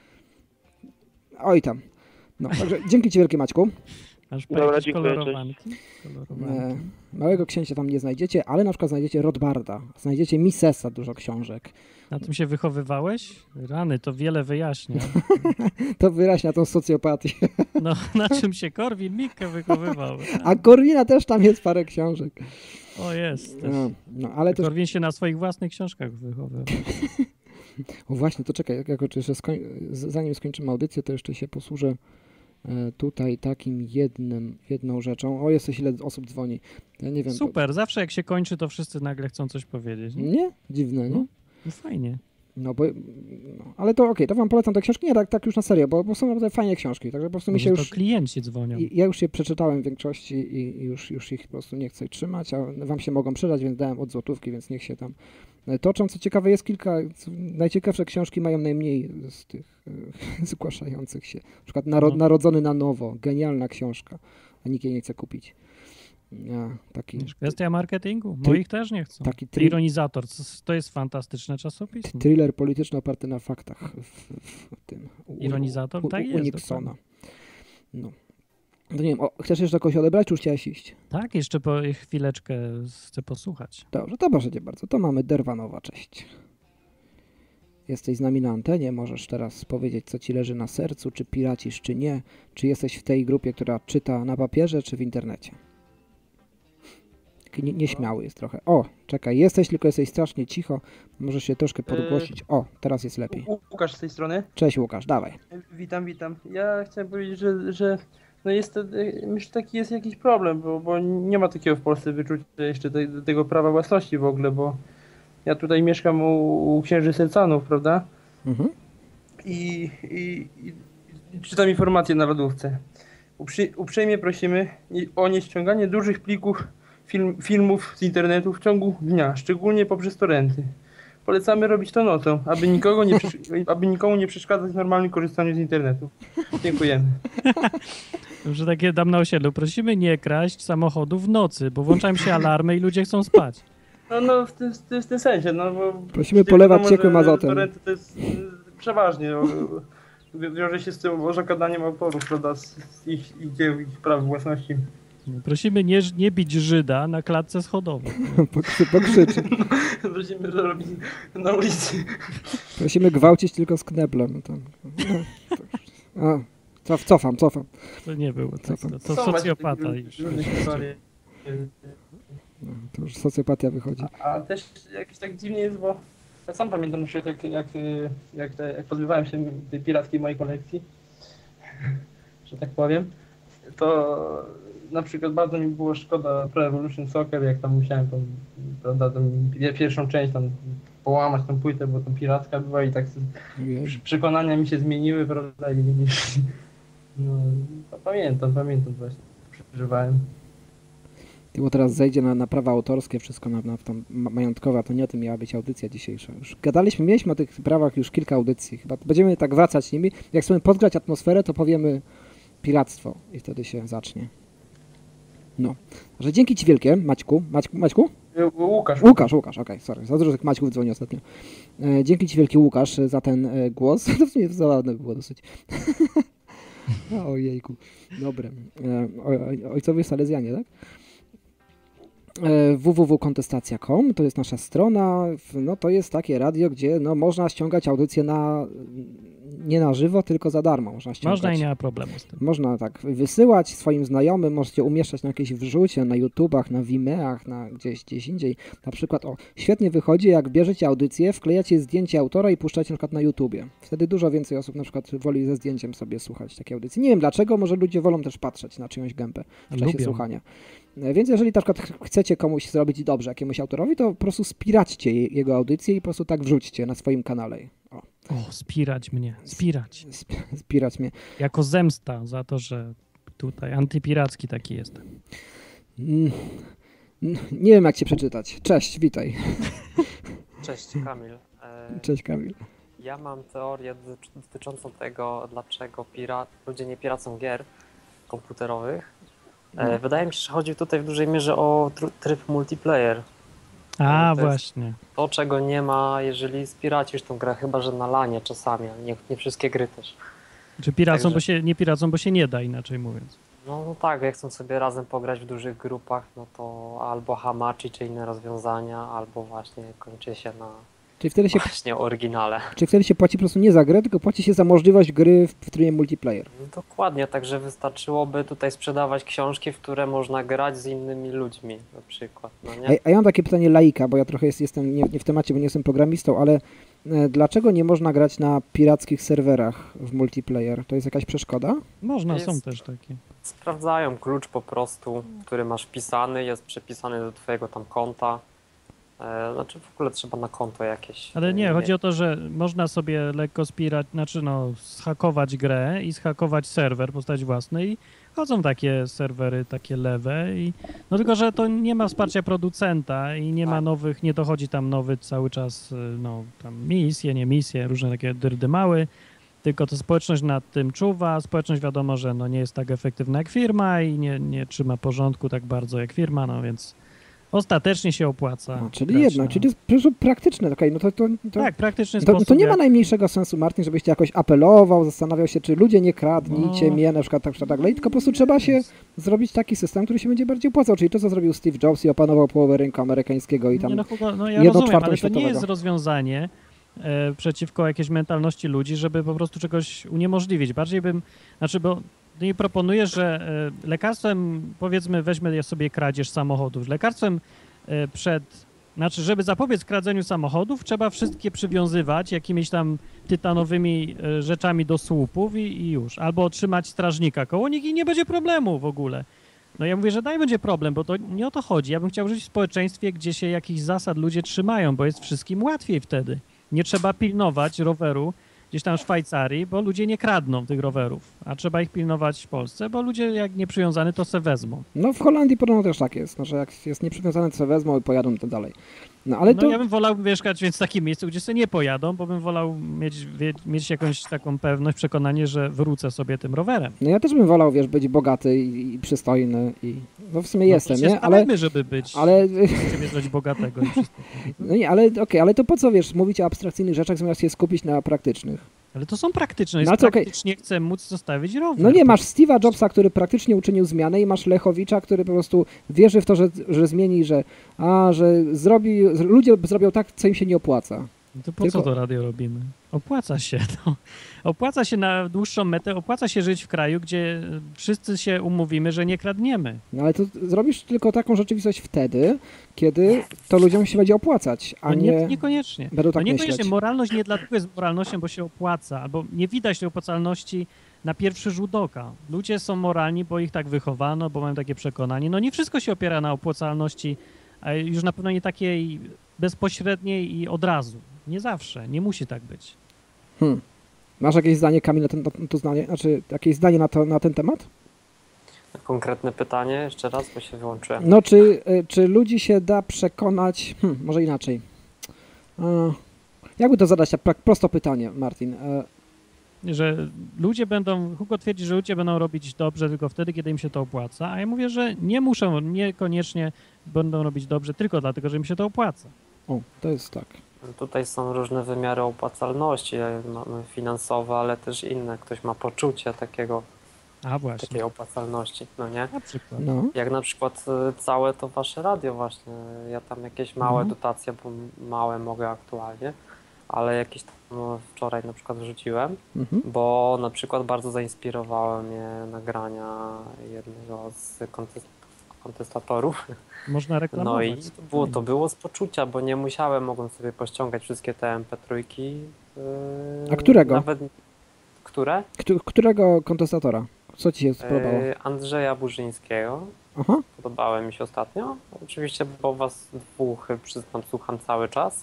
B: Oj tam. No, także dzięki ci wielkie, Maćku.
C: Masz
F: Dobra,
C: jakieś
F: dziękuję,
C: kolorowanki? kolorowanki.
B: E, małego księcia tam nie znajdziecie, ale na przykład znajdziecie Rothbarda, znajdziecie Misesa, dużo książek.
C: Na tym się wychowywałeś? Rany, to wiele wyjaśnia.
B: To wyraźnia tą socjopatię.
C: No, na czym się Korwin Mikke wychowywał?
B: A Korwina też tam jest parę książek.
C: O, jest. Też.
B: No, no ale też...
C: Korwin się na swoich własnych książkach wychowywał.
B: O właśnie, to czekaj, jako, czy jeszcze skoń... zanim skończymy audycję, to jeszcze się posłużę e, tutaj takim jednym, jedną rzeczą. O, jesteś ile osób dzwoni. Ja nie wiem.
C: Super, zawsze jak się kończy, to wszyscy nagle chcą coś powiedzieć.
B: To...
C: Nie?
B: Nie? Dziwne, nie?
C: No, fajnie.
B: No bo, no, ale to okej, okay, to wam polecam te książki, nie tak, tak już na serio, bo, bo są naprawdę fajne książki, także po prostu mi się
C: Może
B: już...
C: to klienci dzwonią.
B: Ja już je przeczytałem w większości i już, już ich po prostu nie chcę trzymać, a wam się mogą przydać, więc dałem od złotówki, więc niech się tam toczą. Co ciekawe, jest kilka, najciekawsze książki mają najmniej z tych e, zgłaszających się. Na przykład Naro-
C: No.
B: Narodzony na nowo, genialna książka, a nikt jej nie chce kupić. Ja, taki...
C: Kwestia marketingu.
B: Ty-
C: Moich też nie chcą.
B: taki tri-
C: Ironizator. To jest fantastyczne czasopismo.
B: Thriller polityczny oparty na faktach w, w tym. U,
C: Ironizator?
B: u,
C: Tak
B: u,
C: jest,
B: u Nixona. No. To nie wiem, o, chcesz jeszcze kogoś odebrać, czy już chciałeś iść?
C: Tak, jeszcze po chwileczkę chcę posłuchać.
B: Dobrze, to proszę cię bardzo. To mamy Derwanowa, cześć. Jesteś z nami na antenie, możesz teraz powiedzieć, co ci leży na sercu, czy piracisz, czy nie. Czy jesteś w tej grupie, która czyta na papierze, czy w internecie? Taki nie, nieśmiały jest trochę. O, czekaj, jesteś, tylko jesteś strasznie cicho. Możesz się troszkę podgłosić. O, teraz jest lepiej.
M: Łukasz z tej strony.
B: Cześć Łukasz, dawaj.
M: Witam, witam. Ja chciałem powiedzieć, że, że no jest to, myślę, że taki jest jakiś problem, bo, bo nie ma takiego w Polsce wyczucia jeszcze te, tego prawa własności w ogóle, bo ja tutaj mieszkam u, u księży Sercanów, prawda?
B: Mhm.
M: I, i, i, i czytam informacje na lodówce. Uprzy, uprzejmie prosimy o nieściąganie dużych plików film, filmów z internetu w ciągu dnia, szczególnie poprzez torrenty. Polecamy robić to nocą, aby, nikogo nie aby nikomu nie przeszkadzać w normalnym korzystaniu z internetu. Dziękujemy.
C: Że takie dam na osiedlu. Prosimy nie kraść samochodu w nocy, bo włączają się alarmy i ludzie chcą spać.
M: No, no w, tym, w, tym, w tym sensie, no bo...
B: Prosimy polewać ciekłym azotem.
M: Torrenty to jest y, przeważnie, o, wiąże się z tym ożekadaniem autorów, prawda, z, z ich, ich dzieł, ich praw własności.
C: Prosimy nie, nie bić Żyda na klatce schodowej.
B: Pokrzy, pokrzyczy.
M: Prosimy to robić na ulicy.
B: Prosimy gwałcić tylko z kneblem. To, no, to, a, cof, cofam, cofam.
C: To nie było tak,
B: Cofam.
C: to, to socjopata już.
B: No, to już socjopatia wychodzi.
M: A, a też jakiś tak dziwnie jest, bo ja sam pamiętam, że jak, jak, jak, te, jak pozbywałem się tej pirackiej mojej kolekcji, że tak powiem, to na przykład bardzo mi było szkoda Pro Evolution Soccer, jak tam musiałem tą, prawda, tą pierwszą część tam połamać tą płytę, bo to piracka była i tak przekonania mi się zmieniły, prawda, i no, to pamiętam, pamiętam właśnie, przeżywałem.
B: Bo teraz zejdzie na, na prawa autorskie, wszystko na, na tam majątkowe, a to nie o tym miała być audycja dzisiejsza. Już gadaliśmy, mieliśmy o tych prawach już kilka audycji, chyba będziemy tak wracać nimi. Jak chcemy podgrać atmosferę, to powiemy piractwo i wtedy się zacznie. No, że dzięki ci wielkie, Maćku. Maćku? Maćku?
M: Łukasz.
B: Łukasz, Łukasz, okej, okay, sorry. Za dużo tych Maćków dzwoni ostatnio. E, dzięki ci wielki, Łukasz, za ten e, głos. To w sumie zabawne było dosyć. Ojejku. Dobre. E, oj, ojcowie Salezjanie, tak? w w w kropka kontestacja kropka com to jest nasza strona, no to jest takie radio, gdzie no, można ściągać audycje na, nie na żywo, tylko za darmo. Można ściągać.
C: Można i nie ma problemu z tym.
B: Można tak wysyłać swoim znajomym, możecie umieszczać na jakieś wrzucie, na YouTubach, na Vimeach, na gdzieś, gdzieś indziej. Na przykład, o, świetnie wychodzi, jak bierzecie audycję, wklejacie zdjęcie autora i puszczacie na przykład na YouTubie. Wtedy dużo więcej osób na przykład woli ze zdjęciem sobie słuchać takiej audycji. Nie wiem dlaczego, może ludzie wolą też patrzeć na czyjąś gębę w czasie
C: Lubią.
B: słuchania. Więc jeżeli na przykład chcecie komuś zrobić dobrze, jakiemuś autorowi, to po prostu spiraćcie je, jego audycję i po prostu tak wrzućcie na swoim kanale. O,
C: o spirać mnie, spirać.
B: Sp spirać mnie.
C: Jako zemsta za to, że tutaj antypiracki taki jestem.
B: Mm, nie wiem, jak cię przeczytać. Cześć, witaj.
N: Cześć, Kamil. E,
B: Cześć, Kamil.
N: Ja mam teorię dotyczącą tego, dlaczego pirat, ludzie nie piracą gier komputerowych. E, wydaje mi się, że chodzi tutaj w dużej mierze o tryb multiplayer.
C: A,
N: to
C: właśnie.
N: To, czego nie ma, jeżeli spiracisz tą grę, chyba że na lanie czasami, ale nie, nie wszystkie gry też.
C: Czy piracą,
N: Także...
C: bo się nie piracą, bo się nie da, inaczej mówiąc.
N: No, no tak, jak chcą sobie razem pograć w dużych grupach, no to albo hamachi, czy inne rozwiązania, albo właśnie kończy się na
B: Czyli wtedy się,
N: właśnie oryginale.
B: Czyli wtedy się płaci po prostu nie za grę, tylko płaci się za możliwość gry w, w trybie multiplayer.
N: Dokładnie, także wystarczyłoby tutaj sprzedawać książki, w które można grać z innymi ludźmi na przykład. No nie?
B: A, a ja mam takie pytanie laika, bo ja trochę jest, jestem nie, nie w temacie, bo nie jestem programistą, ale e, dlaczego nie można grać na pirackich serwerach w multiplayer? To jest jakaś przeszkoda?
C: Można,
N: jest,
C: są też takie.
N: Sprawdzają klucz po prostu, który masz wpisany, jest przypisany do twojego tam konta. E, Znaczy w ogóle trzeba na konto jakieś.
C: Ale nie,
N: e,
C: chodzi o to, że można sobie lekko spirać, znaczy no, zhakować grę i zhakować serwer, postać własny i chodzą takie serwery, takie lewe i no tylko, że to nie ma wsparcia producenta i nie ma nowych, nie dochodzi tam nowy cały czas, no tam misje, nie misje, różne takie dyrdymały, tylko to społeczność nad tym czuwa, społeczność wiadomo, że no nie jest tak efektywna jak firma i nie, nie trzyma porządku tak bardzo jak firma, no więc ostatecznie się opłaca.
B: No, czyli jednak, czyli to jest po prostu praktyczne. Okay, no to, to, to,
C: tak, praktyczny
B: to,
C: sposób.
B: to nie ma
C: jak...
B: najmniejszego sensu, Martin, żebyś ty jakoś apelował, zastanawiał się, czy ludzie nie kradnijcie
C: No.
B: mnie, na przykład tak, tak dalej, tylko po prostu trzeba się zrobić taki system, który się będzie bardziej opłacał, czyli to, co zrobił Steve Jobs i opanował połowę rynku amerykańskiego i tam
C: Nie, no, Hugo, no ja
B: jedną
C: rozumiem,
B: czwartą
C: ale to
B: światowego.
C: nie jest rozwiązanie e, przeciwko jakiejś mentalności ludzi, żeby po prostu czegoś uniemożliwić. Bardziej bym, znaczy, bo ty mi proponujesz, że e, lekarstwem, powiedzmy, weźmy sobie kradzież samochodów. Lekarstwem e, przed, znaczy, żeby zapobiec kradzeniu samochodów, trzeba wszystkie przywiązywać jakimiś tam tytanowymi e, rzeczami do słupów i, i już. Albo otrzymać strażnika koło nich i nie będzie problemu w ogóle. No ja mówię, że daj będzie problem, bo to nie o to chodzi. Ja bym chciał żyć w społeczeństwie, gdzie się jakichś zasad ludzie trzymają, bo jest wszystkim łatwiej wtedy. Nie trzeba pilnować roweru gdzieś tam w Szwajcarii, bo ludzie nie kradną tych rowerów, a trzeba ich pilnować w Polsce, bo ludzie jak nie przywiązany, to se wezmą.
B: No w Holandii podobno też tak jest, no, że jak jest nieprzywiązany, to sobie wezmą i pojadą to dalej. No ale
C: no
B: to...
C: ja bym wolał mieszkać więc w takim miejscu, gdzie sobie nie pojadą, bo bym wolał mieć, wie, mieć jakąś taką pewność, przekonanie, że wrócę sobie tym rowerem.
B: No ja też bym wolał, wiesz, być bogaty i, i przystojny i no w sumie
C: No
B: jestem,
C: to się
B: nie?
C: starajmy,
B: Ale
C: żeby być,
B: ale
C: chcemy być bogatego i wszystko.
B: no nie, ale okej, okay, ale to po co, wiesz, mówić o abstrakcyjnych rzeczach, zamiast się skupić na praktycznych?
C: Ale to są praktyczne,
B: No
C: jest
B: co, okej.
C: praktycznie chcę móc zostawić rower.
B: No nie, masz Steve'a Jobsa, który praktycznie uczynił zmianę i masz Lechowicza, który po prostu wierzy w to, że, że zmieni, że a, że zrobi, ludzie zrobią tak, co im się nie opłaca.
C: No to po
B: Tylko...
C: co to radio robimy? Opłaca się. No. Opłaca się na dłuższą metę, opłaca się żyć w kraju, gdzie wszyscy się umówimy, że nie kradniemy.
B: No ale to zrobisz tylko taką rzeczywistość wtedy, kiedy to ludziom się będzie opłacać, a
C: No nie,
B: nie
C: niekoniecznie.
B: będą tak
C: no niekoniecznie.
B: myśleć.
C: Moralność nie dlatego jest moralnością, bo się opłaca, albo nie widać tej opłacalności na pierwszy rzut oka. Ludzie są moralni, bo ich tak wychowano, bo mają takie przekonanie. No nie wszystko się opiera na opłacalności, a już na pewno nie takiej bezpośredniej i od razu. Nie zawsze, nie musi tak być.
B: Hmm. Masz jakieś zdanie, Kamil, na, ten, na to zdanie? Znaczy, jakieś zdanie na, to, na ten temat?
N: Konkretne pytanie, jeszcze raz, bo się wyłączyłem.
B: No, czy, czy ludzi się da przekonać... Hmm, może inaczej. E, jakby to zadać, tak prosto pytanie, Martin. E,
C: że ludzie będą, Hugo twierdzi, że ludzie będą robić dobrze tylko wtedy, kiedy im się to opłaca, a ja mówię, że nie muszą, niekoniecznie będą robić dobrze tylko dlatego, że im się to opłaca.
B: O, to jest tak.
N: Tutaj są różne wymiary opłacalności, mamy finansowe, ale też inne. Ktoś ma poczucie takiego,
C: a właśnie.
N: takiej opłacalności, no nie?
C: Na przykład.
B: No.
N: Jak na przykład całe to wasze radio właśnie, ja tam jakieś małe
B: No.
N: dotacje, bo małe mogę aktualnie, ale jakieś tam no, wczoraj na przykład wrzuciłem,
B: Mhm.
N: bo na przykład bardzo zainspirowały mnie nagrania jednego z kontest kontestatorów.
C: Można reklamować.
N: No i to było, to było z poczucia, bo nie musiałem, mogłem sobie pościągać wszystkie te em pe trzy. Yy,
B: A którego?
N: Nawet, które?
B: Któ- którego kontestatora? Co ci się spodobało?
N: Yy, Andrzeja Burzyńskiego.
B: Aha.
N: Podobały mi się ostatnio. Oczywiście, bo was dwóch, przyznam, słucham cały czas.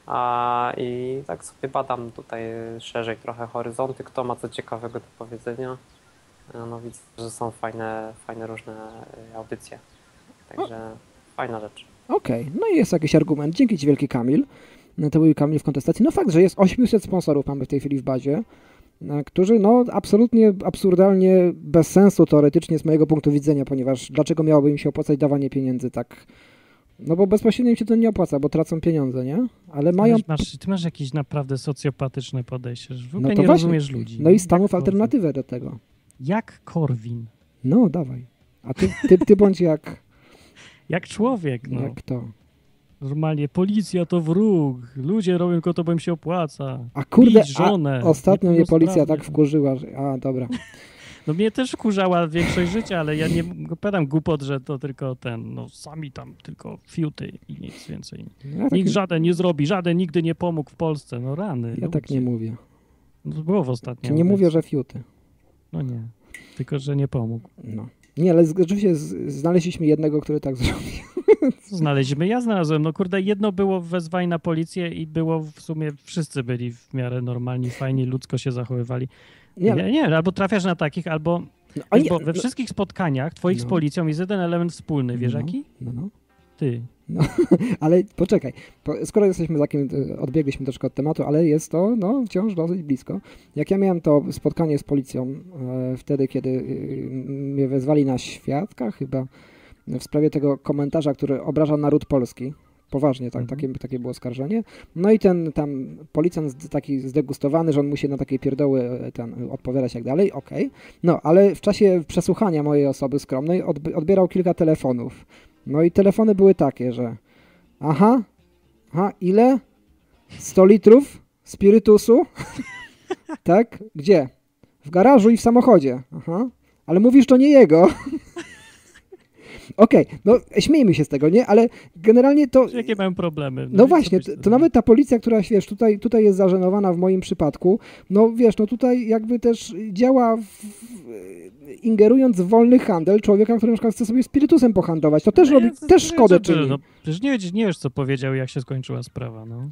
N: A, I tak sobie badam tutaj szerzej trochę horyzonty, kto ma co ciekawego do powiedzenia. No widzę, że są fajne, fajne różne audycje. Także o. Fajna rzecz.
B: Okej, okay. No i jest jakiś argument. Dzięki ci wielki, Kamil. To był Kamil w kontestacji. No fakt, że jest osiemset sponsorów mamy w tej chwili w bazie, którzy no absolutnie, absurdalnie, bez sensu teoretycznie z mojego punktu widzenia, ponieważ dlaczego miałoby im się opłacać dawanie pieniędzy tak? No bo bezpośrednio im się to nie opłaca, bo tracą pieniądze, nie? Ale mają...
C: Ty masz, ty masz jakieś naprawdę socjopatyczne podejście, że w ogóle
B: no to
C: nie
B: właśnie.
C: rozumiesz ludzi.
B: No i stanów alternatywę do tego.
C: Jak Korwin.
B: No, dawaj. A ty, ty, ty bądź jak...
C: Jak człowiek, no.
B: Jak to?
C: Normalnie, policja to wróg, ludzie robią tylko to, bo im się opłaca.
B: A kurde,
C: Bić żonę,
B: a ostatnio mnie policja tak wkurzyła, że... A, dobra.
C: No mnie też wkurzała większość życia, ale ja nie gadam głupot, że to tylko ten, no sami tam tylko fiuty i nic więcej.
B: Ja tak
C: Nikt
B: nie...
C: żaden nie zrobi, żaden nigdy nie pomógł w Polsce, no rany.
B: Ja tak nie mówię.
C: No, było w ostatnim.
B: Nie mówię, że fiuty.
C: No nie, tylko że nie pomógł.
B: No. Nie, ale z- rzeczywiście z- znaleźliśmy jednego, który tak zrobił.
C: Znaleźliśmy, ja znalazłem. No kurde, jedno było wezwanie na policję i było w sumie, wszyscy byli w miarę normalni, fajni, ludzko się zachowywali.
B: Nie,
C: Nie,
B: ale-
C: nie, albo trafiasz na takich, albo...
B: No, a
C: wiesz,
B: nie,
C: bo we
B: no-
C: wszystkich spotkaniach twoich z
B: No.
C: policją jest jeden element wspólny, wiesz
B: No,
C: jaki?
B: No, no.
C: Ty.
B: No, ale poczekaj, po, skoro jesteśmy takim, e, odbiegliśmy troszkę od tematu, ale jest to no, wciąż dosyć blisko. Jak ja miałem to spotkanie z policją e, wtedy, kiedy e, mnie wezwali na świadka chyba w sprawie tego komentarza, który obraża naród polski. Poważnie, tak, takie, takie było oskarżenie. No i ten tam policjant z- taki zdegustowany, że on musi na takie pierdoły e, ten, odpowiadać i tak dalej, okej. No, ale w czasie przesłuchania mojej osoby skromnej odb- odbierał kilka telefonów. No i telefony były takie, że aha, aha, ile? sto litrów spirytusu? Tak? Gdzie? W garażu i w samochodzie. Aha. Ale mówisz, to nie jego. Okej, no śmiejmy się z tego, nie? Ale generalnie to...
C: Jakie mają problemy?
B: No
C: i
B: właśnie,
C: co
B: to, to nawet ta policja, która, wiesz, tutaj, tutaj jest zażenowana w moim przypadku, no wiesz, no tutaj jakby też działa w, w, ingerując w wolny handel człowieka, który na przykład chce sobie spirytusem pohandlować. To też,
C: No,
B: robi,
C: ja-
B: też
C: to-
B: szkodę
C: to-
B: czyni.
C: No, przecież nie, wiesz- nie wiesz, co powiedział, jak się skończyła sprawa, no.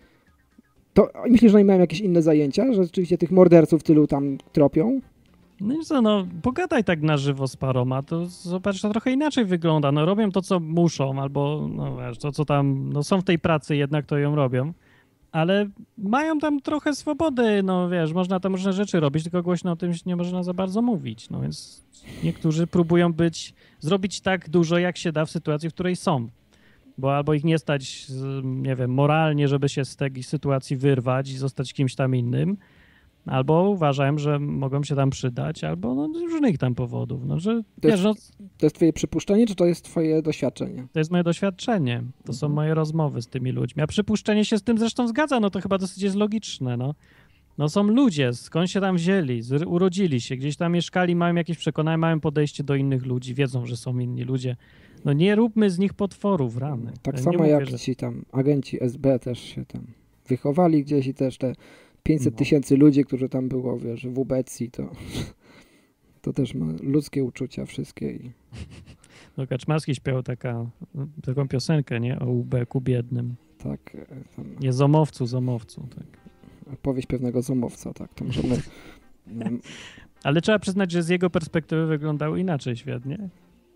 B: To myślisz, że oni mają jakieś inne zajęcia, że rzeczywiście tych morderców tylu tam tropią?
C: No i co, no, pogadaj tak na żywo z paroma, to zobacz, to trochę inaczej wygląda. No robią to, co muszą, albo, no wiesz, to, co tam, no są w tej pracy jednak, to ją robią, ale mają tam trochę swobody, no wiesz, można tam różne rzeczy robić, tylko głośno o tym nie można za bardzo mówić, no więc niektórzy próbują być, zrobić tak dużo, jak się da w sytuacji, w której są. Bo albo ich nie stać, z- nie wiem, moralnie, żeby się z tej sytuacji wyrwać i zostać kimś tam innym, albo uważają, że mogą się tam przydać, albo no, z różnych tam powodów. No, że,
B: To
C: wiesz,
B: jest,
C: no,
B: to jest twoje przypuszczenie, czy to jest twoje doświadczenie?
C: to jest moje doświadczenie, to są moje rozmowy z tymi ludźmi. A przypuszczenie się z tym zresztą zgadza, no to chyba dosyć jest logiczne, no. No są ludzie, skąd się tam wzięli, z, urodzili się, gdzieś tam mieszkali, mają jakieś przekonania, mają podejście do innych ludzi, wiedzą, że są inni ludzie. No nie róbmy z nich potworów, rany.
B: Tak
C: Ja nie
B: samo
C: mówię,
B: jak
C: że-
B: ci tam agenci S B też się tam wychowali gdzieś i też te pięćset
C: No.
B: tysięcy ludzi, którzy tam było, wiesz, w U B C I, to, to też ma ludzkie uczucia wszystkie. I...
C: No Kaczmarski śpiewał taka, taką piosenkę, nie? O ubeku biednym.
B: Tak. e, Tam
C: Nie, zomowcu, zomowcu, tak.
B: opowieść pewnego zomowca, tak, to możemy... mm,
C: Ale trzeba przyznać, że z jego perspektywy wyglądał inaczej świat, nie?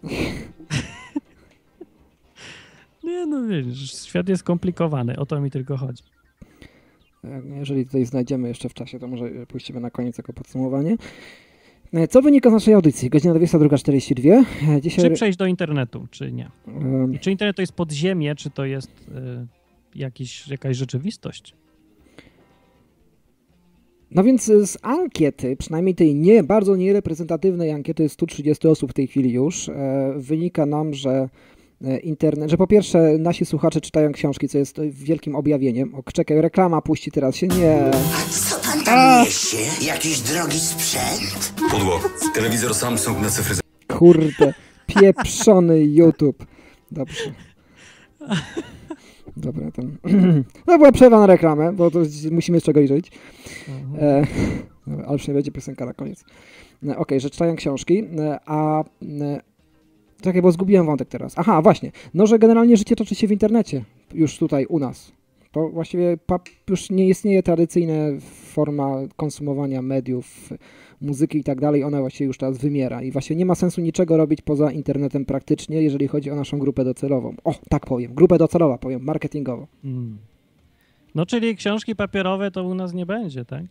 C: Nie, no wiesz, świat jest skomplikowany, o to mi tylko chodzi.
B: e, Jeżeli tutaj znajdziemy jeszcze w czasie, to może puścimy na koniec jako podsumowanie. E, Co wynika z naszej audycji? Godzina dwudziesta druga czterdzieści dwa. E, Dzisiaj...
C: Czy przejść do internetu, czy nie?
B: Em,
C: I czy internet to jest podziemie, czy to jest y, jakiś, jakaś rzeczywistość?
B: No więc z ankiety, przynajmniej tej nie, bardzo niereprezentatywnej ankiety, stu trzydziestu osób w tej chwili już, e, wynika nam, że e, internet, że po pierwsze nasi słuchacze czytają książki, co jest wielkim objawieniem. O, czekaj, reklama puści teraz się, nie.
O: Co pan tam niesie? Jakiś drogi sprzęt?
P: Pudło. Telewizor Samsung na cyfryzacji.
B: Kurde, pieprzony YouTube. Dobrze. Dobra, ten... No była przerwa na reklamę, bo to musimy z czegoś żyć. E, dobra, ale przynajmniej będzie piosenka na koniec. E, Okej, że czytają książki, e, a... E, czekaj, bo zgubiłem wątek teraz. Aha, właśnie. No, że generalnie życie toczy się w internecie. Już tutaj, u nas. To właściwie pap, już nie istnieje tradycyjna forma konsumowania mediów, muzyki i tak dalej. Ona właściwie już teraz wymiera i właśnie nie ma sensu niczego robić poza internetem praktycznie, jeżeli chodzi o naszą grupę docelową. O, tak powiem. Grupę docelowa, powiem, marketingowo.
C: Mm. No czyli książki papierowe to u nas nie będzie, tak?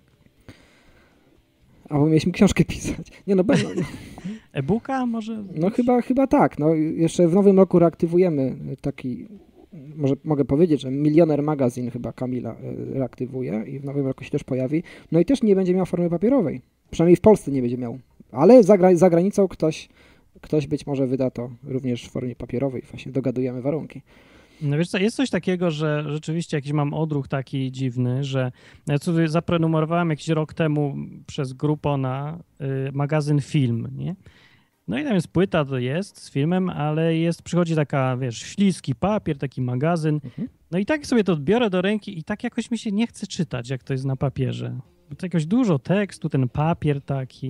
B: Albo mieliśmy książkę pisać. Nie no, będą.
C: E-booka może?
B: No chyba, chyba tak. No, jeszcze w nowym roku reaktywujemy taki, może mogę powiedzieć, że Milioner Magazine chyba Kamila e, reaktywuje i w nowym roku się też pojawi. No i też nie będzie miał formy papierowej. Przynajmniej w Polsce nie będzie miał. Ale za, gra- za granicą ktoś, ktoś być może wyda to również w formie papierowej. Właśnie dogadujemy warunki.
C: No wiesz co, jest coś takiego, że rzeczywiście jakiś mam odruch taki dziwny, że ja sobie zaprenumerowałem jakiś rok temu przez Groupona y, magazyn Film, nie? No i tam jest płyta, to jest z filmem, ale jest, przychodzi taka, wiesz, śliski papier, taki magazyn. No i tak sobie to biorę do ręki i tak jakoś mi się nie chce czytać, jak to jest na papierze. Bo to jakoś dużo tekstu, ten papier taki.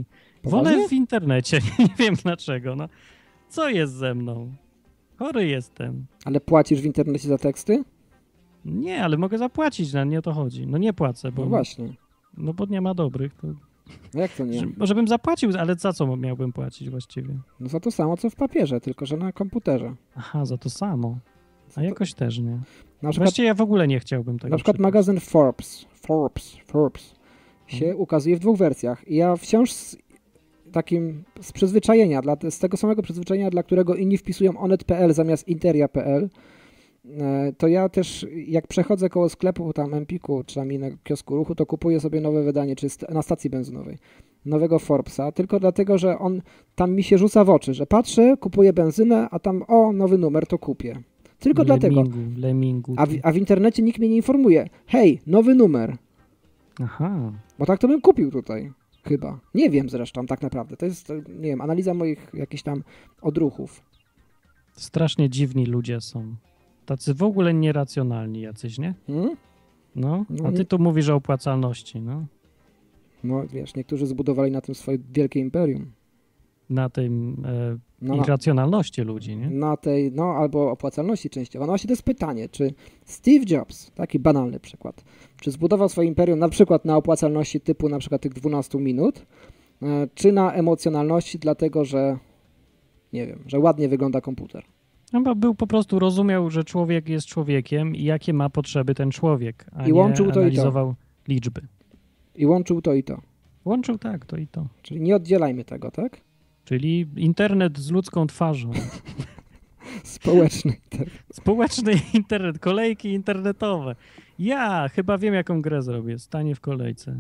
C: Wolę w internecie, nie wiem dlaczego, no. Co jest ze mną? Chory jestem.
B: Ale płacisz w internecie za teksty?
C: Nie, ale mogę zapłacić, na nie o to chodzi. No nie płacę, bo...
B: No właśnie.
C: No bo nie ma dobrych. To...
B: No jak to nie?
C: Że, może bym zapłacił, ale za co miałbym płacić właściwie?
B: No za to samo, co w papierze, tylko że na komputerze.
C: Aha, za to samo. A jakoś też nie.
B: Na przykład,
C: Właściwie ja w ogóle nie chciałbym tego.
B: Na przykład
C: przypać.
B: magazyn Forbes, Forbes, Forbes się hmm. ukazuje w dwóch wersjach. I ja wciąż z takim z przyzwyczajenia, dla, z tego samego przyzwyczajenia, dla którego inni wpisują onet kropka pe el zamiast interia kropka pe el, to ja też jak przechodzę koło sklepu tam Empiku, czy tam innego kiosku ruchu, to kupuję sobie nowe wydanie, czy na stacji benzynowej, nowego Forbesa, tylko dlatego, że on tam mi się rzuca w oczy, że patrzę, kupuję benzynę, a tam o, nowy numer, to kupię. Tylko
C: Lemingu,
B: dlatego.
C: Lemingu.
B: A w, a w internecie nikt mnie nie informuje. Hej, nowy numer.
C: Aha.
B: Bo tak to bym kupił tutaj. Chyba. Nie wiem zresztą tak naprawdę. To jest, nie wiem, analiza moich jakichś tam odruchów.
C: Strasznie dziwni ludzie są. Tacy w ogóle nieracjonalni jacyś, nie?
B: Hmm?
C: No, a ty tu mówisz o opłacalności, no.
B: No, wiesz, niektórzy zbudowali na tym swoje wielkie imperium.
C: Na tym e,
B: no,
C: irracjonalności ludzi, nie?
B: Na tej, no, albo opłacalności częściowo. No właśnie to jest pytanie, czy Steve Jobs, taki banalny przykład, czy zbudował swoje imperium na przykład na opłacalności typu na przykład tych dwunastu minut, e, czy na emocjonalności dlatego, że nie wiem, że ładnie wygląda komputer.
C: No, był po prostu rozumiał, że człowiek jest człowiekiem i jakie ma potrzeby ten człowiek, a
B: I łączył
C: nie
B: to
C: analizował
B: i to.
C: liczby.
B: I łączył to i to.
C: Łączył tak, to i to.
B: Czyli nie oddzielajmy tego, tak?
C: Czyli internet z ludzką twarzą.
B: Społeczny internet.
C: Społeczny internet, kolejki internetowe. Ja chyba wiem, jaką grę zrobię. Stanie w kolejce.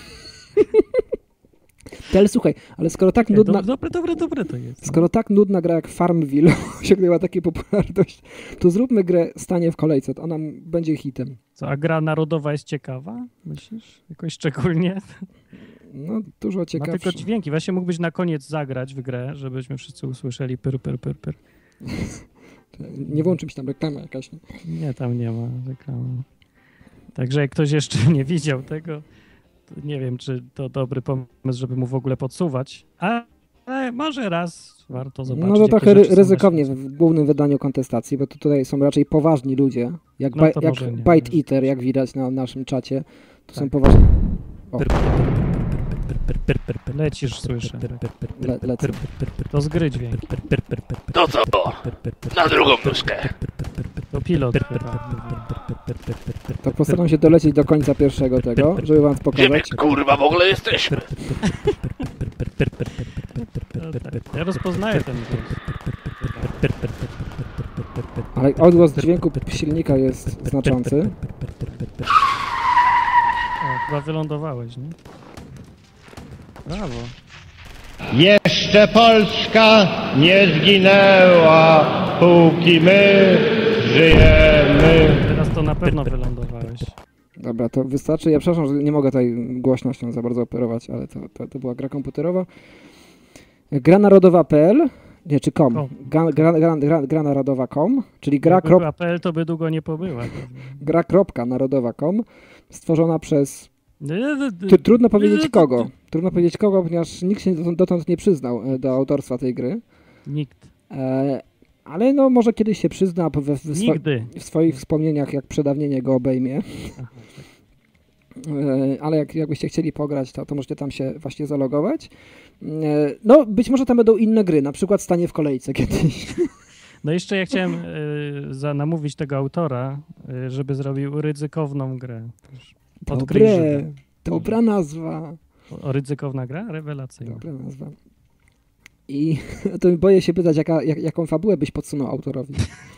B: Ale słuchaj, ale skoro tak nudna...
C: Dobre, dobre, dobre to jest.
B: Skoro tak nudna gra jak Farmville osiągnęła taką popularność, to zróbmy grę Stanie w kolejce, to ona będzie hitem.
C: Co, a gra narodowa jest ciekawa? Myślisz? Jakoś szczególnie?
B: No, dużo ciekawsze.
C: Ma tylko dźwięki. Właśnie mógłbyś na koniec zagrać w grę, żebyśmy wszyscy usłyszeli pyr, pyr, pyr, pyr.
B: Nie włączy mi się tam reklama jakaś. Nie?
C: nie, tam nie ma reklamy. Także jak ktoś jeszcze nie widział tego, to nie wiem, czy to dobry pomysł, żeby mu w ogóle podsuwać, ale może raz warto zobaczyć.
B: No to trochę ryzykownie w głównym wydaniu kontestacji, bo to tutaj są raczej poważni ludzie, jak,
C: no
B: baj, jak Bite Eater, jak widać na naszym czacie. To tak. są poważni...
C: Pyr, pyr, pyr, pyr, pyr, pyr, lecisz, słyszę.
B: Le, lecę.
C: To z gry dźwięk.
Q: To co? Na drugą nóżkę.
C: To pilot.
B: To postaram się dolecieć do końca pierwszego tego, żeby wam pokazać.
Q: Gdzie my kurwa w ogóle jesteśmy?
C: Ja rozpoznaję ten głos.
B: Ale odgłos dźwięku silnika jest znaczący.
C: O, chyba wylądowałeś, nie? Brawo.
R: Jeszcze Polska nie zginęła, póki my żyjemy.
C: Teraz to na pewno wylądowałeś.
B: Dobra, to wystarczy. Ja przepraszam, że nie mogę tutaj głośnością za bardzo operować, ale to, to, to była gra komputerowa. Gra narodowa kropka pe el, nie, czy com. Gra, gra, gra, gra, gra narodowa kropka com, czyli gra
C: kropka pe el to by długo nie pobyła.
B: Gra kropka narodowa kropka com, stworzona przez... Trudno powiedzieć kogo. Trudno powiedzieć kogo, ponieważ nikt się dotąd nie przyznał do autorstwa tej gry.
C: Nikt.
B: E, ale no może kiedyś się przyzna we, w,
C: Nigdy.
B: w swoich wspomnieniach, jak przedawnienie go obejmie. Aha, tak. e, ale jak, jakbyście chcieli pograć, to, to możecie tam się właśnie zalogować. E, no być może tam będą inne gry, na przykład Stanie w kolejce kiedyś.
C: No jeszcze ja chciałem y, za, namówić tego autora, y, żeby zrobił ryzykowną grę.
B: Dobre, dobra nazwa.
C: O, ryzykowna gra? Rewelacyjna.
B: Dobra nazwa. I to boję się pytać, jaka, jak, jaką fabułę byś podsunął autorowi.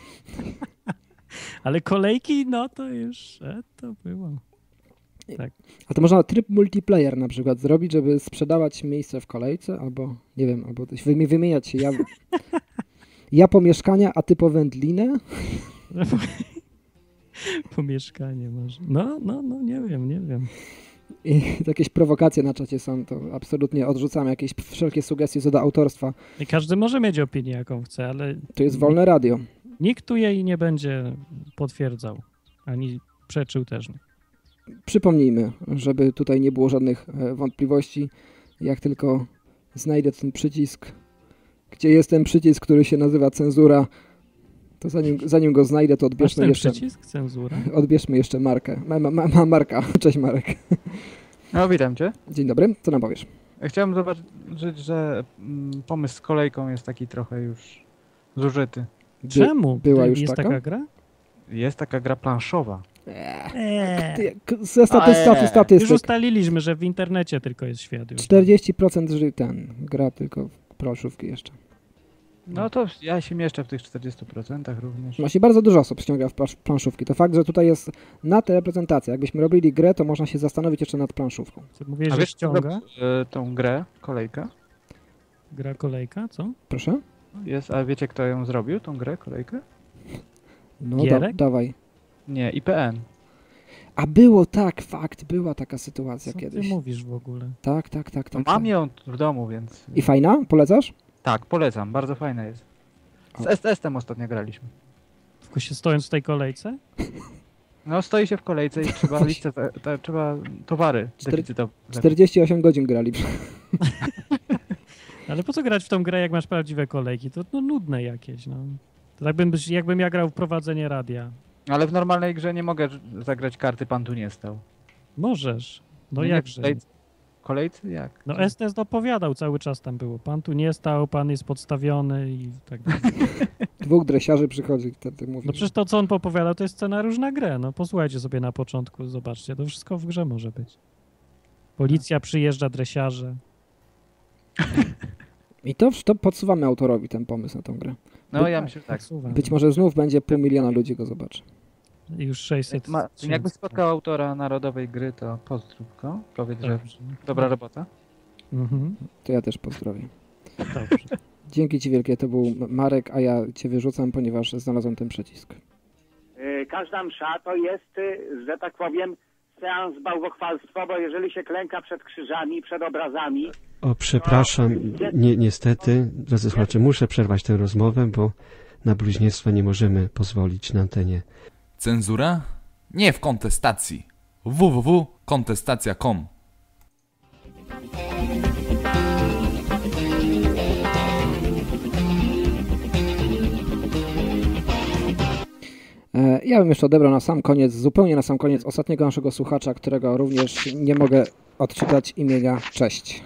C: Ale kolejki, no to już e, to było. Tak.
B: A to można tryb multiplayer na przykład zrobić, żeby sprzedawać miejsce w kolejce, albo nie wiem, albo wymieniać się. Ja, ja po mieszkania, a ty po wędlinę.
C: Po mieszkanie może. No, no, no, nie wiem, nie wiem.
B: I jakieś prowokacje na czacie są, to absolutnie odrzucamy jakieś wszelkie sugestie co do autorstwa.
C: I każdy może mieć opinię, jaką chce, ale...
B: To jest wolne radio.
C: Nikt tu jej nie będzie potwierdzał, ani przeczył też nie.
B: Przypomnijmy, żeby tutaj nie było żadnych wątpliwości, jak tylko znajdę ten przycisk. Gdzie jest ten przycisk, który się nazywa cenzura, to zanim, zanim go znajdę, to odbierzmy
C: ten
B: jeszcze...
C: przycisk? Cenzura?
B: Odbierzmy jeszcze Markę. Ma, ma, ma Marka. Cześć Marek.
S: No, witam cię.
B: Dzień dobry, co nam powiesz?
S: Chciałem zobaczyć, że mm, pomysł z kolejką jest taki trochę już zużyty.
C: Czemu?
B: Była już
C: jest
B: taka?
C: taka gra?
S: Jest taka gra planszowa.
C: Eee.
B: Ze staty, staty, statystyk.
C: Już ustaliliśmy, że w internecie tylko jest świat. Już.
B: czterdzieści procent ży- ten, gra tylko w planszówki jeszcze.
S: No to ja się mieszczę w tych czterdziestu procentach również.
B: Właśnie bardzo dużo osób ściąga w plasz- planszówki. To fakt, że tutaj jest nad reprezentacja. Jakbyśmy robili grę, to można się zastanowić jeszcze nad planszówką.
C: Co mówisz,
S: A
C: że
S: wiesz,
C: ściąga?
S: kto robi, e, tą grę, kolejka?
C: Gra kolejka, co?
B: Proszę?
S: Jest, a wiecie kto ją zrobił, tą grę, kolejkę?
B: No da,
C: Gierek?
B: dawaj.
S: Nie, I P N.
B: A było tak, fakt, była taka sytuacja
C: Co
B: kiedyś.
C: ty mówisz w ogóle?
B: Tak, tak, tak, tak.
S: Mam
B: tak.
S: ją w domu, więc...
B: I fajna? Polecasz?
S: Tak, polecam, bardzo fajna jest. Z S S tem ostatnio graliśmy.
C: Tylko się stojąc w tej kolejce?
S: No, stoi się w kolejce i trzeba listę, te, te, trzeba towary deficytowe.
B: czterdzieści osiem godzin grali.
C: Ale po co grać w tą grę, jak masz prawdziwe kolejki? To no, nudne jakieś, no. To tak bym, jakbym ja grał w prowadzenie radia.
S: Ale w normalnej grze nie mogę zagrać karty Pan tu nie stał.
C: Możesz. No
S: Nie,
C: jakże?
S: W kolejce, kolejce jak?
C: No Estes dopowiadał, cały czas tam było. Pan tu nie stał, pan jest podstawiony i tak dalej.
B: Dwóch dresiarzy przychodzi i wtedy mówi.
C: No przecież to, co on popowiadał, to jest scenariusz na grę. No posłuchajcie sobie na początku, zobaczcie. To wszystko w grze może być. Policja przyjeżdża, dresiarze.
B: I to, to podsuwamy autorowi ten pomysł na tą grę.
S: No ja myślę, że tak.
B: Być może znów będzie pół miliona ludzi go zobaczy.
C: I już sześćset.
S: Ma, jakby spotkał autora narodowej gry, to pozdrów go. Powiedz, że
C: Dobrze.
S: dobra robota.
C: Mhm.
B: To ja też pozdrowię.
C: Dobrze.
B: Dzięki ci wielkie, to był Marek, a ja cię wyrzucam, ponieważ znalazłem ten przycisk.
T: Każda msza to jest, że tak powiem, seans bałwochwalstwa, bo jeżeli się klęka przed krzyżami, przed obrazami...
U: O, przepraszam, ni niestety, drodzy słuchacze, muszę przerwać tę rozmowę, bo na bluźnierstwo nie możemy pozwolić na antenie.
V: Cenzura? Nie w kontestacji. w w w kropka kontestacja kropka com
B: Ja bym jeszcze odebrał na sam koniec, zupełnie na sam koniec ostatniego naszego słuchacza, którego również nie mogę odczytać imienia. Cześć.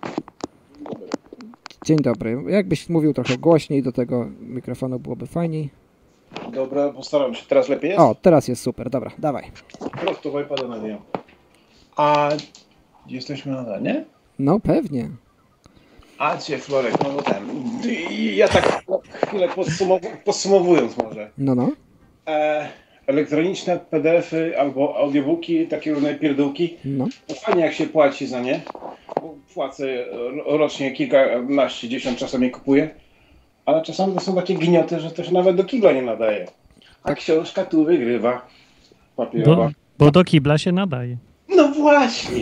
B: Dzień dobry. Jakbyś mówił trochę głośniej do tego mikrofonu, byłoby fajniej.
W: Dobra, postaram się. Teraz lepiej jest?
B: O, teraz jest super. Dobra, dawaj.
W: Prosto w iPada nawijam. A jesteśmy na danie?
B: No pewnie.
W: A cię, Florek, no bo ten... Ja tak chwilę podsumow podsumowując może.
B: No, no.
W: E, elektroniczne P D F-y albo audiobooki, takie różne pierdółki.
B: No.
W: To fajnie jak się płaci za nie. Bo płacę rocznie kilkanaście, dziesiąt czasami kupuję. Ale czasami to są takie gnioty, że to się nawet do kibla nie nadaje. A książka tu wygrywa. Papierowa.
C: Bo, bo do kibla się nadaje.
W: No właśnie!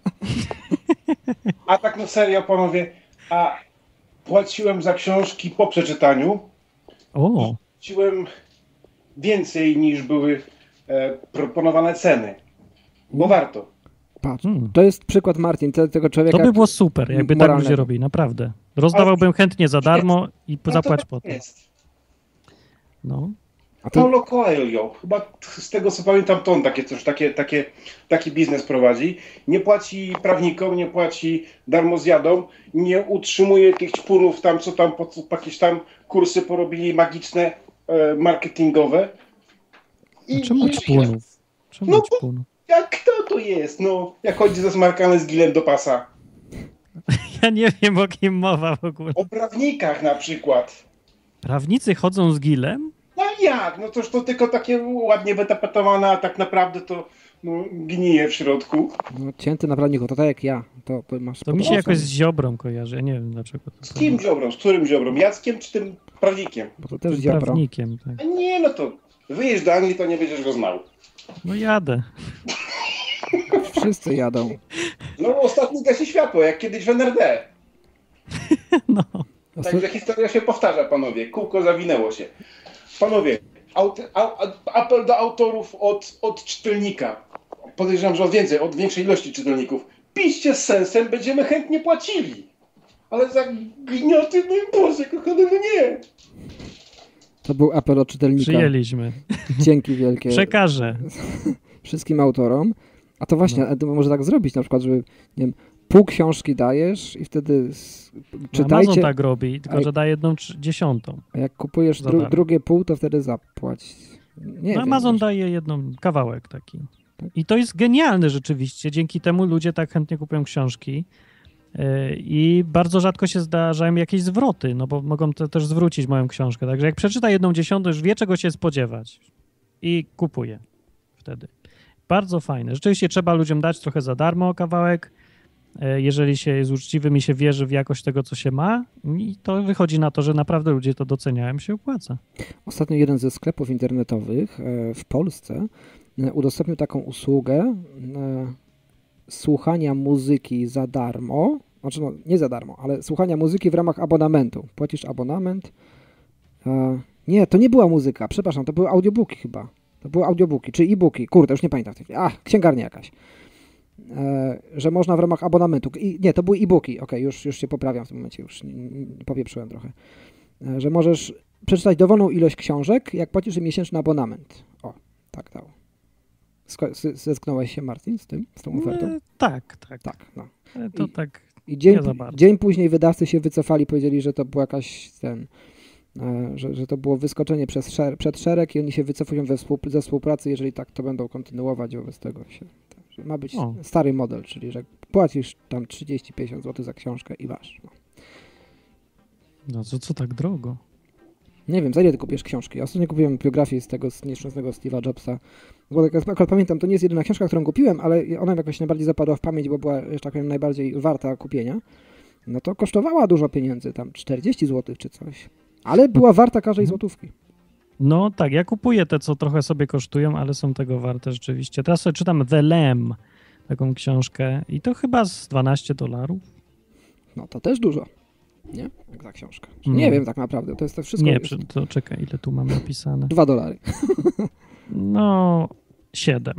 W: A tak na serio, panowie, a płaciłem za książki po przeczytaniu.
C: O!
W: Płaciłem więcej niż były e, proponowane ceny. Bo warto.
B: Patrz, to jest przykład, Martin, te, tego człowieka...
C: To by było super, jakby tak
B: moralnego.
C: ludzie robili, naprawdę. Rozdawałbym chętnie za darmo i
W: No
C: zapłać
W: to
C: potem.
W: jest.
C: No.
W: A to... Paulo Coelho, chyba z tego co pamiętam, to on takie coś, takie, takie, taki biznes prowadzi. Nie płaci prawnikom, nie płaci darmozjadom, nie utrzymuje tych ćpunów tam, co tam, po, jakieś tam kursy porobili magiczne, e, marketingowe.
C: I, czemu ćpunów? Czemu
W: no
C: ćpunów?
W: Jak kto to jest? No, jak chodzi zasmarkany z gilem do pasa.
C: Ja nie wiem, o kim mowa w ogóle.
W: O prawnikach na przykład.
C: Prawnicy chodzą z gilem?
W: No jak? No toż to tylko takie ładnie wytapetowane, a tak naprawdę to no, gnije w środku.
B: No, cięty na prawniku, to tak jak ja. To, to, masz
C: To mi się jakoś z Ziobrą kojarzy, ja nie wiem dlaczego.
W: Z kim Ziobrą? Z którym Ziobrą? Jackiem czy tym prawnikiem?
B: Bo to też Ziobro.
C: Prawnikiem, tak.
W: A nie, no to wyjeżdż do Anglii, to nie będziesz go znał.
C: No jadę.
B: Wszyscy jadą.
W: No ostatni gasi światło, jak kiedyś w N R D.
C: No.
W: Także historia się powtarza, panowie. Kółko zawinęło się. Panowie, aut, a, apel do autorów od, od czytelnika. Podejrzewam, że od więcej, od większej ilości czytelników. Piszcie z sensem, będziemy chętnie płacili. ale za gnioty, no i Boże, kochany, no nie.
B: To był apel od czytelnika.
C: Przyjęliśmy.
B: Dzięki wielkie.
C: Przekażę.
B: Wszystkim autorom. A to właśnie, no. to może tak zrobić na przykład, żeby, nie wiem, pół książki dajesz i wtedy czytajcie.
C: Amazon tak robi, tylko że daje jedną dziesiątą.
B: A jak kupujesz dru drugie pół, to wtedy zapłać. Nie
C: no,
B: wiem,
C: Amazon
B: może...
C: daje jedną, kawałek taki. I to jest genialne rzeczywiście. Dzięki temu ludzie tak chętnie kupują książki yy, i bardzo rzadko się zdarzają jakieś zwroty, no bo mogą to też zwrócić moją książkę. Także jak przeczyta jedną dziesiątą, już wie, czego się spodziewać i kupuje wtedy. Bardzo fajne. Rzeczywiście trzeba ludziom dać trochę za darmo kawałek, jeżeli się jest uczciwym i się wierzy w jakość tego, co się ma, i to wychodzi na to, że naprawdę ludzie to doceniają, się opłaca.
B: Ostatnio jeden ze sklepów internetowych w Polsce udostępnił taką usługę słuchania muzyki za darmo, znaczy no nie za darmo, ale słuchania muzyki w ramach abonamentu. Płacisz abonament. Nie, to nie była muzyka, przepraszam, to były audiobooki chyba. To były audiobooki, czy e-booki, kurde, już nie pamiętam. A, księgarnia jakaś. E, że można w ramach abonamentu. I, nie, to były e-booki, okej, okay, już, już się poprawiam w tym momencie, już nie, nie, popieprzyłem trochę. E, że możesz przeczytać dowolną ilość książek, jak płacisz miesięczny abonament. O, tak dało. Zesknąłeś się, Martin, z tym, z tą ofertą?
C: E, tak, tak.
B: Tak, no.
C: E, to
B: I,
C: tak
B: i dzień,
C: nie za bardzo.
B: Dzień później wydawcy się wycofali, powiedzieli, że to była jakaś ten... Że, że to było wyskoczenie przez szer przed szereg i oni się wycofują we współp ze współpracy, jeżeli tak to będą kontynuować, wobec tego się, to, ma być o. stary model, czyli że płacisz tam trzydzieści pięćdziesiąt złotych za książkę i masz. No,
C: no co, co tak drogo?
B: Nie wiem, za ile ty kupisz książki? Ja ostatnio kupiłem biografię z tego z nieszczęsnego Steve'a Jobsa. Bo tak akurat pamiętam, to nie jest jedyna książka, którą kupiłem, ale ona jakoś najbardziej zapadła w pamięć, bo była, że tak powiem, najbardziej warta kupienia. No to kosztowała dużo pieniędzy, tam czterdzieści złotych czy coś. Ale była warta każdej złotówki.
C: No tak, ja kupuję te, co trochę sobie kosztują, ale są tego warte rzeczywiście. Teraz sobie czytam The Lamb, taką książkę i to chyba z dwanaście dolarów.
B: No to też dużo, nie? Jak ta książka. Nie hmm. wiem tak naprawdę, to jest to wszystko...
C: Nie, jest... to czekaj, ile tu mam napisane?
B: Dwa dolary.
C: No, siedem.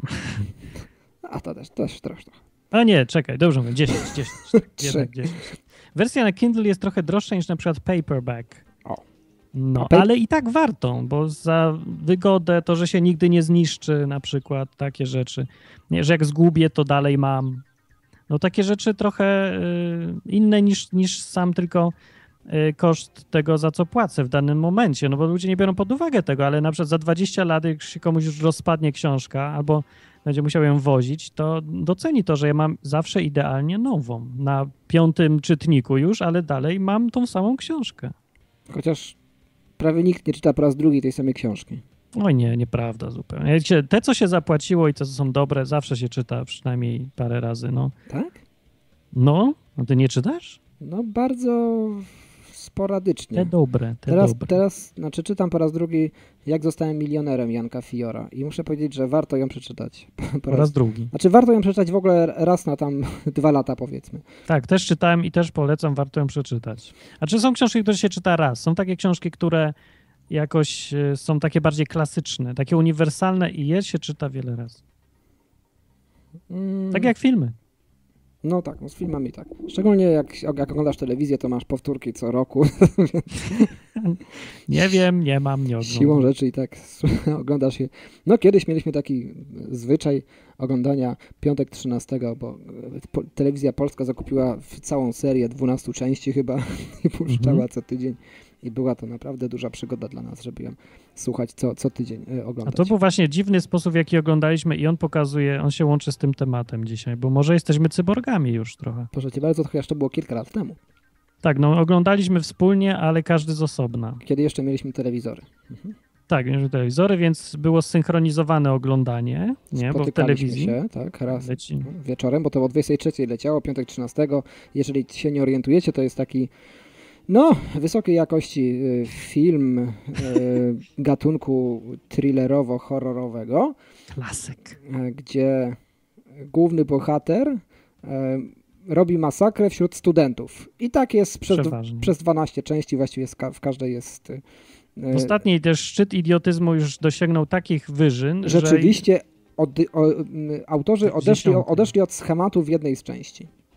B: A to też, też troszkę.
C: A nie, czekaj, dobrze mówię, dziesięć, dziesięć. Tak, jednak dziesięć. Wersja na Kindle jest trochę droższa niż na przykład paperback.
B: O.
C: No, ale i tak warto, bo za wygodę, to, że się nigdy nie zniszczy, na przykład takie rzeczy, nie, że jak zgubię, to dalej mam. No takie rzeczy trochę y, inne niż, niż sam tylko y, koszt tego, za co płacę w danym momencie, no bo ludzie nie biorą pod uwagę tego, ale na przykład za dwadzieścia lat, jak się komuś już rozpadnie książka albo będzie musiał ją wozić, to doceni to, że ja mam zawsze idealnie nową, na piątym czytniku już, ale dalej mam tą samą książkę.
B: Chociaż prawie nikt nie czyta po raz drugi tej samej książki.
C: Oj nie, nieprawda zupełnie. Te, co się zapłaciło i te, co są dobre, zawsze się czyta przynajmniej parę razy, no.
B: Tak?
C: No, a ty nie czytasz?
B: No bardzo sporadycznie.
C: Te dobre, te
B: teraz,
C: dobre.
B: Teraz, znaczy czytam po raz drugi Jak zostałem milionerem Janka Fiora i muszę powiedzieć, że warto ją przeczytać.
C: Po, po raz, raz drugi.
B: Znaczy warto ją przeczytać w ogóle raz na tam dwa lata powiedzmy.
C: Tak, też czytałem i też polecam, warto ją przeczytać. A czy są książki, które się czyta raz? Są takie książki, które jakoś są takie bardziej klasyczne, takie uniwersalne i je się czyta wiele razy. Mm. Tak jak filmy.
B: No tak, no z filmami tak. Szczególnie jak, jak oglądasz telewizję, to masz powtórki co roku.
C: Nie wiem, nie mam, nie oglądam.
B: Siłą rzeczy i tak oglądasz je. No kiedyś mieliśmy taki zwyczaj oglądania Piątek trzynastego, bo po, telewizja polska zakupiła całą serię dwunastu części chyba i puszczała mhm. co tydzień. I była to naprawdę duża przygoda dla nas, żeby ją słuchać co, co tydzień y, oglądać.
C: A to był właśnie dziwny sposób, w jaki oglądaliśmy i on pokazuje, on się łączy z tym tematem dzisiaj, bo może jesteśmy cyborgami już trochę.
B: Proszę cię bardzo, chociaż to było kilka lat temu.
C: Tak, no oglądaliśmy wspólnie, ale każdy z osobna.
B: Kiedy jeszcze mieliśmy telewizory. Mhm.
C: Tak, mieliśmy telewizory, więc było synchronizowane oglądanie, nie, bo w telewizji.
B: się, tak, raz Leci. wieczorem, bo to o dwudziestej trzeciej leciało, Piątek trzynastego. Jeżeli się nie orientujecie, to jest taki no, wysokiej jakości film gatunku thrillerowo-horrorowego.
C: Klasyk.
B: Gdzie główny bohater robi masakrę wśród studentów. I tak jest przez, przez dwanaście części, właściwie w każdej jest...
C: W ostatniej też szczyt idiotyzmu już dosięgnął takich wyżyn,
B: Rzeczywiście
C: że...
B: od, o, autorzy odeszli, odeszli od schematu w jednej z części.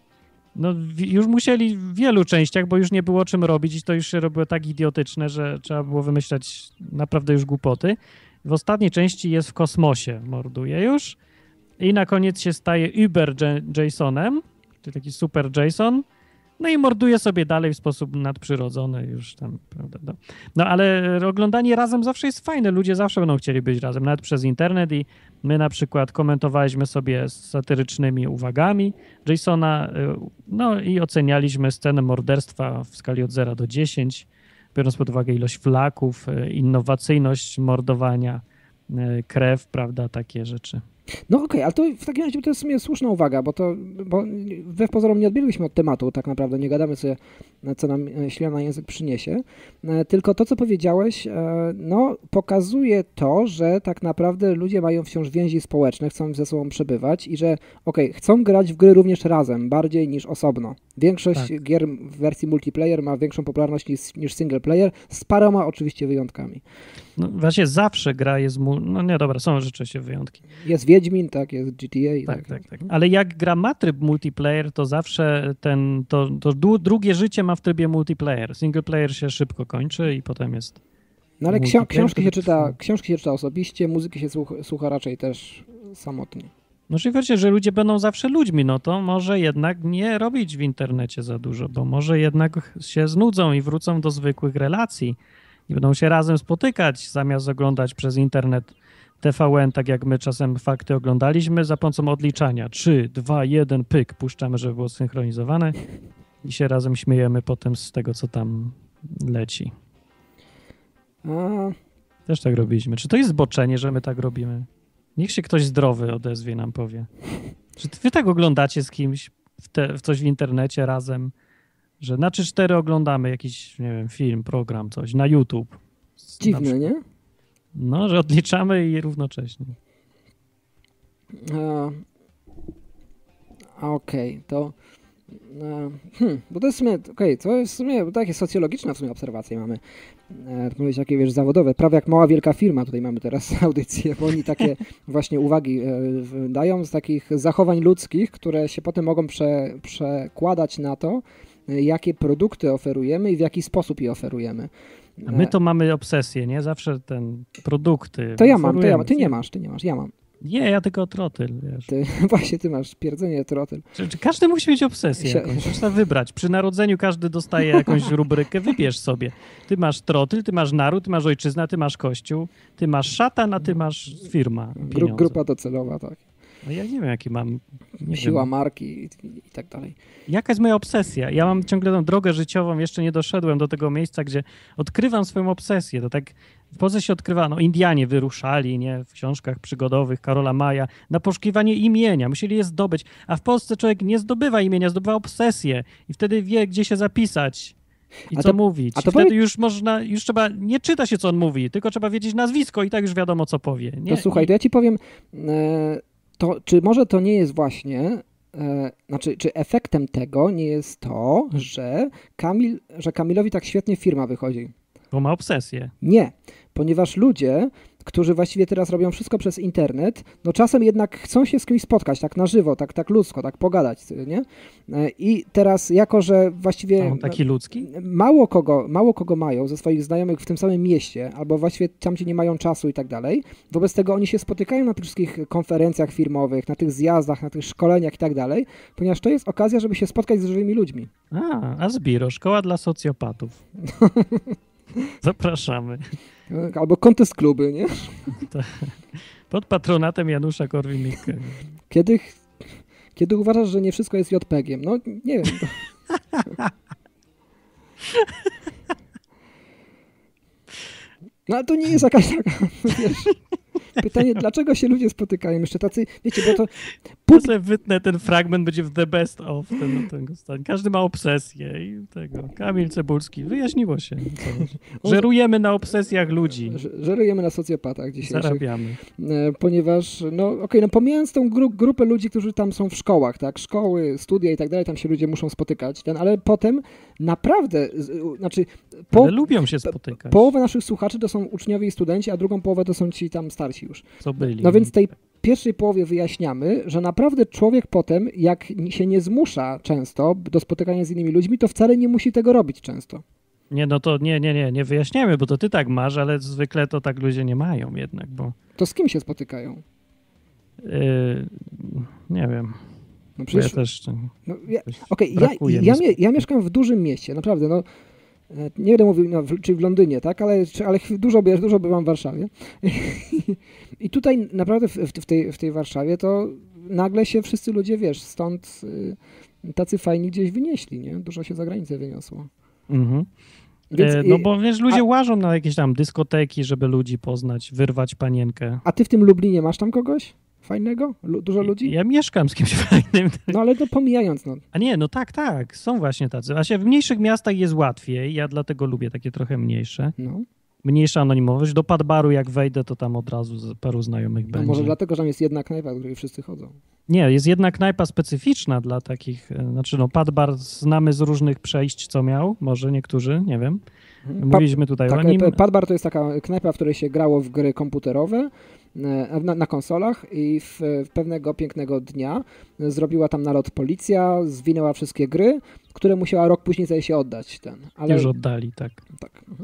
C: No już musieli w wielu częściach, bo już nie było czym robić i to już się robiło tak idiotyczne, że trzeba było wymyślać naprawdę już głupoty. W ostatniej części jest w kosmosie, morduje już i na koniec się staje Uber Jasonem, czyli taki super Jason, no i morduje sobie dalej w sposób nadprzyrodzony już tam, prawda? No, no ale oglądanie razem zawsze jest fajne, ludzie zawsze będą chcieli być razem, nawet przez internet i my na przykład komentowaliśmy sobie z satyrycznymi uwagami Jasona, no i ocenialiśmy scenę morderstwa w skali od zera do dziesięciu, biorąc pod uwagę ilość flaków, innowacyjność mordowania, krew, prawda, takie rzeczy.
B: No okej, okay, ale to w takim razie to jest w sumie słuszna uwaga, bo to bo wbrew pozorom nie odbiliśmy od tematu, tak naprawdę nie gadamy sobie, co nam ślina język przyniesie, tylko to, co powiedziałeś, no pokazuje to, że tak naprawdę ludzie mają wciąż więzi społeczne, chcą ze sobą przebywać i że okej, okay, chcą grać w gry również razem, bardziej niż osobno. Większość tak. gier w wersji multiplayer ma większą popularność niż, niż single player, z paroma oczywiście wyjątkami.
C: No właśnie zawsze gra jest, mu... no nie dobra, są rzeczywiście wyjątki.
B: Jest Wiedźmin, tak, jest G T A.
C: Tak, tak, tak. Ale jak gra ma tryb multiplayer, to zawsze ten, to, to drugie życie ma w trybie multiplayer. Single player się szybko kończy i potem jest
B: No ale ksi- książki, się czyta, książki się czyta osobiście, muzyki się słucha, słucha raczej też samotnie.
C: No czyli właśnie, że ludzie będą zawsze ludźmi, no to może jednak nie robić w internecie za dużo, bo może jednak się znudzą i wrócą do zwykłych relacji i będą się razem spotykać, zamiast oglądać przez internet T V N, tak jak my czasem fakty oglądaliśmy, za pomocą odliczania. trzy, dwa, jeden, pyk, puszczamy, żeby było synchronizowane i się razem śmiejemy potem z tego, co tam leci.
B: A...
C: Też tak robiliśmy. Czy to jest zboczenie, że my tak robimy? Niech się ktoś zdrowy odezwie, nam powie. Czy wy tak oglądacie z kimś w, te, w coś w internecie razem, że na trzy cztery oglądamy jakiś, nie wiem, film, program, coś na YouTube?
B: Dziwne, nie?
C: No, że odliczamy i równocześnie.
B: A, okej, okay, to a, hmm, bo to jest w sumie, okej, okay, to jest w sumie takie socjologiczne w sumie obserwacje mamy. E, to mówić takie, wiesz, zawodowe, prawie jak mała wielka firma, tutaj mamy teraz audycję, bo oni takie właśnie uwagi e, dają z takich zachowań ludzkich, które się potem mogą prze, przekładać na to, jakie produkty oferujemy i w jaki sposób je oferujemy.
C: A my to mamy obsesję, nie? Zawsze ten produkty.
B: To ja mam, to ja mam. Ty nie masz, ty nie masz, ja mam.
C: Nie, ja tylko trotyl, wiesz.
B: Ty, właśnie, ty masz pierdzenie trotyl.
C: Czy, czy każdy musi mieć obsesję
B: Sie...
C: jakąś? Trzeba wybrać. Przy narodzeniu każdy dostaje jakąś rubrykę, wybierz sobie. Ty masz trotyl, ty masz naród, ty masz ojczyzna, ty masz kościół, ty masz szatan, a ty masz firma.
B: Gru, grupa docelowa, tak.
C: No ja nie wiem, jaki mam... Nie
B: Siła
C: wiem.
B: marki i, i tak dalej.
C: Jaka jest moja obsesja? Ja mam ciągle tą drogę życiową, jeszcze nie doszedłem do tego miejsca, gdzie odkrywam swoją obsesję. To tak w Polsce się odkrywa, no Indianie wyruszali, nie, w książkach przygodowych Karola Maja, na poszukiwanie imienia, musieli je zdobyć, a w Polsce człowiek nie zdobywa imienia, zdobywa obsesję i wtedy wie, gdzie się zapisać i a co to, mówić. A to I wtedy powie... już można, już trzeba, nie czyta się, co on mówi, tylko trzeba wiedzieć nazwisko i tak już wiadomo, co powie. Nie?
B: To słuchaj, to ja ci powiem... E... To, czy może to nie jest właśnie, e, znaczy, czy efektem tego nie jest to, że Kamil, że Kamilowi tak świetnie firma wychodzi?
C: Bo ma obsesję.
B: Nie, ponieważ ludzie, którzy właściwie teraz robią wszystko przez internet, no czasem jednak chcą się z kimś spotkać, tak na żywo, tak, tak ludzko, tak pogadać, nie? I teraz, jako że właściwie...
C: A on taki ludzki?
B: Mało kogo, mało kogo mają ze swoich znajomych w tym samym mieście, albo właściwie tam, gdzie nie mają czasu i tak dalej, wobec tego oni się spotykają na tych wszystkich konferencjach firmowych, na tych zjazdach, na tych szkoleniach i tak dalej, ponieważ to jest okazja, żeby się spotkać z żywymi ludźmi.
C: A, Azbiro, szkoła dla socjopatów. Zapraszamy.
B: Albo kontest kluby, nie?
C: Pod patronatem Janusza Korwin-Mikke.
B: Kiedy, kiedy uważasz, że nie wszystko jest J P G-iem? No, nie wiem. To... No, ale to nie jest jakaś taka, wiesz... Pytanie, dlaczego się ludzie spotykają? Jeszcze tacy, wiecie, bo to...
C: Pub... Ja sobie wytnę ten fragment, będzie w the best of ten, ten stan. Każdy ma obsesję i tego. Kamil Cebulski, wyjaśniło się. Żerujemy na obsesjach ludzi.
B: Żerujemy na socjopatach dzisiejszych.
C: Zarabiamy.
B: Ponieważ, no okej, okay, no pomijając tą gru- grupę ludzi, którzy tam są w szkołach, tak, szkoły, studia i tak dalej, tam się ludzie muszą spotykać, ten, ale potem naprawdę, z, znaczy... Po,
C: ale lubią się spotykać.
B: Połowę naszych słuchaczy to są uczniowie i studenci, a drugą połowę to są ci tam starsi już.
C: Co byli.
B: No więc tej pierwszej połowie wyjaśniamy, że naprawdę człowiek potem, jak się nie zmusza często do spotykania z innymi ludźmi, to wcale nie musi tego robić często.
C: Nie, no to nie, nie, nie, nie wyjaśniamy, bo to ty tak masz, ale zwykle to tak ludzie nie mają jednak, bo...
B: To z kim się spotykają?
C: Yy, nie wiem.
B: No przecież...
C: Ja też...
B: No, ja, Okej, okay, ja, ja, ja mieszkam w dużym mieście, naprawdę, no nie będę mówił, no, w, czy w Londynie, tak, ale, czy, ale dużo, dużo bywam w Warszawie. I tutaj naprawdę w, w, tej, w tej Warszawie to nagle się wszyscy ludzie, wiesz, stąd y, tacy fajni gdzieś wynieśli, nie? Dużo się za granicę wyniosło.
C: Mhm.
B: Więc,
C: e, no bo wiesz, ludzie
B: a,
C: łażą na jakieś tam dyskoteki, żeby ludzi poznać, wyrwać panienkę.
B: A ty w tym Lublinie masz tam kogoś fajnego? Lu- dużo ludzi?
C: Ja mieszkam z kimś fajnym.
B: No ale to pomijając, no.
C: A nie, no tak, tak, są właśnie tacy. A się w mniejszych miastach jest łatwiej, ja dlatego lubię takie trochę mniejsze.
B: No.
C: Mniejsza anonimowość. Do Padbaru jak wejdę, to tam od razu paru znajomych
B: No
C: będzie.
B: może dlatego, że tam jest jedna knajpa, do której wszyscy chodzą.
C: Nie, jest jedna knajpa specyficzna dla takich, znaczy no Padbar znamy z różnych przejść, co miał, może niektórzy, nie wiem. Mówiliśmy tutaj
B: tak,
C: o nim.
B: Padbar to jest taka knajpa, w której się grało w gry komputerowe na, na konsolach i w, w pewnego pięknego dnia zrobiła tam nalot policja, zwinęła wszystkie gry, które musiała rok później zdaje się oddać. Ten. Ale...
C: Już oddali, tak.
B: tak. Mhm.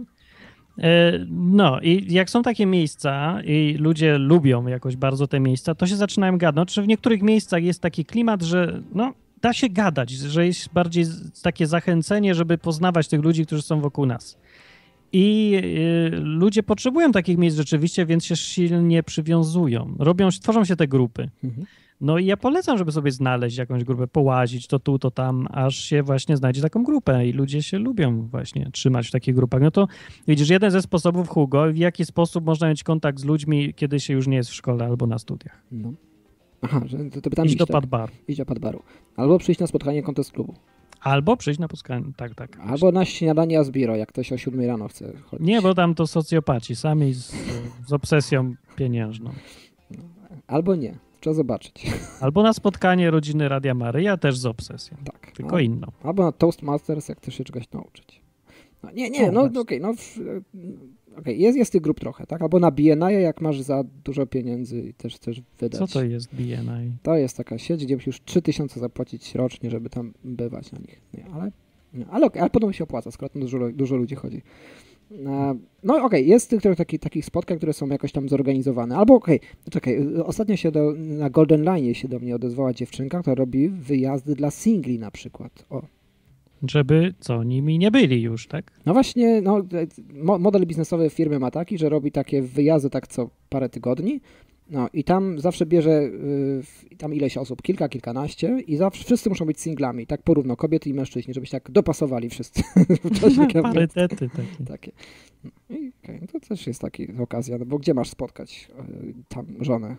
C: No i jak są takie miejsca i ludzie lubią jakoś bardzo te miejsca, to się zaczynają gadać. Czy w niektórych miejscach jest taki klimat, że no, da się gadać, że jest bardziej takie zachęcenie, żeby poznawać tych ludzi, którzy są wokół nas. I y, ludzie potrzebują takich miejsc rzeczywiście, więc się silnie przywiązują. Robią, tworzą się te grupy. Mhm. No i ja polecam, żeby sobie znaleźć jakąś grupę, połazić to tu, to tam, aż się właśnie znajdzie taką grupę i ludzie się lubią właśnie trzymać w takich grupach. No to widzisz, jeden ze sposobów, Hugo, w jaki sposób można mieć kontakt z ludźmi, kiedy się już nie jest w szkole albo na studiach.
B: No. Aha, że to, to pytam
C: Idź
B: iść,
C: do
B: tak?
C: Padbaru.
B: Idź do Padbaru. Albo przyjść na spotkanie Contest Klubu.
C: Albo przyjść na spotkanie, tak, tak.
B: Albo na śniadanie Asbiro, jak ktoś o siódmej rano chce chodzić.
C: Nie, bo tam to socjopaci, sami z, z obsesją pieniężną.
B: Albo nie. Trzeba zobaczyć.
C: Albo na spotkanie rodziny Radia Maryja też z obsesją.
B: Tak.
C: Tylko
B: a,
C: inną.
B: Albo na Toastmasters, jak też się czegoś nauczyć. No, nie, nie, no okej, okay, no okay, jest, jest tych grup trochę, tak? Albo na B N I, jak masz za dużo pieniędzy i też chcesz wydać.
C: Co to jest B N I?
B: To jest taka sieć, gdzie musisz trzy tysiące zapłacić rocznie, żeby tam bywać na nich. Nie, ale nie, ale, okay, ale potem się opłaca, skoro tam dużo, dużo ludzi chodzi. No okej, okay, jest tych takich, takich spotkań, które są jakoś tam zorganizowane. Albo okej, okay, czekaj, ostatnio się do, na Golden Line się do mnie odezwała dziewczynka, która robi wyjazdy dla singli na przykład. O.
C: Żeby co, nimi nie byli już, tak?
B: No właśnie, no, model biznesowy firmy ma taki, że robi takie wyjazdy tak co parę tygodni. No i tam zawsze bierze y, tam ileś osób, kilka, kilkanaście i zawsze wszyscy muszą być singlami, tak porówno, kobiety i mężczyźni, żeby się tak dopasowali wszyscy. w czasie
C: Parytety takie.
B: takie. No, i, okay, to też jest taka okazja, no bo gdzie masz spotkać y, tam żonę?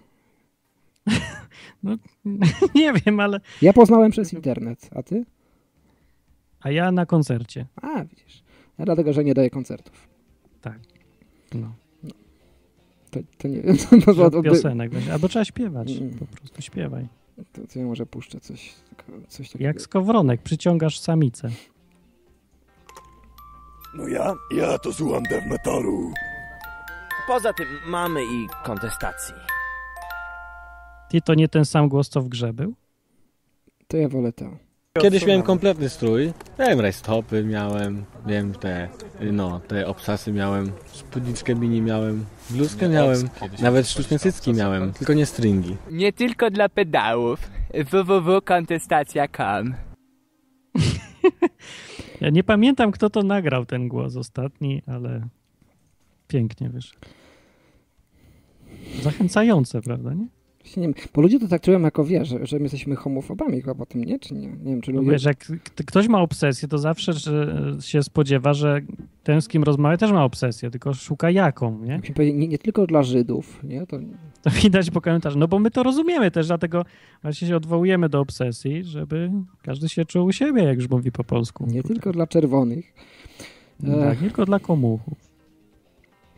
C: No nie wiem, ale...
B: Ja poznałem przez internet, a ty?
C: A ja na koncercie.
B: A, widzisz. Ja dlatego, że nie daję koncertów.
C: Tak. No.
B: no. To, to nie wiem. Co
C: to, to, piosenek. By... Albo trzeba śpiewać. Mm. Po prostu śpiewaj.
B: To, to ja może puszczę coś, coś takiego.
C: Jak skowronek. Przyciągasz samicę.
Q: No ja? Ja to słucham death metalu.
A: Poza tym mamy i kontestacji.
C: Ty to nie ten sam głos, co w grze był?
B: To ja wolę to.
D: Kiedyś miałem kompletny strój, miałem rajstopy, miałem, wiem, te, no, te obsasy miałem, spódniczkę mini miałem, bluzkę miałem, nawet sztuczne cycki miałem, tylko nie stringi.
E: Nie tylko dla pedałów. www kropka kontestacja kropka com.
C: Ja nie pamiętam, kto to nagrał, ten głos ostatni, ale pięknie wyszedł. Zachęcające, prawda, nie?
B: Nie wiem, bo ludzie to traktują jako, wiesz, że, że my jesteśmy homofobami chyba po tym, nie? Czy nie? Nie wiem, czy ludzie...
C: No wiesz, jak ktoś ma obsesję, to zawsze że się spodziewa, że ten, z kim rozmawia, też ma obsesję, tylko szuka jaką, nie?
B: Nie, nie tylko dla Żydów, nie? To...
C: to widać po komentarzu. No bo my to rozumiemy też, dlatego właśnie się odwołujemy do obsesji, żeby każdy się czuł u siebie, jak już mówi po polsku.
B: Nie tylko dla czerwonych.
C: No tak, nie tylko dla komuchów.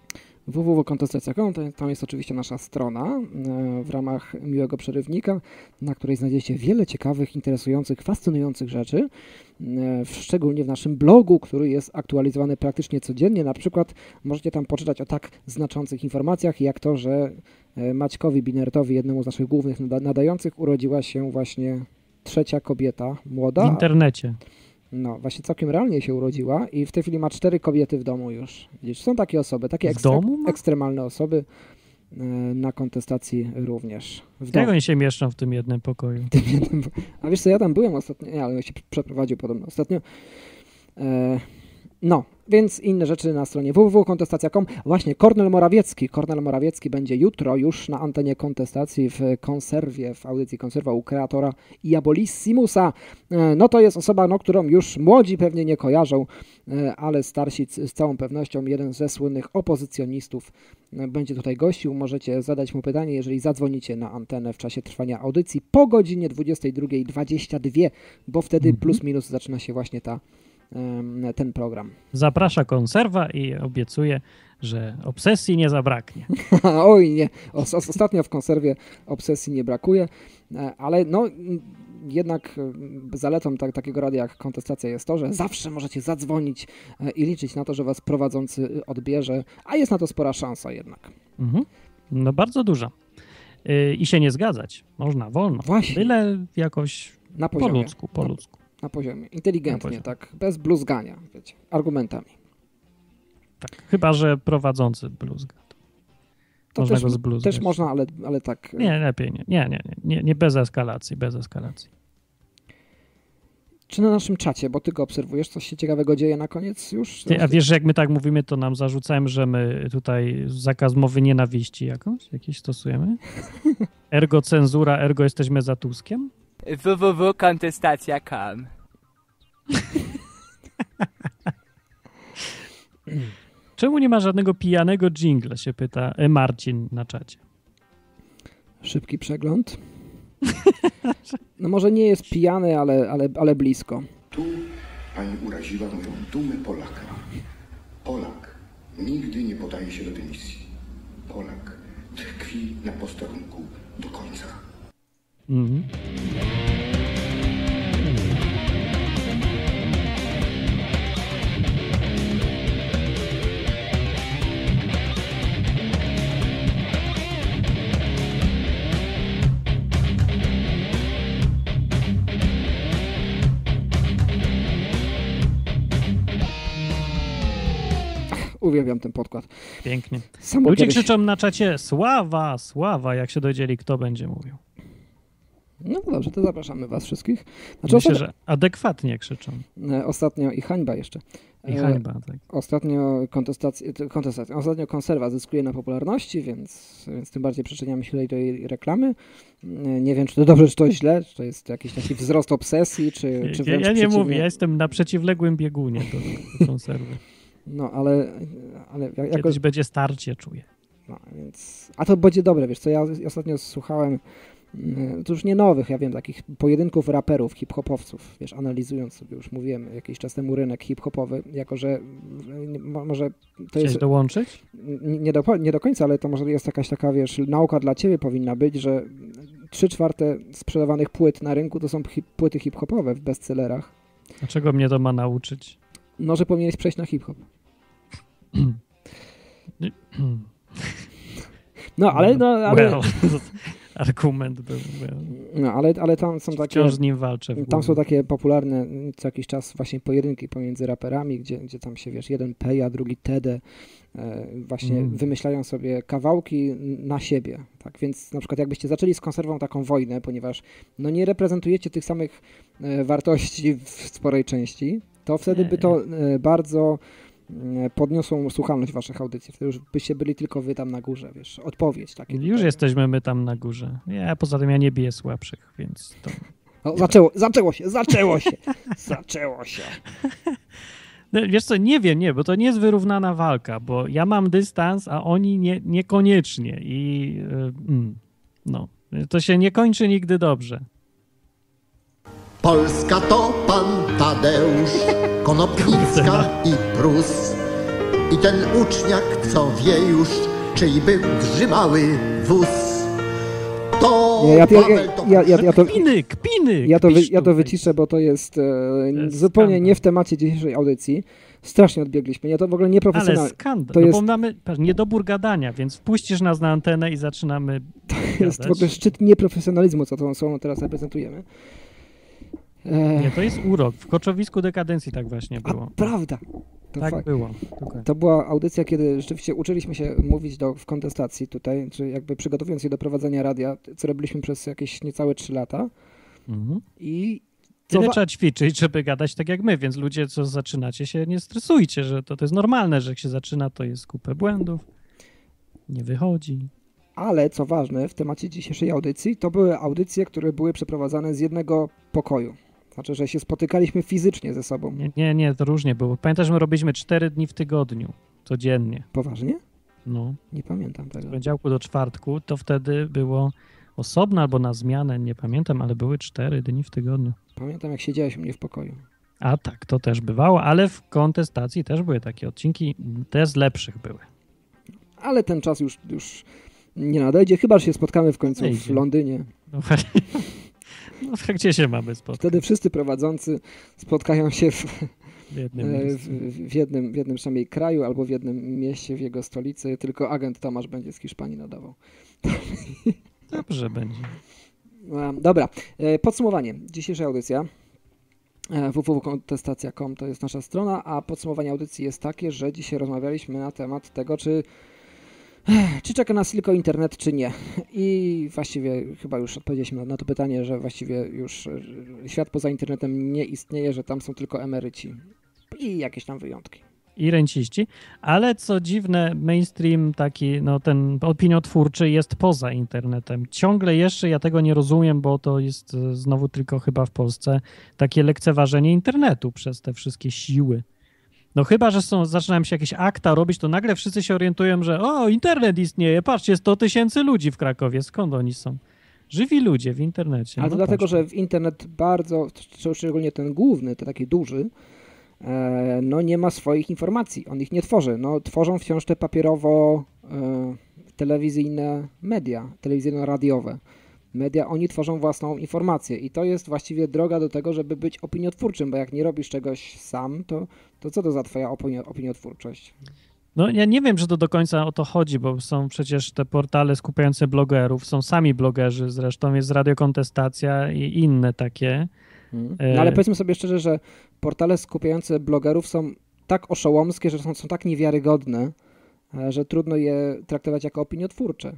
B: w w w kropka kontestacja kropka com. Tam jest oczywiście nasza strona w ramach Miłego Przerywnika, na której znajdziecie wiele ciekawych, interesujących, fascynujących rzeczy, szczególnie w naszym blogu, który jest aktualizowany praktycznie codziennie. Na przykład możecie tam poczytać o tak znaczących informacjach, jak to, że Maćkowi Binertowi, jednemu z naszych głównych nadających, urodziła się właśnie trzecia kobieta, młoda.
C: W internecie.
B: No, właśnie całkiem realnie się urodziła i w tej chwili ma cztery kobiety w domu już. Widzisz, są takie osoby, takie
C: w
B: ekstra,
C: domu
B: ekstremalne osoby e, na kontestacji również. W
C: Jak oni się mieszczą w tym jednym pokoju?
B: Tym jednym, a wiesz co, ja tam byłem ostatnio, nie, ale on się przeprowadził podobno ostatnio. E, no, więc inne rzeczy na stronie w w w kropka kontestacja kropka com. Właśnie Kornel Morawiecki. Kornel Morawiecki będzie jutro już na antenie kontestacji w konserwie, w audycji Konserwa u kreatora Iabolissimusa. No to jest osoba, no, którą już młodzi pewnie nie kojarzą, ale starsi z całą pewnością. Jeden ze słynnych opozycjonistów będzie tutaj gościł. Możecie zadać mu pytanie, jeżeli zadzwonicie na antenę w czasie trwania audycji po godzinie dwudziestej drugiej dwadzieścia dwie, bo wtedy mhm. plus minus zaczyna się właśnie ta ten program.
C: Zaprasza Konserwa i obiecuje, że obsesji nie zabraknie.
B: Oj nie, o, ostatnio w Konserwie obsesji nie brakuje, ale no jednak zaletą tak, takiego radia jak Kontestacja jest to, że zawsze możecie zadzwonić i liczyć na to, że was prowadzący odbierze, a jest na to spora szansa jednak.
C: Mhm. No bardzo duża. Yy, I się nie zgadzać. Można, wolno.
B: Właśnie.
C: Byle jakoś
B: na
C: po ludzku, po ludzku.
B: Na poziomie, inteligentnie,
C: na poziomie.
B: Tak, bez bluzgania, wiecie, argumentami.
C: Tak, chyba że prowadzący bluzga.
B: To
C: można
B: też,
C: go zbluzgać.
B: Też można, ale, ale tak...
C: Nie, lepiej nie. Nie, nie, nie, nie, nie bez eskalacji, bez eskalacji.
B: Czy na naszym czacie, bo ty go obserwujesz, coś się ciekawego dzieje na koniec już?
C: Ty, a wiesz, że jak my tak mówimy, to nam zarzucają, że my tutaj zakaz mowy nienawiści jakąś, jakiś stosujemy? Ergo cenzura, ergo jesteśmy za Tuskiem?
E: w w w kropka kontestacja kropka com.
C: Czemu nie ma żadnego pijanego dżingla, się pyta Marcin na czacie.
B: Szybki przegląd. No może nie jest pijany, ale, ale, ale blisko.
G: Tu pani uraziła moją dumę Polaka. Polak nigdy nie podaje się do dymisji. Polak tkwi na posterunku do końca.
C: Mhm.
B: Uwielbiam ten podkład.
C: Pięknie.
B: Samo
C: Ludzie
B: kiedyś...
C: krzyczą na czacie sława, sława, jak się dowiedzieli, kto będzie mówił.
B: No dobrze, to zapraszamy was wszystkich.
C: Znaczy, Myślę, ostat... że adekwatnie krzyczą.
B: Ostatnio i hańba jeszcze.
C: I hańba, tak.
B: Ostatnio kontestacja, kontestacja, ostatnio Konserwa zyskuje na popularności, więc, więc tym bardziej przyczyniamy się do jej reklamy. Nie wiem, czy to dobrze, czy to źle, czy to jest jakiś taki wzrost obsesji, czy, czy wręcz
C: Ja nie
B: przeciwnie.
C: mówię, ja jestem na przeciwległym biegunie do, do Konserwy.
B: No, ale... ale
C: Kiedyś
B: jakoś...
C: będzie starcie, czuję.
B: No, więc... A to będzie dobre, wiesz co, ja ostatnio słuchałem, to już nie nowych, ja wiem, takich pojedynków raperów, hip-hopowców, wiesz, analizując sobie, już mówiłem jakiś czas temu rynek hip-hopowy, jako że może to
C: Chciałeś
B: jest...
C: dołączyć?
B: Nie do, nie do końca, ale to może jest jakaś taka, wiesz, nauka dla ciebie powinna być, że trzy czwarte sprzedawanych płyt na rynku to są hip, płyty hip-hopowe w bestsellerach.
C: A czego mnie to ma nauczyć?
B: No, że powinieneś przejść na hip-hop. No, ale... No, ale...
C: Well, argument był. Well.
B: No, ale, ale tam są takie...
C: Wciąż z nim walczę.
B: Tam są takie popularne co jakiś czas właśnie pojedynki pomiędzy raperami, gdzie, gdzie tam się, wiesz, jeden Peja, drugi Tede e, właśnie mm. wymyślają sobie kawałki na siebie. Tak więc na przykład jakbyście zaczęli z Konserwą taką wojnę, ponieważ no nie reprezentujecie tych samych e, wartości w sporej części, to wtedy nie, by to e, bardzo podniosą słuchalność waszych audycji. Wtedy już byście byli tylko wy tam na górze, wiesz, odpowiedź. Takie
C: już
B: tutaj.
C: Jesteśmy my tam na górze. Ja poza tym ja nie biję słabszych, więc to...
B: O, zaczęło, zaczęło się, zaczęło się, zaczęło się.
C: No, wiesz co, nie wiem, nie, bo to nie jest wyrównana walka, bo ja mam dystans, a oni nie, niekoniecznie i yy, no, to się nie kończy nigdy dobrze.
H: Polska to pan Tadeusz, Konopnicka i Prus. I ten uczniak, co wie już, czyj był drzymały wóz. To
B: Nie, ja, ja,
H: Paweł to
B: ja, ja, ja to,
C: Kpiny, kpiny!
B: ja to, wy,
C: kpisz
B: ja to
C: tutaj.
B: wyciszę, bo to jest, e,
C: jest
B: zupełnie
C: skandal.
B: nie w temacie dzisiejszej audycji. Strasznie odbiegliśmy. Ja to w ogóle
C: Ale
B: nieprofesjonalne.
C: skandal,
B: To
C: no
B: jest,
C: bo mamy patrz, niedobór gadania, więc wpuścisz nas na antenę i zaczynamy
B: to jest w ogóle szczyt nieprofesjonalizmu, co tą słową teraz reprezentujemy. E,
C: Nie, to jest urok. W koczowisku dekadencji tak właśnie było.
B: Prawda. To
C: tak
B: fakt.
C: było. Dokładnie.
B: To była audycja, kiedy rzeczywiście uczyliśmy się mówić do, w kontestacji tutaj, czy jakby przygotowując się do prowadzenia radia, co robiliśmy przez jakieś niecałe trzy lata.
C: Mhm.
B: I
C: Tyle
B: wa-
C: trzeba ćwiczyć, żeby gadać tak jak my, więc ludzie, co zaczynacie się, nie stresujcie, że to, to jest normalne, że jak się zaczyna, to jest kupę błędów, nie wychodzi.
B: Ale co ważne, w temacie dzisiejszej audycji, to były audycje, które były przeprowadzane z jednego pokoju. Znaczy, że się spotykaliśmy fizycznie ze sobą.
C: Nie, nie, nie, to różnie było. Pamiętasz, że my robiliśmy cztery dni w tygodniu, codziennie.
B: Poważnie?
C: No.
B: Nie pamiętam tego.
C: Z poniedziałku do czwartku, to wtedy było osobno albo na zmianę, nie pamiętam, ale były cztery dni w tygodniu.
B: Pamiętam, jak siedziałeś u mnie w pokoju.
C: A tak, to też bywało, ale w kontestacji też były takie odcinki, te z lepszych były.
B: Ale ten czas już, już nie nadejdzie, chyba że się spotkamy w końcu w
C: Nadejdzie.
B: Londynie.
C: No, no, gdzie się mamy spotkać?
B: Wtedy wszyscy prowadzący spotkają się w,
C: W jednym
B: e,
C: miejscu.
B: w, w, jednym, w jednym przynajmniej kraju albo w jednym mieście, w jego stolicy. Tylko agent Tomasz będzie z Hiszpanii nadawał.
C: Dobrze będzie.
B: E, Dobra, e, podsumowanie. Dzisiejsza audycja e, w w w kropka kontestacja kropka com to jest nasza strona, a podsumowanie audycji jest takie, że dzisiaj rozmawialiśmy na temat tego, czy czy czeka nas tylko internet, czy nie. I właściwie chyba już odpowiedzieliśmy na, na to pytanie, że właściwie już e, świat poza internetem nie istnieje, że tam są tylko emeryci i jakieś tam wyjątki.
C: I renciści, ale co dziwne, mainstream taki, no ten opiniotwórczy jest poza internetem. Ciągle jeszcze ja tego nie rozumiem, bo to jest e, znowu tylko chyba w Polsce takie lekceważenie internetu przez te wszystkie siły. No chyba, że są, zaczynają się jakieś akta robić, to nagle wszyscy się orientują, że o, internet istnieje, patrzcie, sto tysięcy ludzi w Krakowie, skąd oni są? Żywi ludzie w internecie.
B: Ale to
C: no
B: dlatego,
C: patrzcie.
B: że w internet bardzo, szczególnie ten główny, ten taki duży, e, no nie ma swoich informacji, on ich nie tworzy. No tworzą wciąż te papierowo e, telewizyjne media, telewizyjno-radiowe. Media, oni tworzą własną informację i to jest właściwie droga do tego, żeby być opiniotwórczym, bo jak nie robisz czegoś sam, to, to co to za twoja opinio, opiniotwórczość?
C: No ja nie wiem, że to do końca o to chodzi, bo są przecież te portale skupiające blogerów, są sami blogerzy, zresztą jest Radio Kontestacja i inne takie.
B: Hmm. No ale powiedzmy sobie szczerze, że portale skupiające blogerów są tak oszołomskie, że są, są tak niewiarygodne, że trudno je traktować jako opiniotwórcze.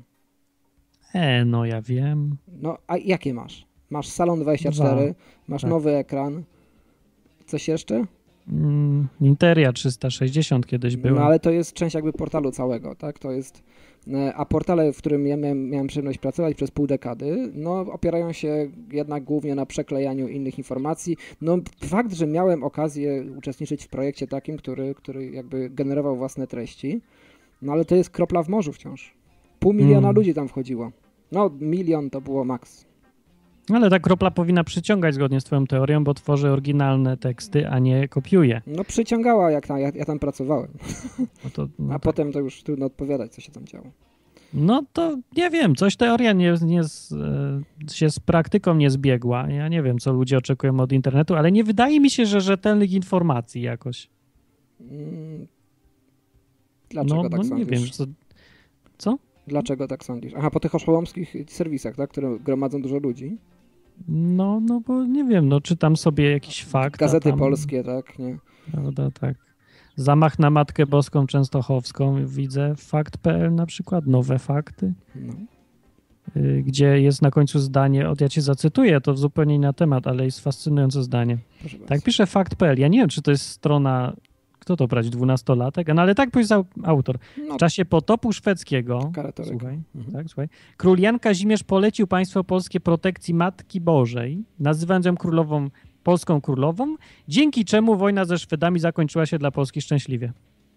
C: E, no ja wiem.
B: No, a jakie masz? Masz Salon dwadzieścia cztery,
C: Dwa.
B: masz
C: Tak.
B: nowy ekran. Coś jeszcze?
C: Mm, Interia trzysta sześćdziesiąt kiedyś była.
B: No ale to jest część jakby portalu całego, tak? To jest, e, a portale, w którym ja miałem, miałem przyjemność pracować przez pół dekady, no opierają się jednak głównie na przeklejaniu innych informacji. No fakt, że miałem okazję uczestniczyć w projekcie takim, który, który jakby generował własne treści, no ale to jest kropla w morzu wciąż. Pół miliona
C: Mm.
B: ludzi tam wchodziło. No milion to było maks.
C: Ale ta kropla powinna przyciągać zgodnie z twoją teorią, bo tworzy oryginalne teksty, a nie kopiuje.
B: No przyciągała, jak tam, ja, ja tam pracowałem.
C: No to, no
B: a
C: tak.
B: potem to już trudno odpowiadać, co się tam działo.
C: No to nie wiem, coś teoria nie, nie z, e, się z praktyką nie zbiegła. Ja nie wiem, co ludzie oczekują od internetu, ale nie wydaje mi się, że rzetelnych informacji jakoś.
B: Mm. Dlaczego
C: no,
B: tak
C: no
B: sądzisz?
C: nie wiem, co? co?
B: Dlaczego tak sądzisz? Aha, po tych oszołomskich serwisach, tak, które gromadzą dużo ludzi.
C: No, no bo nie wiem, no czytam sobie jakiś fakt.
B: Gazety
C: tam,
B: polskie, tak, nie?
C: Prawda, tak. Zamach na Matkę Boską Częstochowską, widzę fakt kropka pe el na przykład, nowe fakty,
B: No.
C: y, gdzie jest na końcu zdanie, od ja cię zacytuję, to zupełnie inny temat, ale jest fascynujące zdanie.
B: Proszę bardzo.
C: Tak pisze fakt kropka pe el. Ja nie wiem, czy to jest strona, kto to brać, dwunastolatek? No ale tak pisał autor.
B: No.
C: W czasie potopu szwedzkiego,
B: Karatoryka.
C: słuchaj,
B: Mhm.
C: tak, słuchaj, król Jan Kazimierz polecił państwo polskie protekcji Matki Bożej, nazywając ją królową, polską królową, dzięki czemu wojna ze Szwedami zakończyła się dla Polski szczęśliwie.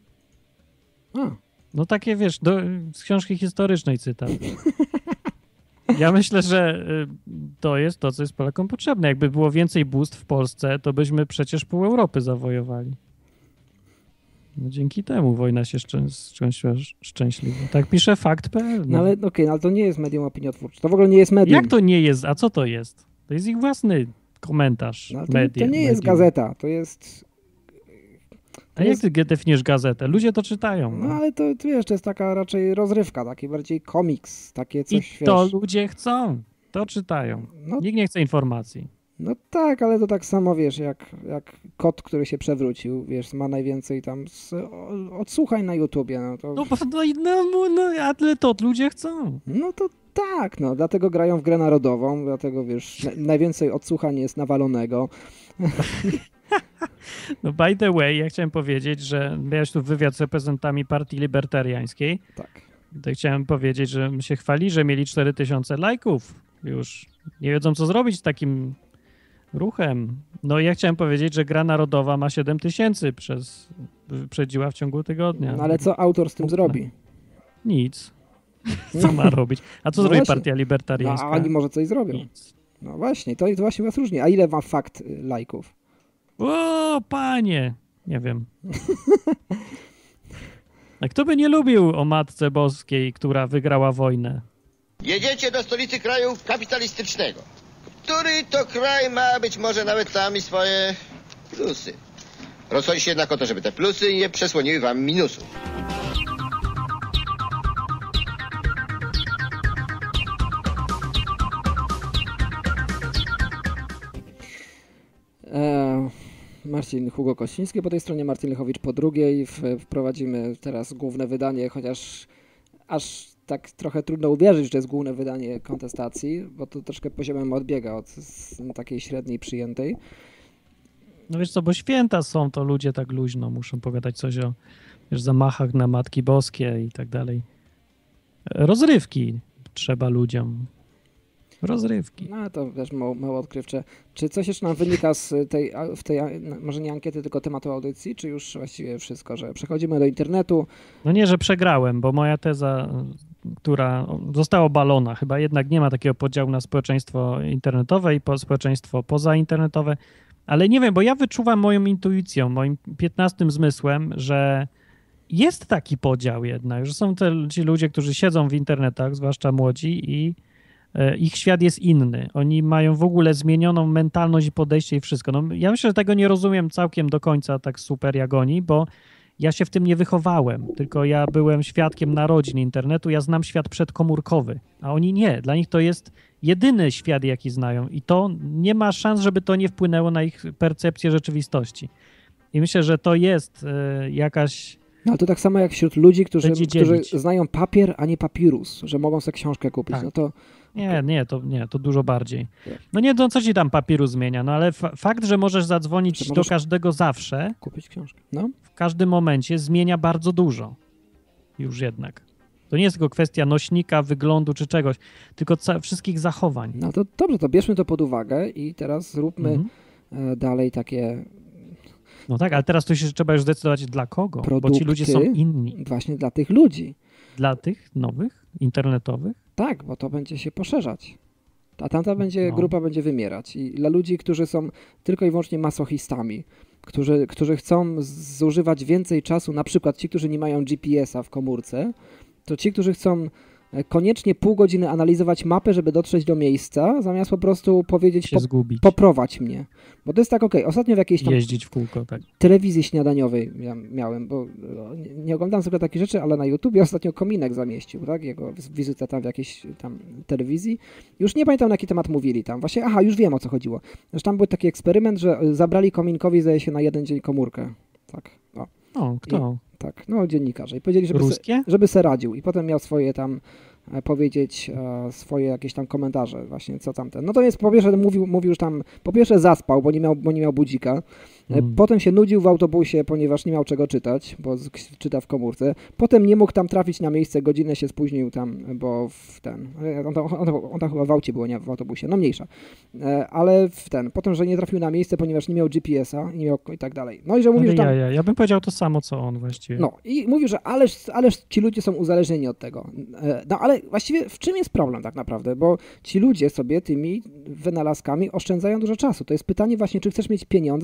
B: A.
C: No takie, wiesz, do, z książki historycznej cytat. Ja myślę, że y, to jest to, co jest Polakom potrzebne. Jakby było więcej bóstw w Polsce, to byśmy przecież pół Europy zawojowali. No dzięki temu wojna się szczę- szczęściła szczęśliwie. Tak pisze fakt kropka pe el.
B: No ale okej, okay, no, ale to nie jest medium opiniotwórcze. To w ogóle nie jest medium.
C: Jak to nie jest? A co to jest? To jest ich własny komentarz.
B: No, to,
C: media,
B: to nie jest
C: medium.
B: gazeta, to jest...
C: A jak ty definiujesz gazetę? Ludzie to czytają.
B: No, no ale to, to wiesz, to jest taka raczej rozrywka, taki bardziej komiks, takie coś,
C: I to
B: wiesz...
C: ludzie chcą, to czytają.
B: No,
C: Nikt nie chce informacji.
B: No tak, ale to tak samo, wiesz, jak, jak kot, który się przewrócił, wiesz, ma najwięcej tam z, o, odsłuchań na YouTubie, no to...
C: No, no, no, no ale to ludzie chcą.
B: No to tak, no, dlatego grają w grę narodową, dlatego, wiesz, na, najwięcej odsłuchań jest nawalonego.
C: No by the way, ja chciałem powiedzieć, że miałeś tu wywiad z reprezentantami partii libertariańskiej.
B: Tak.
C: To chciałem powiedzieć, że się chwali, że mieli cztery tysiące lajków już. Nie wiedzą, co zrobić z takim ruchem. No i ja chciałem powiedzieć, że gra narodowa ma siedem tysięcy przez wyprzedziła w ciągu tygodnia.
B: No ale co autor z tym zrobi?
C: Nic. Co ma robić? A co
B: no
C: zrobi
B: właśnie.
C: Partia Libertariańska?
B: No, a oni może coś zrobią.
C: Nic.
B: No właśnie, to, to właśnie was różni. A ile ma fakt y, lajków?
C: O, panie! Nie wiem. A kto by nie lubił o Matce Boskiej, która wygrała wojnę?
I: Jedziecie do stolicy kraju kapitalistycznego, który to kraj ma być może nawet tam i swoje plusy. Rozchodzi się jednak o to, żeby te plusy nie przesłoniły wam minusów.
B: E, Marcin Hugo Kościński po tej stronie, Marcin Lechowicz po drugiej. W, wprowadzimy teraz główne wydanie, chociaż aż tak trochę trudno uwierzyć, że to jest główne wydanie kontestacji, bo to troszkę poziomem odbiega od z, takiej średniej przyjętej.
C: No wiesz co, bo święta są, to ludzie tak luźno muszą pogadać coś o wiesz, zamachach na Matki Boskie i tak dalej. Rozrywki trzeba ludziom. Rozrywki.
B: No to też mało, mało odkrywcze. Czy coś jeszcze nam wynika z tej, w tej, może nie ankiety, tylko tematu audycji, czy już właściwie wszystko, że przechodzimy do internetu?
C: No nie, że przegrałem, bo moja teza, która została obalona, chyba jednak nie ma takiego podziału na społeczeństwo internetowe i po społeczeństwo pozainternetowe, ale nie wiem, bo ja wyczuwam moją intuicją, moim piętnastym zmysłem, że jest taki podział jednak, że są te, ci ludzie, którzy siedzą w internetach, zwłaszcza młodzi i ich świat jest inny. Oni mają w ogóle zmienioną mentalność i podejście i wszystko. No, ja myślę, że tego nie rozumiem całkiem do końca tak super jak oni, bo ja się w tym nie wychowałem, tylko ja byłem świadkiem narodzin internetu, ja znam świat przedkomórkowy, a oni nie. Dla nich to jest jedyny świat, jaki znają i to nie ma szans, żeby to nie wpłynęło na ich percepcję rzeczywistości. I myślę, że to jest y, jakaś...
B: No to tak samo jak wśród ludzi, którzy, którzy znają papier, a nie papirus, że mogą sobie książkę kupić.
C: Tak.
B: No to...
C: Nie, nie, to nie, to dużo bardziej. No nie, no co ci tam papieru zmienia, no ale fa- fakt, że możesz zadzwonić
B: że możesz
C: do każdego zawsze,
B: kupić książkę. No.
C: W każdym momencie zmienia bardzo dużo. Już jednak. To nie jest tylko kwestia nośnika, wyglądu czy czegoś, tylko ca- wszystkich zachowań.
B: No to dobrze, to bierzmy to pod uwagę i teraz zróbmy
C: Mhm.
B: e, dalej takie
C: No tak, ale teraz to się trzeba już zdecydować dla kogo,
B: produkty.
C: bo ci ludzie są inni.
B: Właśnie dla tych ludzi.
C: Dla tych nowych, internetowych?
B: Tak, bo to będzie się poszerzać. A tamta będzie,
C: No.
B: grupa będzie wymierać. I dla ludzi, którzy są tylko i wyłącznie masochistami, którzy, którzy chcą zużywać więcej czasu, na przykład ci, którzy nie mają G P S a w komórce, to ci, którzy chcą koniecznie pół godziny analizować mapę, żeby dotrzeć do miejsca, zamiast po prostu powiedzieć,
C: Się
B: po,
C: zgubić.
B: poprowadź mnie. Bo to jest tak, okej, okay, ostatnio w jakiejś tam
C: Jeździć w kółko, tak.
B: telewizji śniadaniowej ja miałem, bo nie, nie oglądam sobie takich rzeczy, ale na YouTubie ostatnio Kominek zamieścił, tak, jego wizytę tam w jakiejś tam telewizji. Już nie pamiętam, na jaki temat mówili tam. Właśnie, aha, już wiem, o co chodziło. Zresztą tam był taki eksperyment, że zabrali Kominkowi, zdaje się, na jeden dzień komórkę. Tak, o.
C: O, kto?
B: I, tak, no dziennikarze. I powiedzieli, żeby
C: Ruskie?
B: se, żeby se radził. I potem miał swoje tam e, powiedzieć e, swoje jakieś tam komentarze właśnie, co tamten. No to jest, po pierwsze mówił, mówił już tam, po pierwsze zaspał, bo nie miał, bo nie miał budzika. E,
C: Mm.
B: Potem się nudził w autobusie, ponieważ nie miał czego czytać, bo z, czyta w komórce. Potem nie mógł tam trafić na miejsce, godzinę się spóźnił tam, bo w ten, on tam, on, tam- on tam chyba w aucie było, nie w autobusie, no mniejsza. E, ale w ten, potem, że nie trafił na miejsce, ponieważ nie miał G P S a i, nie miał, i tak dalej. No i że mówi,
C: Ale
B: że tam...
C: ja, ja, ja bym powiedział to samo, co on właściwie.
B: No i mówił, że ależ, ależ ci ludzie są uzależnieni od tego. E, No ale właściwie w czym jest problem tak naprawdę? Bo ci ludzie sobie tymi wynalazkami oszczędzają dużo czasu. To jest pytanie właśnie, czy chcesz mieć pieniądze, czy, czy chcesz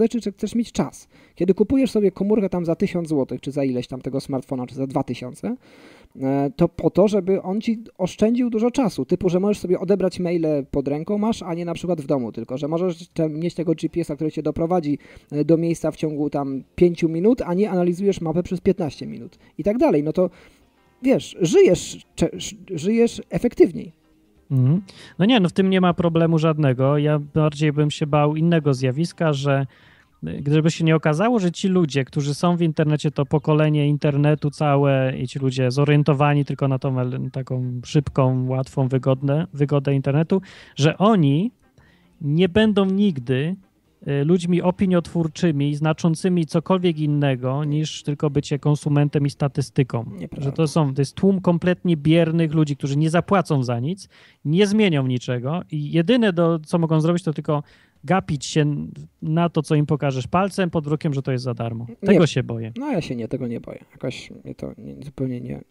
B: chcesz mieć czas. Kiedy kupujesz sobie komórkę tam za tysiąc złotych, czy za ileś tam tego smartfona, czy za dwa tysiące, to po to, żeby on ci oszczędził dużo czasu, typu, że możesz sobie odebrać maile pod ręką masz, a nie na przykład w domu tylko, że możesz te, mieć tego G P S a, który cię doprowadzi do miejsca w ciągu tam pięciu minut, a nie analizujesz mapę przez piętnaście minut i tak dalej, no to wiesz, żyjesz, żyjesz efektywniej.
C: Mhm. No nie, no w tym nie ma problemu żadnego, ja bardziej bym się bał innego zjawiska, że gdyby się nie okazało, że ci ludzie, którzy są w internecie, to pokolenie internetu całe i ci ludzie zorientowani tylko na tą taką szybką, łatwą, wygodne, wygodę internetu, że oni nie będą nigdy ludźmi opiniotwórczymi, znaczącymi cokolwiek innego niż tylko bycie konsumentem i statystyką.
B: Nieprawda.
C: Że to są, to jest tłum kompletnie biernych ludzi, którzy nie zapłacą za nic, nie zmienią niczego i jedyne, do, co mogą zrobić, to tylko gapić się na to, co im pokażesz palcem pod wzrokiem, że to jest za darmo. Tego
B: nie,
C: się boję.
B: No ja się nie, tego nie boję. Jakoś mnie to nie, zupełnie nie,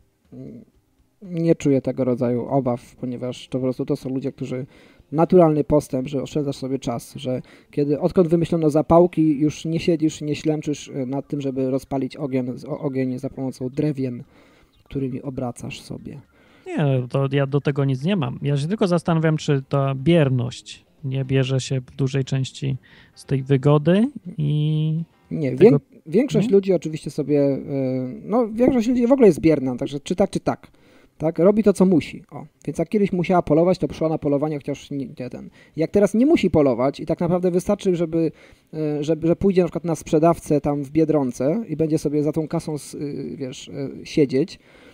B: nie czuję tego rodzaju obaw, ponieważ to po prostu to są ludzie, którzy naturalny postęp, że oszczędzasz sobie czas, że kiedy odkąd wymyślono zapałki, już nie siedzisz, nie ślęczysz nad tym, żeby rozpalić ogień, ogień za pomocą drewien, którymi obracasz sobie.
C: Nie, to ja do tego nic nie mam. Ja się tylko zastanawiam, czy ta bierność nie bierze się w dużej części z tej wygody i...
B: Nie,
C: tego...
B: wiek, większość nie? ludzi oczywiście sobie, no większość ludzi w ogóle jest bierna, także czy tak, czy tak. Tak, robi to, co musi. O, więc jak kiedyś musiała polować, to przyszła na polowanie, chociaż nie, nie ten. Jak teraz nie musi polować i tak naprawdę wystarczy, żeby, żeby, że pójdzie na przykład na sprzedawcę tam w Biedronce i będzie sobie za tą kasą, wiesz, siedzieć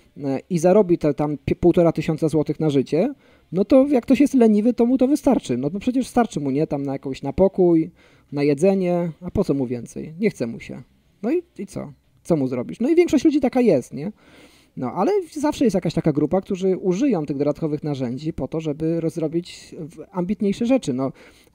B: i zarobi te tam półtora tysiąca złotych na życie, no to jak ktoś jest leniwy, to mu to wystarczy. No to przecież starczy mu, nie? Tam na jakąś na pokój, na jedzenie, a po co mu więcej? Nie chce mu się. No i, i co? Co mu zrobisz? No i większość ludzi taka jest, nie? No, ale zawsze jest jakaś taka grupa, którzy użyją tych dodatkowych narzędzi po to, żeby rozrobić ambitniejsze rzeczy. No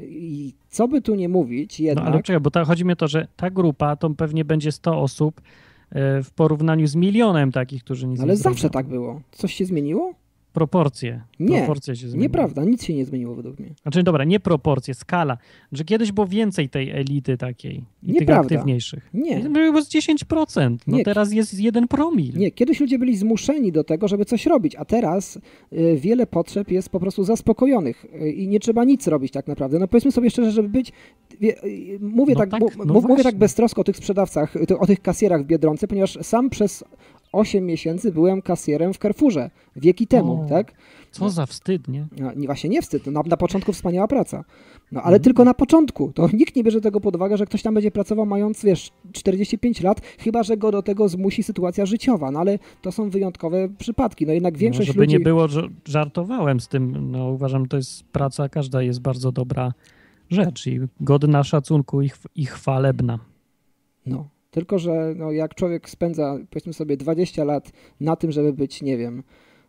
B: i co by tu nie mówić, jednak...
C: No ale czekaj, bo ta, chodzi mi o to, że ta grupa to pewnie będzie sto osób w porównaniu z milionem takich, którzy nic
B: no, ale
C: nie
B: zawsze
C: zrobią.
B: tak było. Coś się zmieniło?
C: Proporcje.
B: Nie,
C: proporcje się zmieniły.
B: Nieprawda, nic się nie zmieniło według mnie.
C: Znaczy, dobra, nie proporcje, skala. Że kiedyś było więcej tej elity takiej i tych aktywniejszych.
B: Nie.
C: Było z dziesięć procent, no
B: nie.
C: teraz jest jeden promil.
B: Nie, kiedyś ludzie byli zmuszeni do tego, żeby coś robić, a teraz y, wiele potrzeb jest po prostu zaspokojonych y, i nie trzeba nic robić tak naprawdę. No powiedzmy sobie szczerze, żeby być... Wie, y, mówię,
C: no
B: tak,
C: tak,
B: m-
C: no
B: mówię
C: właśnie.
B: tak beztrosko o tych sprzedawcach, y, o tych kasjerach w Biedronce, ponieważ sam przez osiem miesięcy byłem kasjerem w Carrefourze, wieki temu,
C: o,
B: tak?
C: Co za wstyd, nie?
B: No, nie, właśnie nie wstyd, na, na początku wspaniała praca. No ale mm. tylko na początku. To nikt nie bierze tego pod uwagę, że ktoś tam będzie pracował mając, wiesz, czterdzieści pięć lat, chyba że go do tego zmusi sytuacja życiowa. No ale to są wyjątkowe przypadki. No jednak większość
C: no, żeby
B: ludzi...
C: nie było, że żartowałem z tym. No uważam, to jest praca, każda jest bardzo dobra rzecz i godna szacunku i, ch- i chwalebna.
B: No. Tylko że no, jak człowiek spędza, powiedzmy sobie, dwadzieścia lat na tym, żeby być, nie wiem,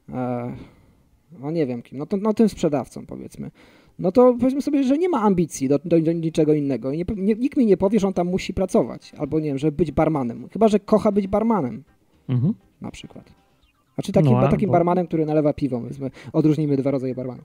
B: e, no nie wiem kim, no to no, tym sprzedawcą powiedzmy, no to powiedzmy sobie, że nie ma ambicji do, do, do niczego innego i nie, nie, nikt mi nie powie, że on tam musi pracować, albo nie wiem, żeby być barmanem, chyba że kocha być barmanem, mhm. na przykład. Znaczy takim,
C: no,
B: takim
C: bo...
B: barmanem, który nalewa piwo, powiedzmy, odróżnijmy dwa rodzaje barmanów.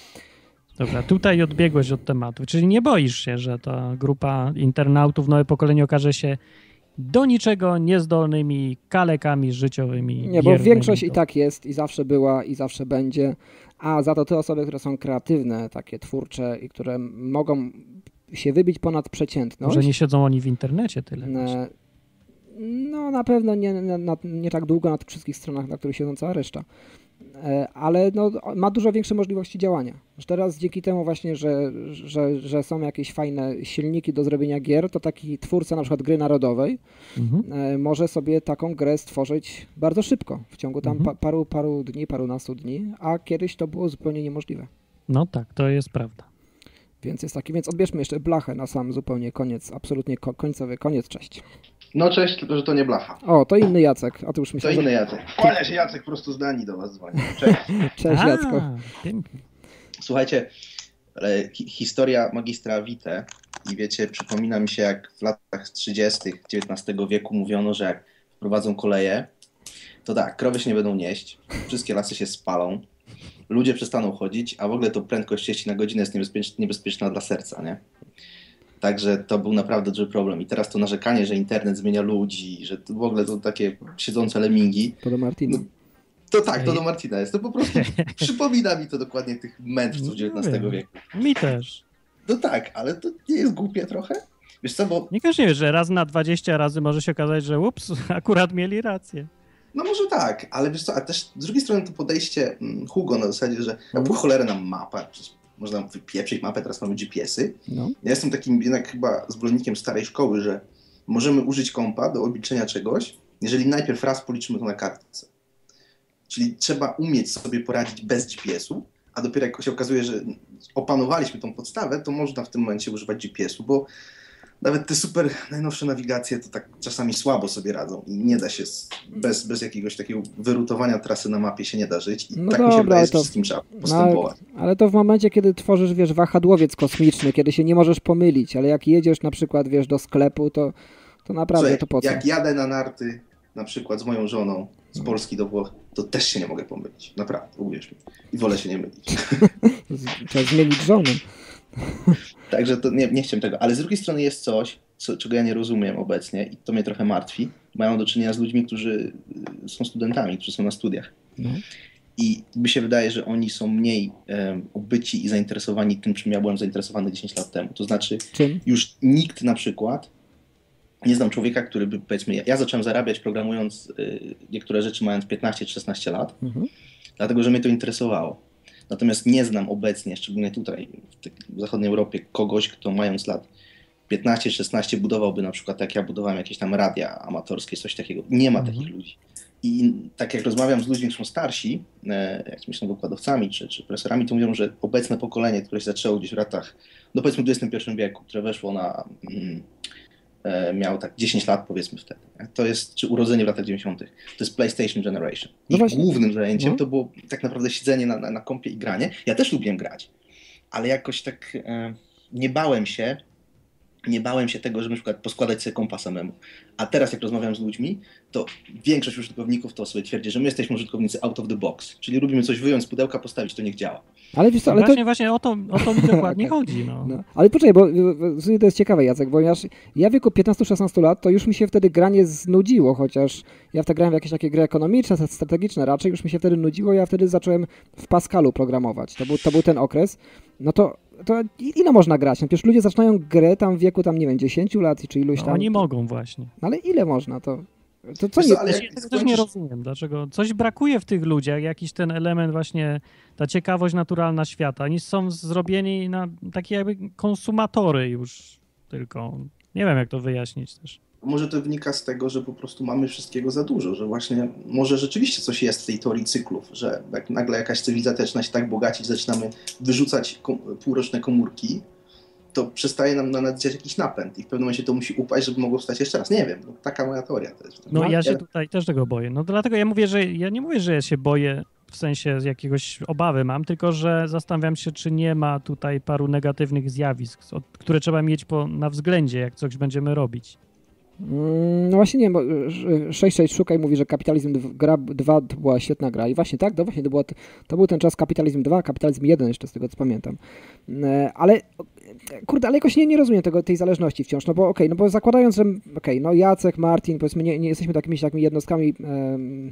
C: Dobra, tutaj odbiegłeś od tematu, czyli nie boisz się, że ta grupa internautów, nowe pokolenie okaże się do niczego niezdolnymi kalekami życiowymi.
B: Nie, bo większość to... i tak jest i zawsze była i zawsze będzie, a za to te osoby, które są kreatywne, takie twórcze i które mogą się wybić ponad przeciętność.
C: Może nie siedzą oni w internecie tyle.
B: Ne, no na pewno nie, nie, nie tak długo na tych wszystkich stronach, na których siedzą cała reszta. Ale no, ma dużo większe możliwości działania. Już teraz dzięki temu właśnie, że, że, że są jakieś fajne silniki do zrobienia gier, to taki twórca na przykład gry narodowej mhm. może sobie taką grę stworzyć bardzo szybko, w ciągu tam mhm. paru, paru dni, parunastu dni, a kiedyś to było zupełnie niemożliwe.
C: No tak, to jest prawda.
B: Więc jest taki, więc odbierzmy jeszcze blachę na sam zupełnie koniec, absolutnie ko- końcowy koniec, cześć.
J: No cześć, tylko że to nie blacha.
B: O, to inny Jacek, a to już myślałem,
J: To inny
B: że...
J: Jacek. Kłania się Jacek, prosto z Danii do was dzwoni. Cześć.
B: Cześć Jacku.
J: Słuchajcie, hi- historia magistra Witte i wiecie, przypomina mi się jak w latach trzydziestych dziewiętnastego wieku mówiono, że jak wprowadzą koleje, to tak, krowy się nie będą nieść, wszystkie lasy się spalą, ludzie przestaną chodzić, a w ogóle to prędkość sześć na godzinę jest niebezpiecz- niebezpieczna dla serca, nie? Także to był naprawdę duży problem. I teraz to narzekanie, że internet zmienia ludzi, że to w ogóle to takie siedzące lemingi.
B: To do Martina.
J: No, to tak, to do Martina jest. To po prostu przypomina mi to dokładnie tych mędrców dziewiętnastego wieku.
C: Mi też.
J: No tak, ale to nie jest głupie trochę? Wiesz co, bo...
C: Niekoniecznie wiesz, że raz na dwadzieścia razy może się okazać, że ups, akurat mieli rację.
J: No może tak, ale wiesz co, a też z drugiej strony to podejście Hugo na zasadzie, że ja po cholerę nam mapa, można wypieprzyć mapę, teraz mamy G P S y.
B: No.
J: Ja jestem takim jednak chyba zwolennikiem starej szkoły, że możemy użyć kompa do obliczenia czegoś, jeżeli najpierw raz policzymy to na kartce. Czyli trzeba umieć sobie poradzić bez G P S u, a dopiero jak się okazuje, że opanowaliśmy tą podstawę, to można w tym momencie używać G P S u, bo nawet te super najnowsze nawigacje to tak czasami słabo sobie radzą i nie da się, bez, bez jakiegoś takiego wyrutowania trasy na mapie się nie da żyć i
B: No
J: tak
B: dobra,
J: mi się wydaje, że
B: to-
J: wszystkim trzeba
B: No,
J: postępować.
B: ale, ale to w momencie, kiedy tworzysz, wiesz, wahadłowiec kosmiczny, kiedy się nie możesz pomylić, ale jak jedziesz na przykład, wiesz, do sklepu, to, to naprawdę
J: Słuchaj,
B: to po co?
J: jak jadę na narty, na przykład z moją żoną, z Polski do Włoch, to też się nie mogę pomylić. Naprawdę, uwierz mi. I wolę się nie mylić.
B: Trzeba zmienić żonę.
J: Także to nie, nie chciałem tego. Ale z drugiej strony jest coś, co, czego ja nie rozumiem obecnie i to mnie trochę martwi. Mają do czynienia z ludźmi, którzy y, są studentami, którzy są na studiach.
B: No.
J: I mi się wydaje, że oni są mniej um, obyci i zainteresowani tym, czym ja byłem zainteresowany dziesięć lat temu. To znaczy,
B: Czym?
J: już nikt na przykład, nie znam człowieka, który by, powiedzmy, ja, ja zacząłem zarabiać programując y, niektóre rzeczy mając piętnaście czy szesnaście lat,
B: Mhm.
J: dlatego, że mnie to interesowało. Natomiast nie znam obecnie, szczególnie tutaj w, tej, w zachodniej Europie, kogoś, kto mając lat piętnaście szesnaście budowałby na przykład, jak ja budowałem jakieś tam radia amatorskie, coś takiego. Nie ma
B: Mhm.
J: takich ludzi. I tak jak rozmawiam z ludźmi, którzy są starsi, e, jakimiś są wykładowcami czy, czy profesorami, to mówią, że obecne pokolenie, które się zaczęło gdzieś w latach, no powiedzmy w dwudziestym pierwszym wieku, które weszło na, mm, e, miało tak dziesięć lat powiedzmy wtedy, nie? To jest, czy urodzenie w latach dziewięćdziesiątych, to jest PlayStation Generation.
B: No
J: Ich
B: właśnie.
J: głównym zajęciem
B: No.
J: to było tak naprawdę siedzenie na, na, na kompie i granie. Ja też lubiłem grać, ale jakoś tak e, nie bałem się, nie bałem się tego, żeby na przykład poskładać sobie kompa samemu. A teraz jak rozmawiam z ludźmi, to większość użytkowników to sobie twierdzi, że my jesteśmy użytkownicy out of the box, czyli lubimy coś wyjąć z pudełka, postawić, to niech działa.
B: Ale wiesz co, ale
C: właśnie,
B: to...
C: właśnie o to, o to mi dokładnie
B: Okej.
C: chodzi. No.
B: No. Ale poczekaj, bo y, y, to jest ciekawe, Jacek, ponieważ ja w wieku piętnaście szesnaście lat, to już mi się wtedy granie znudziło, chociaż ja wtedy grałem w jakieś takie gry ekonomiczne, strategiczne raczej, już mi się wtedy nudziło, ja wtedy zacząłem w Pascalu programować. To był, to był ten okres. No to, to ile można grać? No przecież ludzie zaczynają grę tam w wieku, tam nie wiem, dziesięć lat, czy iluś
C: No,
B: tam.
C: oni mogą właśnie.
B: No ale ile można? To, to co
J: Wiesz
B: nie...
J: co, ale
C: Ja
J: jak
C: tego też nie
J: skończysz-
C: rozumiem, dlaczego coś brakuje w tych ludziach, jakiś ten element właśnie, ta ciekawość naturalna świata. Oni są zrobieni na takie jakby konsumatory już tylko. Nie wiem, jak to wyjaśnić też.
J: Może to wynika z tego, że po prostu mamy wszystkiego za dużo, że właśnie może rzeczywiście coś jest w tej teorii cyklów, że jak nagle jakaś cywilizacja zaczyna się tak bogacić, zaczynamy wyrzucać kom- półroczne komórki, to przestaje nam nadać jakiś napęd i w pewnym momencie to musi upaść, żeby mogło wstać jeszcze raz. Nie wiem, no, taka moja teoria to jest.
C: No ja się tutaj też tego boję. No dlatego ja mówię, że ja nie mówię, że ja się boję w sensie z jakiegoś obawy mam, tylko że zastanawiam się, czy nie ma tutaj paru negatywnych zjawisk, od- które trzeba mieć po, na względzie, jak coś będziemy robić.
B: Mm, No właśnie nie, bo sześć sześć Szukaj mówi, że Kapitalizm dwa, gra dwa to była świetna gra i właśnie tak, to właśnie to, było, to był ten czas Kapitalizm dwa, Kapitalizm jeden jeszcze z tego co pamiętam. E, Ale kurde, ale jakoś nie, nie rozumiem tego, tej zależności wciąż, no bo okej, no bo zakładając, że okej, no Jacek, Martin, powiedzmy nie, nie jesteśmy takimi, takimi jednostkami, em,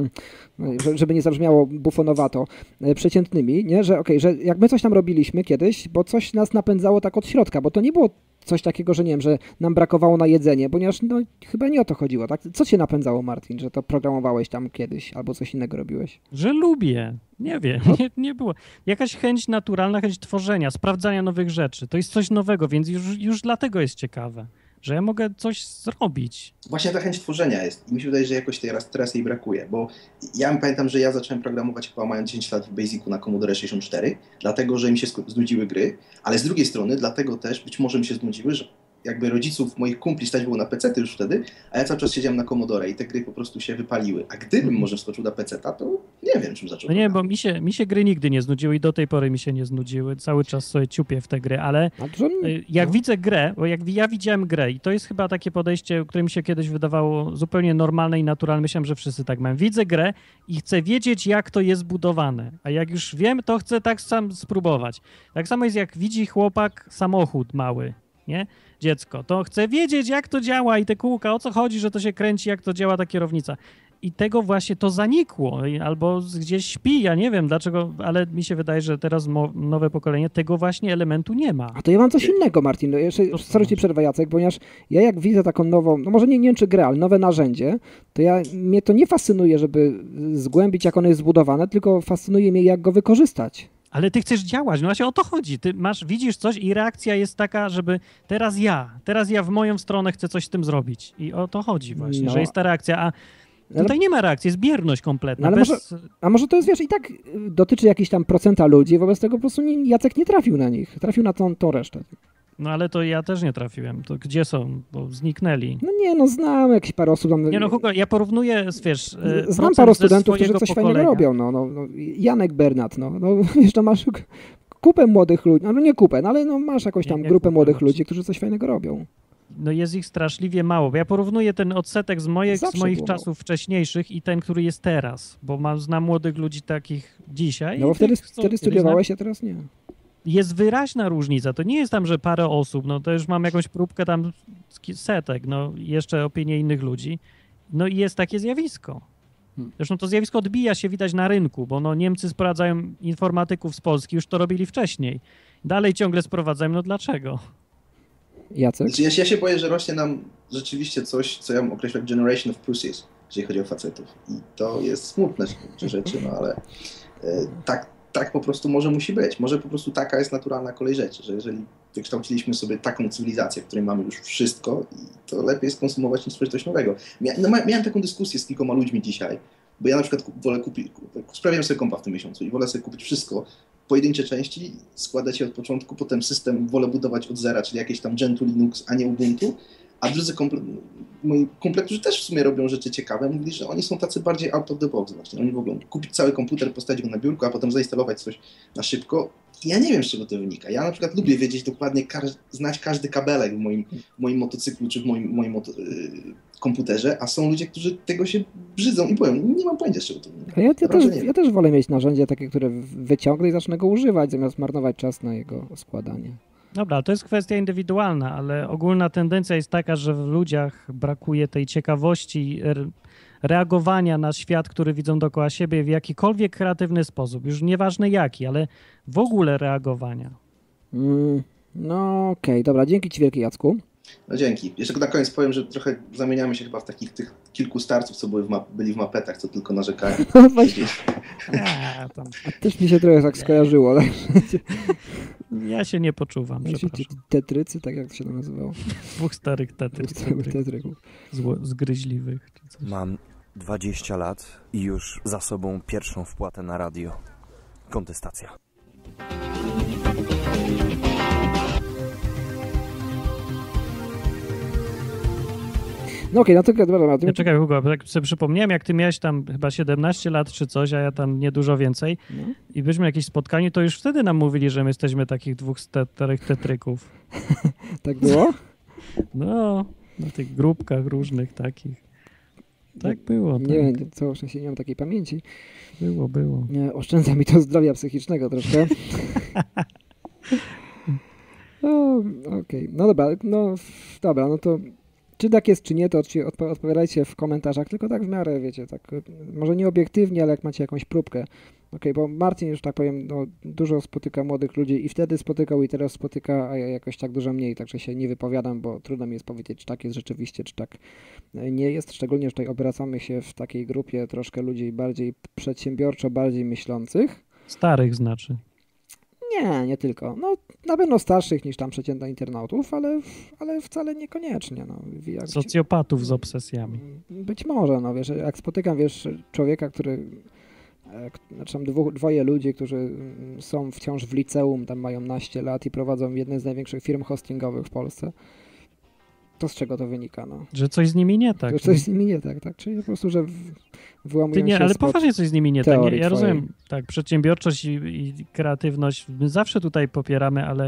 B: że- żeby nie zabrzmiało bufonowato, e, przeciętnymi, nie, że okej, że jak my coś tam robiliśmy kiedyś, bo coś nas napędzało tak od środka, bo to nie było coś takiego, że nie wiem, że nam brakowało na jedzenie, ponieważ no chyba nie o to chodziło, tak? Co cię napędzało, Martin, że to programowałeś tam kiedyś albo coś innego robiłeś?
C: Że lubię. Nie wiem, nie, nie było. Jakaś chęć naturalna, chęć tworzenia, sprawdzania nowych rzeczy. To jest coś nowego, więc już, już dlatego jest ciekawe, że ja mogę coś zrobić.
J: Właśnie ta chęć tworzenia jest i mi się wydaje, że jakoś tej raz, teraz jej brakuje, bo ja pamiętam, że ja zacząłem programować chyba mając dziesięć lat w Basicu na Commodore sześćdziesiąt cztery, dlatego, że mi się sko- znudziły gry, ale z drugiej strony dlatego też być może mi się znudziły, że jakby rodziców moich kumpli stać było na pecety już wtedy, a ja cały czas siedziałem na Commodore i te gry po prostu się wypaliły. A gdybym może wskoczył na peceta, to nie wiem, czym zaczął.
C: No nie, bo mi się, mi się gry nigdy nie znudziły i do tej pory mi się nie znudziły. Cały czas sobie ciupię w te gry, ale y, jak widzę grę, bo jak ja widziałem grę i to jest chyba takie podejście, które mi się kiedyś wydawało zupełnie normalne i naturalne. Myślałem, że wszyscy tak mają. Widzę grę i chcę wiedzieć, jak to jest budowane. A jak już wiem, to chcę tak sam spróbować. Tak samo jest, jak widzi chłopak samochód mały. nie? Dziecko, to chce wiedzieć, jak to działa i te kółka, o co chodzi, że to się kręci, jak to działa ta kierownica. I tego właśnie to zanikło, albo gdzieś śpi, ja nie wiem dlaczego, ale mi się wydaje, że teraz mo- nowe pokolenie tego właśnie elementu nie ma.
B: A to ja mam coś innego, Martin. No jeszcze, sorry ci przerwę, Jacek, ponieważ ja jak widzę taką nową, no może nie, nie wiem czy grę, ale nowe narzędzie, to ja, mnie to nie fascynuje, żeby zgłębić, jak ono jest zbudowane, tylko fascynuje mnie, jak go wykorzystać.
C: Ale ty chcesz działać, no właśnie o to chodzi. Ty masz, widzisz coś i reakcja jest taka, żeby teraz ja, teraz ja w moją stronę chcę coś z tym zrobić. I o to chodzi właśnie,
B: No.
C: że jest ta reakcja, a tutaj nie ma reakcji, jest bierność kompletna.
B: No ale
C: bez...
B: może, a może to jest, wiesz, i tak dotyczy jakichś tam procenta ludzi, wobec tego po prostu nie, Jacek nie trafił na nich, trafił na tą, tą resztę.
C: No ale to ja też nie trafiłem. To gdzie są? Bo zniknęli.
B: No nie, no znam jakieś parę osób. Tam,
C: Nie no, Hugo, ja porównuję, wiesz,
B: znam paru studentów, którzy coś
C: pokolenia.
B: fajnego robią. No, no, no, Janek Bernat, no, no wiesz, to masz kupę młodych ludzi, no nie kupę, no, ale no, masz jakąś tam
C: Nie, nie
B: grupę
C: kupę
B: młodych
C: ludzi.
B: ludzi, którzy coś fajnego robią.
C: No jest ich straszliwie mało. Bo ja porównuję ten odsetek z, moich, z
B: Zawsze
C: moich
B: było
C: czasów wcześniejszych i ten, który jest teraz. Bo mam, znam młodych ludzi takich dzisiaj.
B: No bo
C: i
B: wtedy,
C: tych, co
B: wtedy
C: kiedyś
B: studiowałeś,
C: znam.
B: a teraz nie.
C: Jest wyraźna różnica. To nie jest tam, że parę osób, no to już mam jakąś próbkę tam setek, no jeszcze opinie innych ludzi. No i jest takie zjawisko. Zresztą to zjawisko odbija się, widać na rynku, bo no Niemcy sprowadzają informatyków z Polski, już to robili wcześniej. Dalej ciągle sprowadzają, no dlaczego?
B: Jacek?
J: Znaczy, ja, się, ja się boję, że rośnie nam rzeczywiście coś, co ja bym określał jak generation of pussies, jeżeli chodzi o facetów. I to jest smutne rzeczy, no ale e, tak, tak po prostu może musi być. Może po prostu taka jest naturalna kolej rzeczy, że jeżeli wykształciliśmy sobie taką cywilizację, w której mamy już wszystko, i to lepiej jest konsumować niż stworzyć coś nowego. Mia, no, miałem taką dyskusję z kilkoma ludźmi dzisiaj, bo ja na przykład wolę kupić, sprawiam sobie kompa w tym miesiącu i wolę sobie kupić wszystko, pojedyncze części, składać je od początku, potem system wolę budować od zera, czyli jakieś tam Gentoo Linux, a nie Ubuntu, a drudzy komple- moi kumple, którzy też w sumie robią rzeczy ciekawe, mówili, że oni są tacy bardziej out of the box właśnie. Oni mogą kupić cały komputer, postawić go na biurku, a potem zainstalować coś na szybko. Ja nie wiem, z czego to wynika. Ja na przykład lubię wiedzieć dokładnie, każ- znać każdy kabelek w moim, w moim motocyklu czy w moim, moim moto- yy, komputerze, a są ludzie, którzy tego się brzydzą i boją. Nie mam pojęcia, z czego to wynika.
B: Ja, ja, też,
J: nie
B: ja też wolę mieć narzędzie takie, które wyciągnę i zacznę go używać, zamiast marnować czas na jego składanie.
C: Dobra, to jest kwestia indywidualna, ale ogólna tendencja jest taka, że w ludziach brakuje tej ciekawości, re- reagowania na świat, który widzą dookoła siebie w jakikolwiek kreatywny sposób. Już nieważne jaki, ale w ogóle reagowania.
B: Mm, no okej, okay, dobra, dzięki ci wielkie, Jacku.
J: No dzięki. Jeszcze na koniec powiem, że trochę zamieniamy się chyba w takich tych kilku starców, co były w ma- byli w mapetach, co tylko narzekają.
B: No właśnie. A, tam. A też mi się trochę tak skojarzyło. Tak?
C: Ja się nie poczuwam,
B: Tetrycy, tak jak to się to nazywało?
C: Dwóch starych tetryk,
B: Dwóch starych tetryków.
C: Zło- zgryźliwych. Czy coś.
A: Mam dwadzieścia lat i już za sobą pierwszą wpłatę na radio. Kontestacja.
B: No okej, okay, no to dobra.
C: Ja czekaj, Hugo, tak sobie przypomniałem, jak ty miałeś tam chyba siedemnaście lat czy coś, a ja tam nie dużo więcej no. I byliśmy jakieś spotkanie, to już wtedy nam mówili, że my jesteśmy takich dwóch starych tetryków.
B: Tak było?
C: No, na tych grupkach różnych takich. Tak było.
B: Nie
C: tak.
B: wiem, co, szczęście nie mam takiej pamięci.
C: Było, było.
B: Nie, oszczędza mi to zdrowia psychicznego troszkę. No, okej, okay. No dobra, no dobra, no to czy tak jest, czy nie, to odp- odpowiadajcie w komentarzach, tylko tak w miarę, wiecie, tak może nie obiektywnie, ale jak macie jakąś próbkę. Okej, okay, bo Marcin, już tak powiem, no, dużo spotyka młodych ludzi i wtedy spotykał i teraz spotyka, a ja jakoś tak dużo mniej, także się nie wypowiadam, bo trudno mi jest powiedzieć, czy tak jest rzeczywiście, czy tak nie jest, szczególnie, że tutaj obracamy się w takiej grupie troszkę ludzi bardziej przedsiębiorczo, bardziej myślących.
C: Starych znaczy.
B: Nie, nie tylko. No, na pewno starszych niż tam przeciętnych internautów, ale, ale wcale niekoniecznie. No. Jak
C: Socjopatów z obsesjami.
B: Być może, no wiesz, jak spotykam, wiesz, człowieka, który, znaczy tam dwu, dwoje ludzi, którzy są wciąż w liceum, tam mają naście lat i prowadzą jedne z największych firm hostingowych w Polsce, to z czego to wynika? No?
C: Że coś z nimi nie tak.
B: Że coś z nimi nie tak, tak? Czyli po prostu, że w, wyłamują
C: Ty nie,
B: się
C: ale poważnie coś z nimi nie tak. Nie, ja
B: twojej.
C: rozumiem, tak, przedsiębiorczość i, i kreatywność my zawsze tutaj popieramy, ale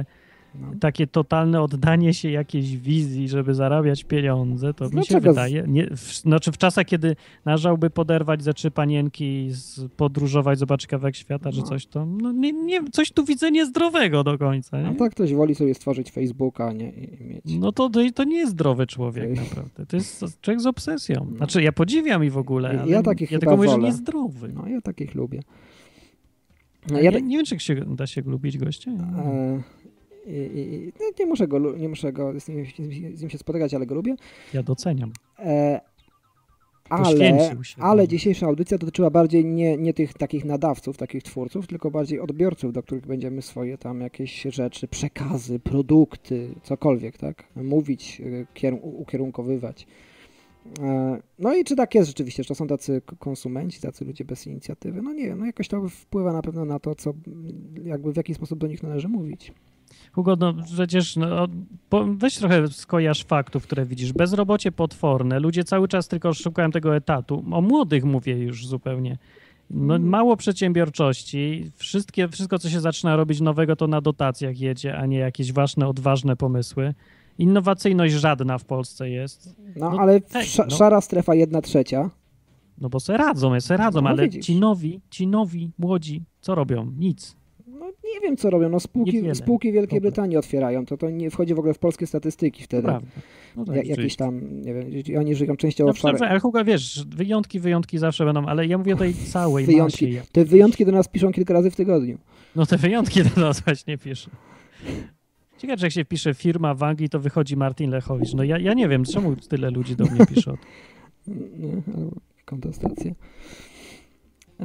B: No.
C: takie totalne oddanie się jakiejś wizji, żeby zarabiać pieniądze, to mi się
B: Dlaczego?
C: wydaje, nie, w, znaczy w czasach, kiedy należałoby poderwać ze trzy panienki, z, podróżować, zobaczyć kawałek świata, czy
B: No.
C: coś, to no, nie, nie, coś tu widzę niezdrowego do końca. Nie?
B: A tak ktoś woli sobie stworzyć Facebooka, nie? I, i mieć.
C: No to, to, to nie jest zdrowy człowiek naprawdę. To jest człowiek z obsesją. Znaczy ja podziwiam ich w ogóle, ale
B: Ja
C: ja,
B: takich
C: ja
B: chyba
C: tylko mówię, że
B: wolę.
C: niezdrowy.
B: No ja takich lubię.
C: No,
B: ja
C: ja,
B: tak-
C: nie wiem, czy się, da się lubić gościa.
B: E, i, i, nie, nie muszę go, lu- nie muszę go z, nim, z nim się spotykać, ale go lubię.
C: Ja doceniam.
B: E, ale,
C: Poświęcił się.
B: ale dzisiejsza audycja dotyczyła bardziej nie, nie tych takich nadawców, takich twórców, tylko bardziej odbiorców, do których będziemy swoje tam jakieś rzeczy, przekazy, produkty, cokolwiek, tak? Mówić, e, kier- ukierunkowywać. E, No i czy tak jest rzeczywiście, że to są tacy k- konsumenci, tacy ludzie bez inicjatywy? No nie wiem, no jakoś to wpływa na pewno na to, co, jakby w jaki sposób do nich należy mówić.
C: Hugo, no przecież no, po- weź trochę skojarz faktów, które widzisz. Bezrobocie potworne, ludzie cały czas tylko szukają tego etatu. O młodych mówię już zupełnie. No, mało przedsiębiorczości, wszystkie, wszystko co się zaczyna robić nowego to na dotacjach jedzie, a nie jakieś ważne, odważne pomysły. Innowacyjność żadna w Polsce jest.
B: No, ale
C: tak,
B: sza,
C: no.
B: szara strefa jedna trzecia.
C: No bo se radzą, se radzą,
B: No,
C: ale
B: widzisz.
C: ci nowi, ci nowi, młodzi, co robią? Nic.
B: No nie wiem co robią, no spółki,
C: Niewiele.
B: spółki Wielkiej Brytanii otwierają, to to nie wchodzi w ogóle w polskie statystyki wtedy.
C: Prawda. No tak,
B: Ja, jakieś
C: rzeczywiście.
B: tam, nie wiem, oni żyją częściowo
C: No
B: w szarach.
C: dobrze, ale Hugo, wiesz, wyjątki, wyjątki zawsze będą, ale ja mówię o tej całej
B: Wyjątki.
C: masie.
B: Te wyjątki do nas piszą kilka razy w tygodniu.
C: No te wyjątki do nas właśnie pisze. Ciekawe, że jak się pisze firma w Anglii, to wychodzi Martin Lechowicz. No ja, ja nie wiem, czemu tyle ludzi do mnie pisze.
B: Nie, albo kontestacja. A,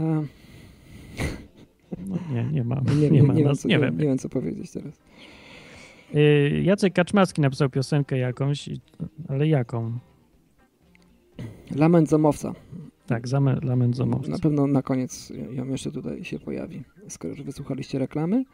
C: No nie, nie ma.
B: nie,
C: Nie,
B: nie,
C: ma
B: nie, wiem,
C: nas,
B: co,
C: nie
B: nie,
C: wiem.
B: nie wiem co powiedzieć teraz.
C: Y, Jacek Kaczmarski napisał piosenkę jakąś, i- ale jaką?
B: Lament Zomowca.
C: Tak, zame, Lament Zomowca.
B: Na pewno na koniec ją jeszcze tutaj się pojawi, skoro już wysłuchaliście reklamy.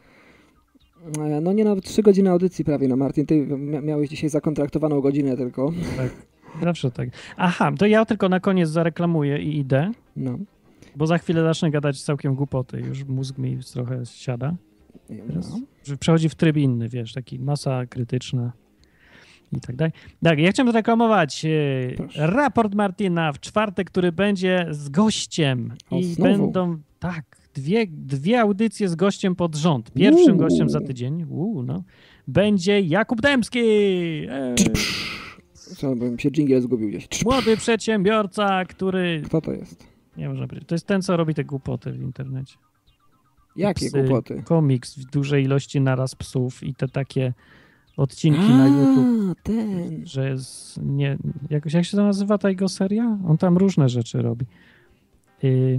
B: E, No nie, nawet trzy godziny audycji prawie, no Martin, ty mia- miałeś dzisiaj zakontraktowaną godzinę tylko.
C: Tak, zawsze tak. Aha, to ja tylko na koniec zareklamuję i idę,
B: No.
C: bo za chwilę zacznę gadać całkiem głupoty. Już mózg mi trochę siada. Teraz, że przechodzi w tryb inny, wiesz, taki masa krytyczna i tak dalej. Tak, ja chciałem zreklamować e, raport Martina w czwartek, który będzie z gościem.
B: O,
C: I
B: znowu?
C: będą, tak, dwie, dwie audycje z gościem pod rząd. Pierwszym
B: Uuu.
C: gościem za tydzień, uu, no, będzie Jakub Dębski. Ej.
B: Co, bo mi się dżingiel zgubił gdzieś.
C: Młody przedsiębiorca, który...
B: Kto to jest?
C: Nie można powiedzieć. To jest ten, co robi te głupoty w internecie.
B: Jakie
C: Psy,
B: głupoty?
C: Komiks w dużej ilości naraz psów i te takie odcinki na YouTube.
B: A, ten.
C: Że jest nie... Jakoś, jak się to nazywa ta jego seria? On tam różne rzeczy robi. Y,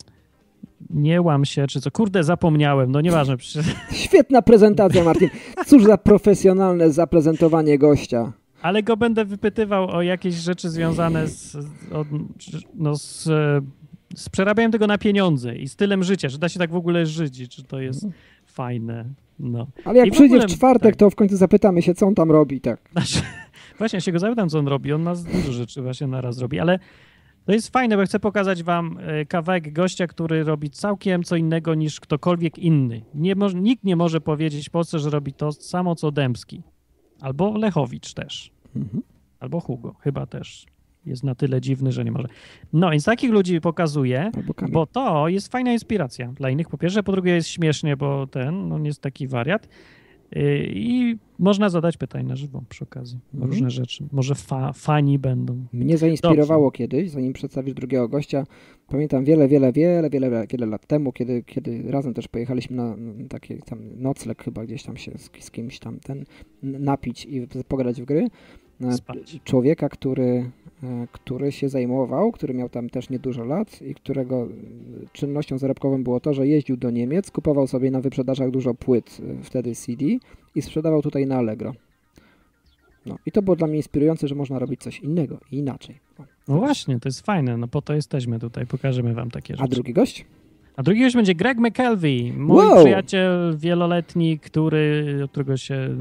C: nie łam się, czy co? Kurde, zapomniałem. No nieważne. Przecież...
B: Świetna prezentacja, Martin. Cóż za profesjonalne zaprezentowanie gościa.
C: Ale go będę wypytywał o jakieś rzeczy związane z, od, no z, z przerabianiem tego na pieniądze i stylem życia, że da się tak w ogóle żyć, i czy to jest fajne. No.
B: Ale jak
C: I w
B: przyjdzie
C: ogóle-
B: w czwartek, to w końcu zapytamy się, co on tam robi, tak.
C: Znaczy, właśnie ja się go zapytam, co on robi. On ma dużo rzeczy właśnie naraz robi, ale to jest fajne, bo chcę pokazać wam e, kawałek gościa, który robi całkiem co innego niż ktokolwiek inny. Nie mo- nikt nie może powiedzieć w Polsce, że robi to samo, co Dębski. Albo Lechowicz też.
B: Mhm.
C: Albo Hugo, chyba też. Jest na tyle dziwny, że nie może. No, więc takich ludzi pokazuję, bo to jest fajna inspiracja dla innych. Po pierwsze, po drugie jest śmiesznie, bo ten, on jest taki wariat. Yy, I można zadać pytań na żywo przy okazji.
B: Mhm.
C: Różne rzeczy. Może fa- fani będą.
B: Mnie zainspirowało kiedyś, zanim przedstawisz drugiego gościa. Pamiętam wiele, wiele, wiele, wiele, wiele lat temu, kiedy, kiedy razem też pojechaliśmy na na taki tam nocleg chyba gdzieś tam się z, z kimś tam ten n- napić i pograć w gry. E,
C: Spać.
B: Człowieka, który, e, który się zajmował, który miał tam też niedużo lat i którego e, czynnością zarobkową było to, że jeździł do Niemiec, kupował sobie na wyprzedażach dużo płyt, e, wtedy C D i sprzedawał tutaj na Allegro. No i to było dla mnie inspirujące, że można robić coś innego i inaczej. O.
C: No właśnie, to jest fajne. No po to jesteśmy tutaj. Pokażemy wam takie rzeczy.
B: A drugi gość?
C: A drugi gość będzie Greg McKelvey, mój
B: Wow.
C: przyjaciel wieloletni, który, od którego się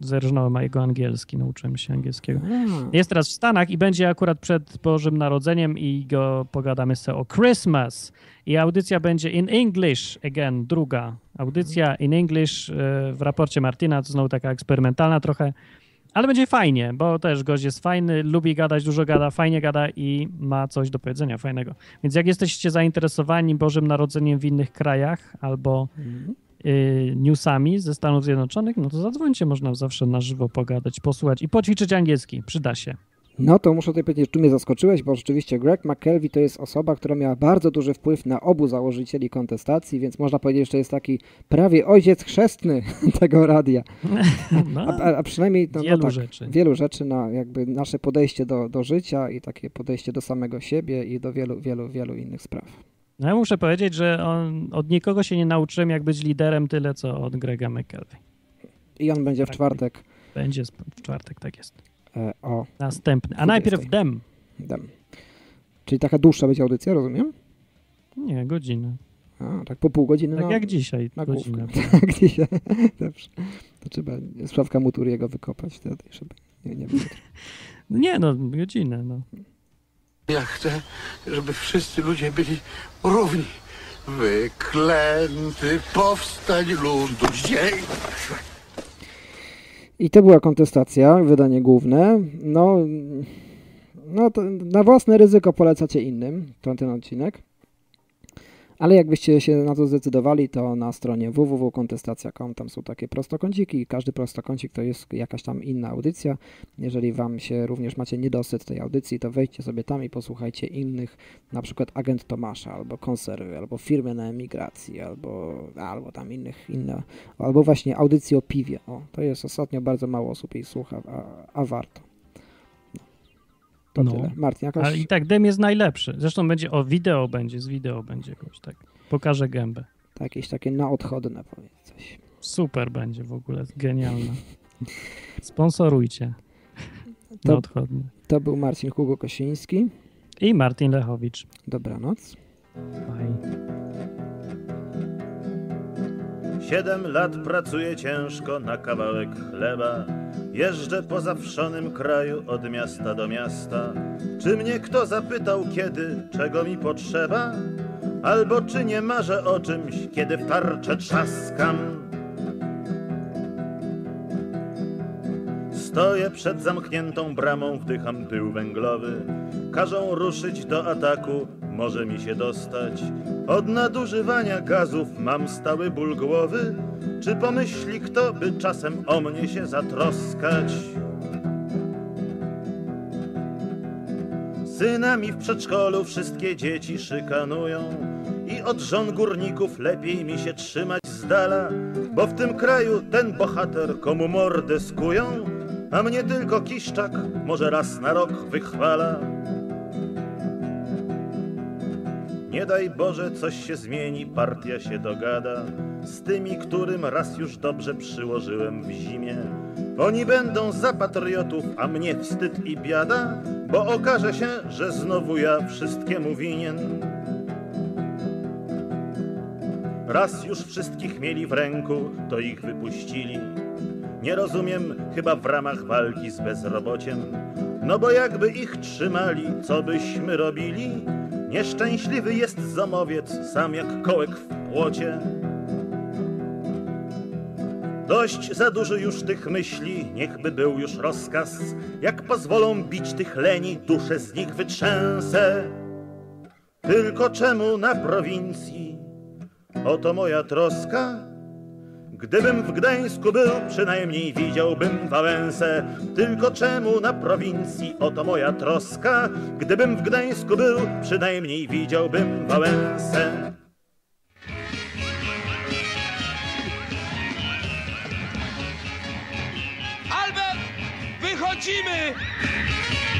C: zerżnąłem a jego angielski, nauczyłem się angielskiego. Jest teraz w Stanach i będzie akurat przed Bożym Narodzeniem i go pogadamy sobie o Christmas. I audycja będzie in English, again, druga audycja in English e, w raporcie Martina, to znowu taka eksperymentalna trochę, ale będzie fajnie, bo też gość jest fajny, lubi gadać, dużo gada, fajnie gada i ma coś do powiedzenia fajnego. Więc jak jesteście zainteresowani Bożym Narodzeniem w innych krajach albo mm. y, newsami ze Stanów Zjednoczonych, no to zadzwońcie, można zawsze na żywo pogadać, posłuchać i poćwiczyć angielski, przyda się.
B: No to muszę tutaj powiedzieć, że tu mnie zaskoczyłeś, bo rzeczywiście Greg McKelvey to jest osoba, która miała bardzo duży wpływ na obu założycieli kontestacji, więc można powiedzieć, że to jest taki prawie ojciec chrzestny tego radia.
C: No,
B: a, a przynajmniej no,
C: wielu
B: no tak,
C: rzeczy.
B: Wielu rzeczy na jakby nasze podejście do, do życia i takie podejście do samego siebie i do wielu, wielu, wielu innych spraw.
C: No ja muszę powiedzieć, że on, od nikogo się nie nauczyłem, jak być liderem tyle, co od Grega McKelvey.
B: I on będzie w czwartek.
C: Będzie w czwartek, tak jest.
B: E, o.
C: Następny. A najpierw Dem.
B: Dem. Czyli taka dłuższa będzie audycja, rozumiem?
C: Nie, godzinę.
B: A, tak po pół godziny.
C: Tak
B: na,
C: jak dzisiaj.
B: Na
C: godzinę.
B: Tak, dzisiaj. Dobrze. To trzeba Sławka Muturiego wykopać wtedy, żeby nie, nie było.
C: Nie, no, godzinę, no.
O: Ja chcę, żeby wszyscy ludzie byli równi. Wyklęty powstań ludu dzień.
B: I to była kontestacja, wydanie główne. No, no to na własne ryzyko polecacie innym ten, ten odcinek. Ale jakbyście się na to zdecydowali, to na stronie w w w kropka kontestacja kropka com tam są takie prostokąciki i każdy prostokącik to jest jakaś tam inna audycja. Jeżeli wam się również macie niedosyt tej audycji, to wejdźcie sobie tam i posłuchajcie innych, na przykład Agent Tomasza, albo Konserwy, albo Firmy na emigracji, albo, albo tam innych, inne, albo właśnie audycji o piwie. O, to jest ostatnio bardzo mało osób jej słucha, a, a warto. To
C: no.
B: tyle. Martin, jakaś...
C: Ale i tak Dem jest najlepszy. Zresztą będzie o wideo będzie, z wideo będzie jakoś tak. Pokażę gębę.
B: Tak, jakieś takie naodchodne powiedz coś.
C: Super będzie w ogóle, genialne. Sponsorujcie.
B: To,
C: naodchodne.
B: To był Marcin Hugo Kosiński.
C: I Martin Lechowicz.
B: Dobranoc.
C: Bye.
F: Siedem lat pracuję ciężko na kawałek chleba. Jeżdżę po zawszonym kraju od miasta do miasta. Czy mnie kto zapytał kiedy, czego mi potrzeba? Albo czy nie marzę o czymś, kiedy w tarczę trzaskam? Stoję przed zamkniętą bramą, wdycham pył węglowy. Każą ruszyć do ataku, może mi się dostać. Od nadużywania gazów mam stały ból głowy. Czy pomyśli kto, by czasem o mnie się zatroskać? Synami w przedszkolu wszystkie dzieci szykanują i od żon górników lepiej mi się trzymać z dala, bo w tym kraju ten bohater komu mordę skują, a mnie tylko Kiszczak może raz na rok wychwala. Nie daj Boże, coś się zmieni, partia się dogada z tymi, którym raz już dobrze przyłożyłem w zimie. Oni będą za patriotów, a mnie wstyd i biada, bo okaże się, że znowu ja wszystkiemu winien. Raz już wszystkich mieli w ręku, to ich wypuścili. Nie rozumiem, chyba w ramach walki z bezrobociem. No bo jakby ich trzymali, co byśmy robili? Nieszczęśliwy jest zomowiec, sam jak kołek w płocie. Dość za dużo już tych myśli, niechby był już rozkaz. Jak pozwolą bić tych leni, duszę z nich wytrzęsę. Tylko czemu na prowincji? Oto moja troska. Gdybym w Gdańsku był, przynajmniej widziałbym Wałęsę. Tylko czemu na prowincji? Oto moja troska. Gdybym w Gdańsku był, przynajmniej widziałbym Wałęsę.
Q: Albert, wychodzimy!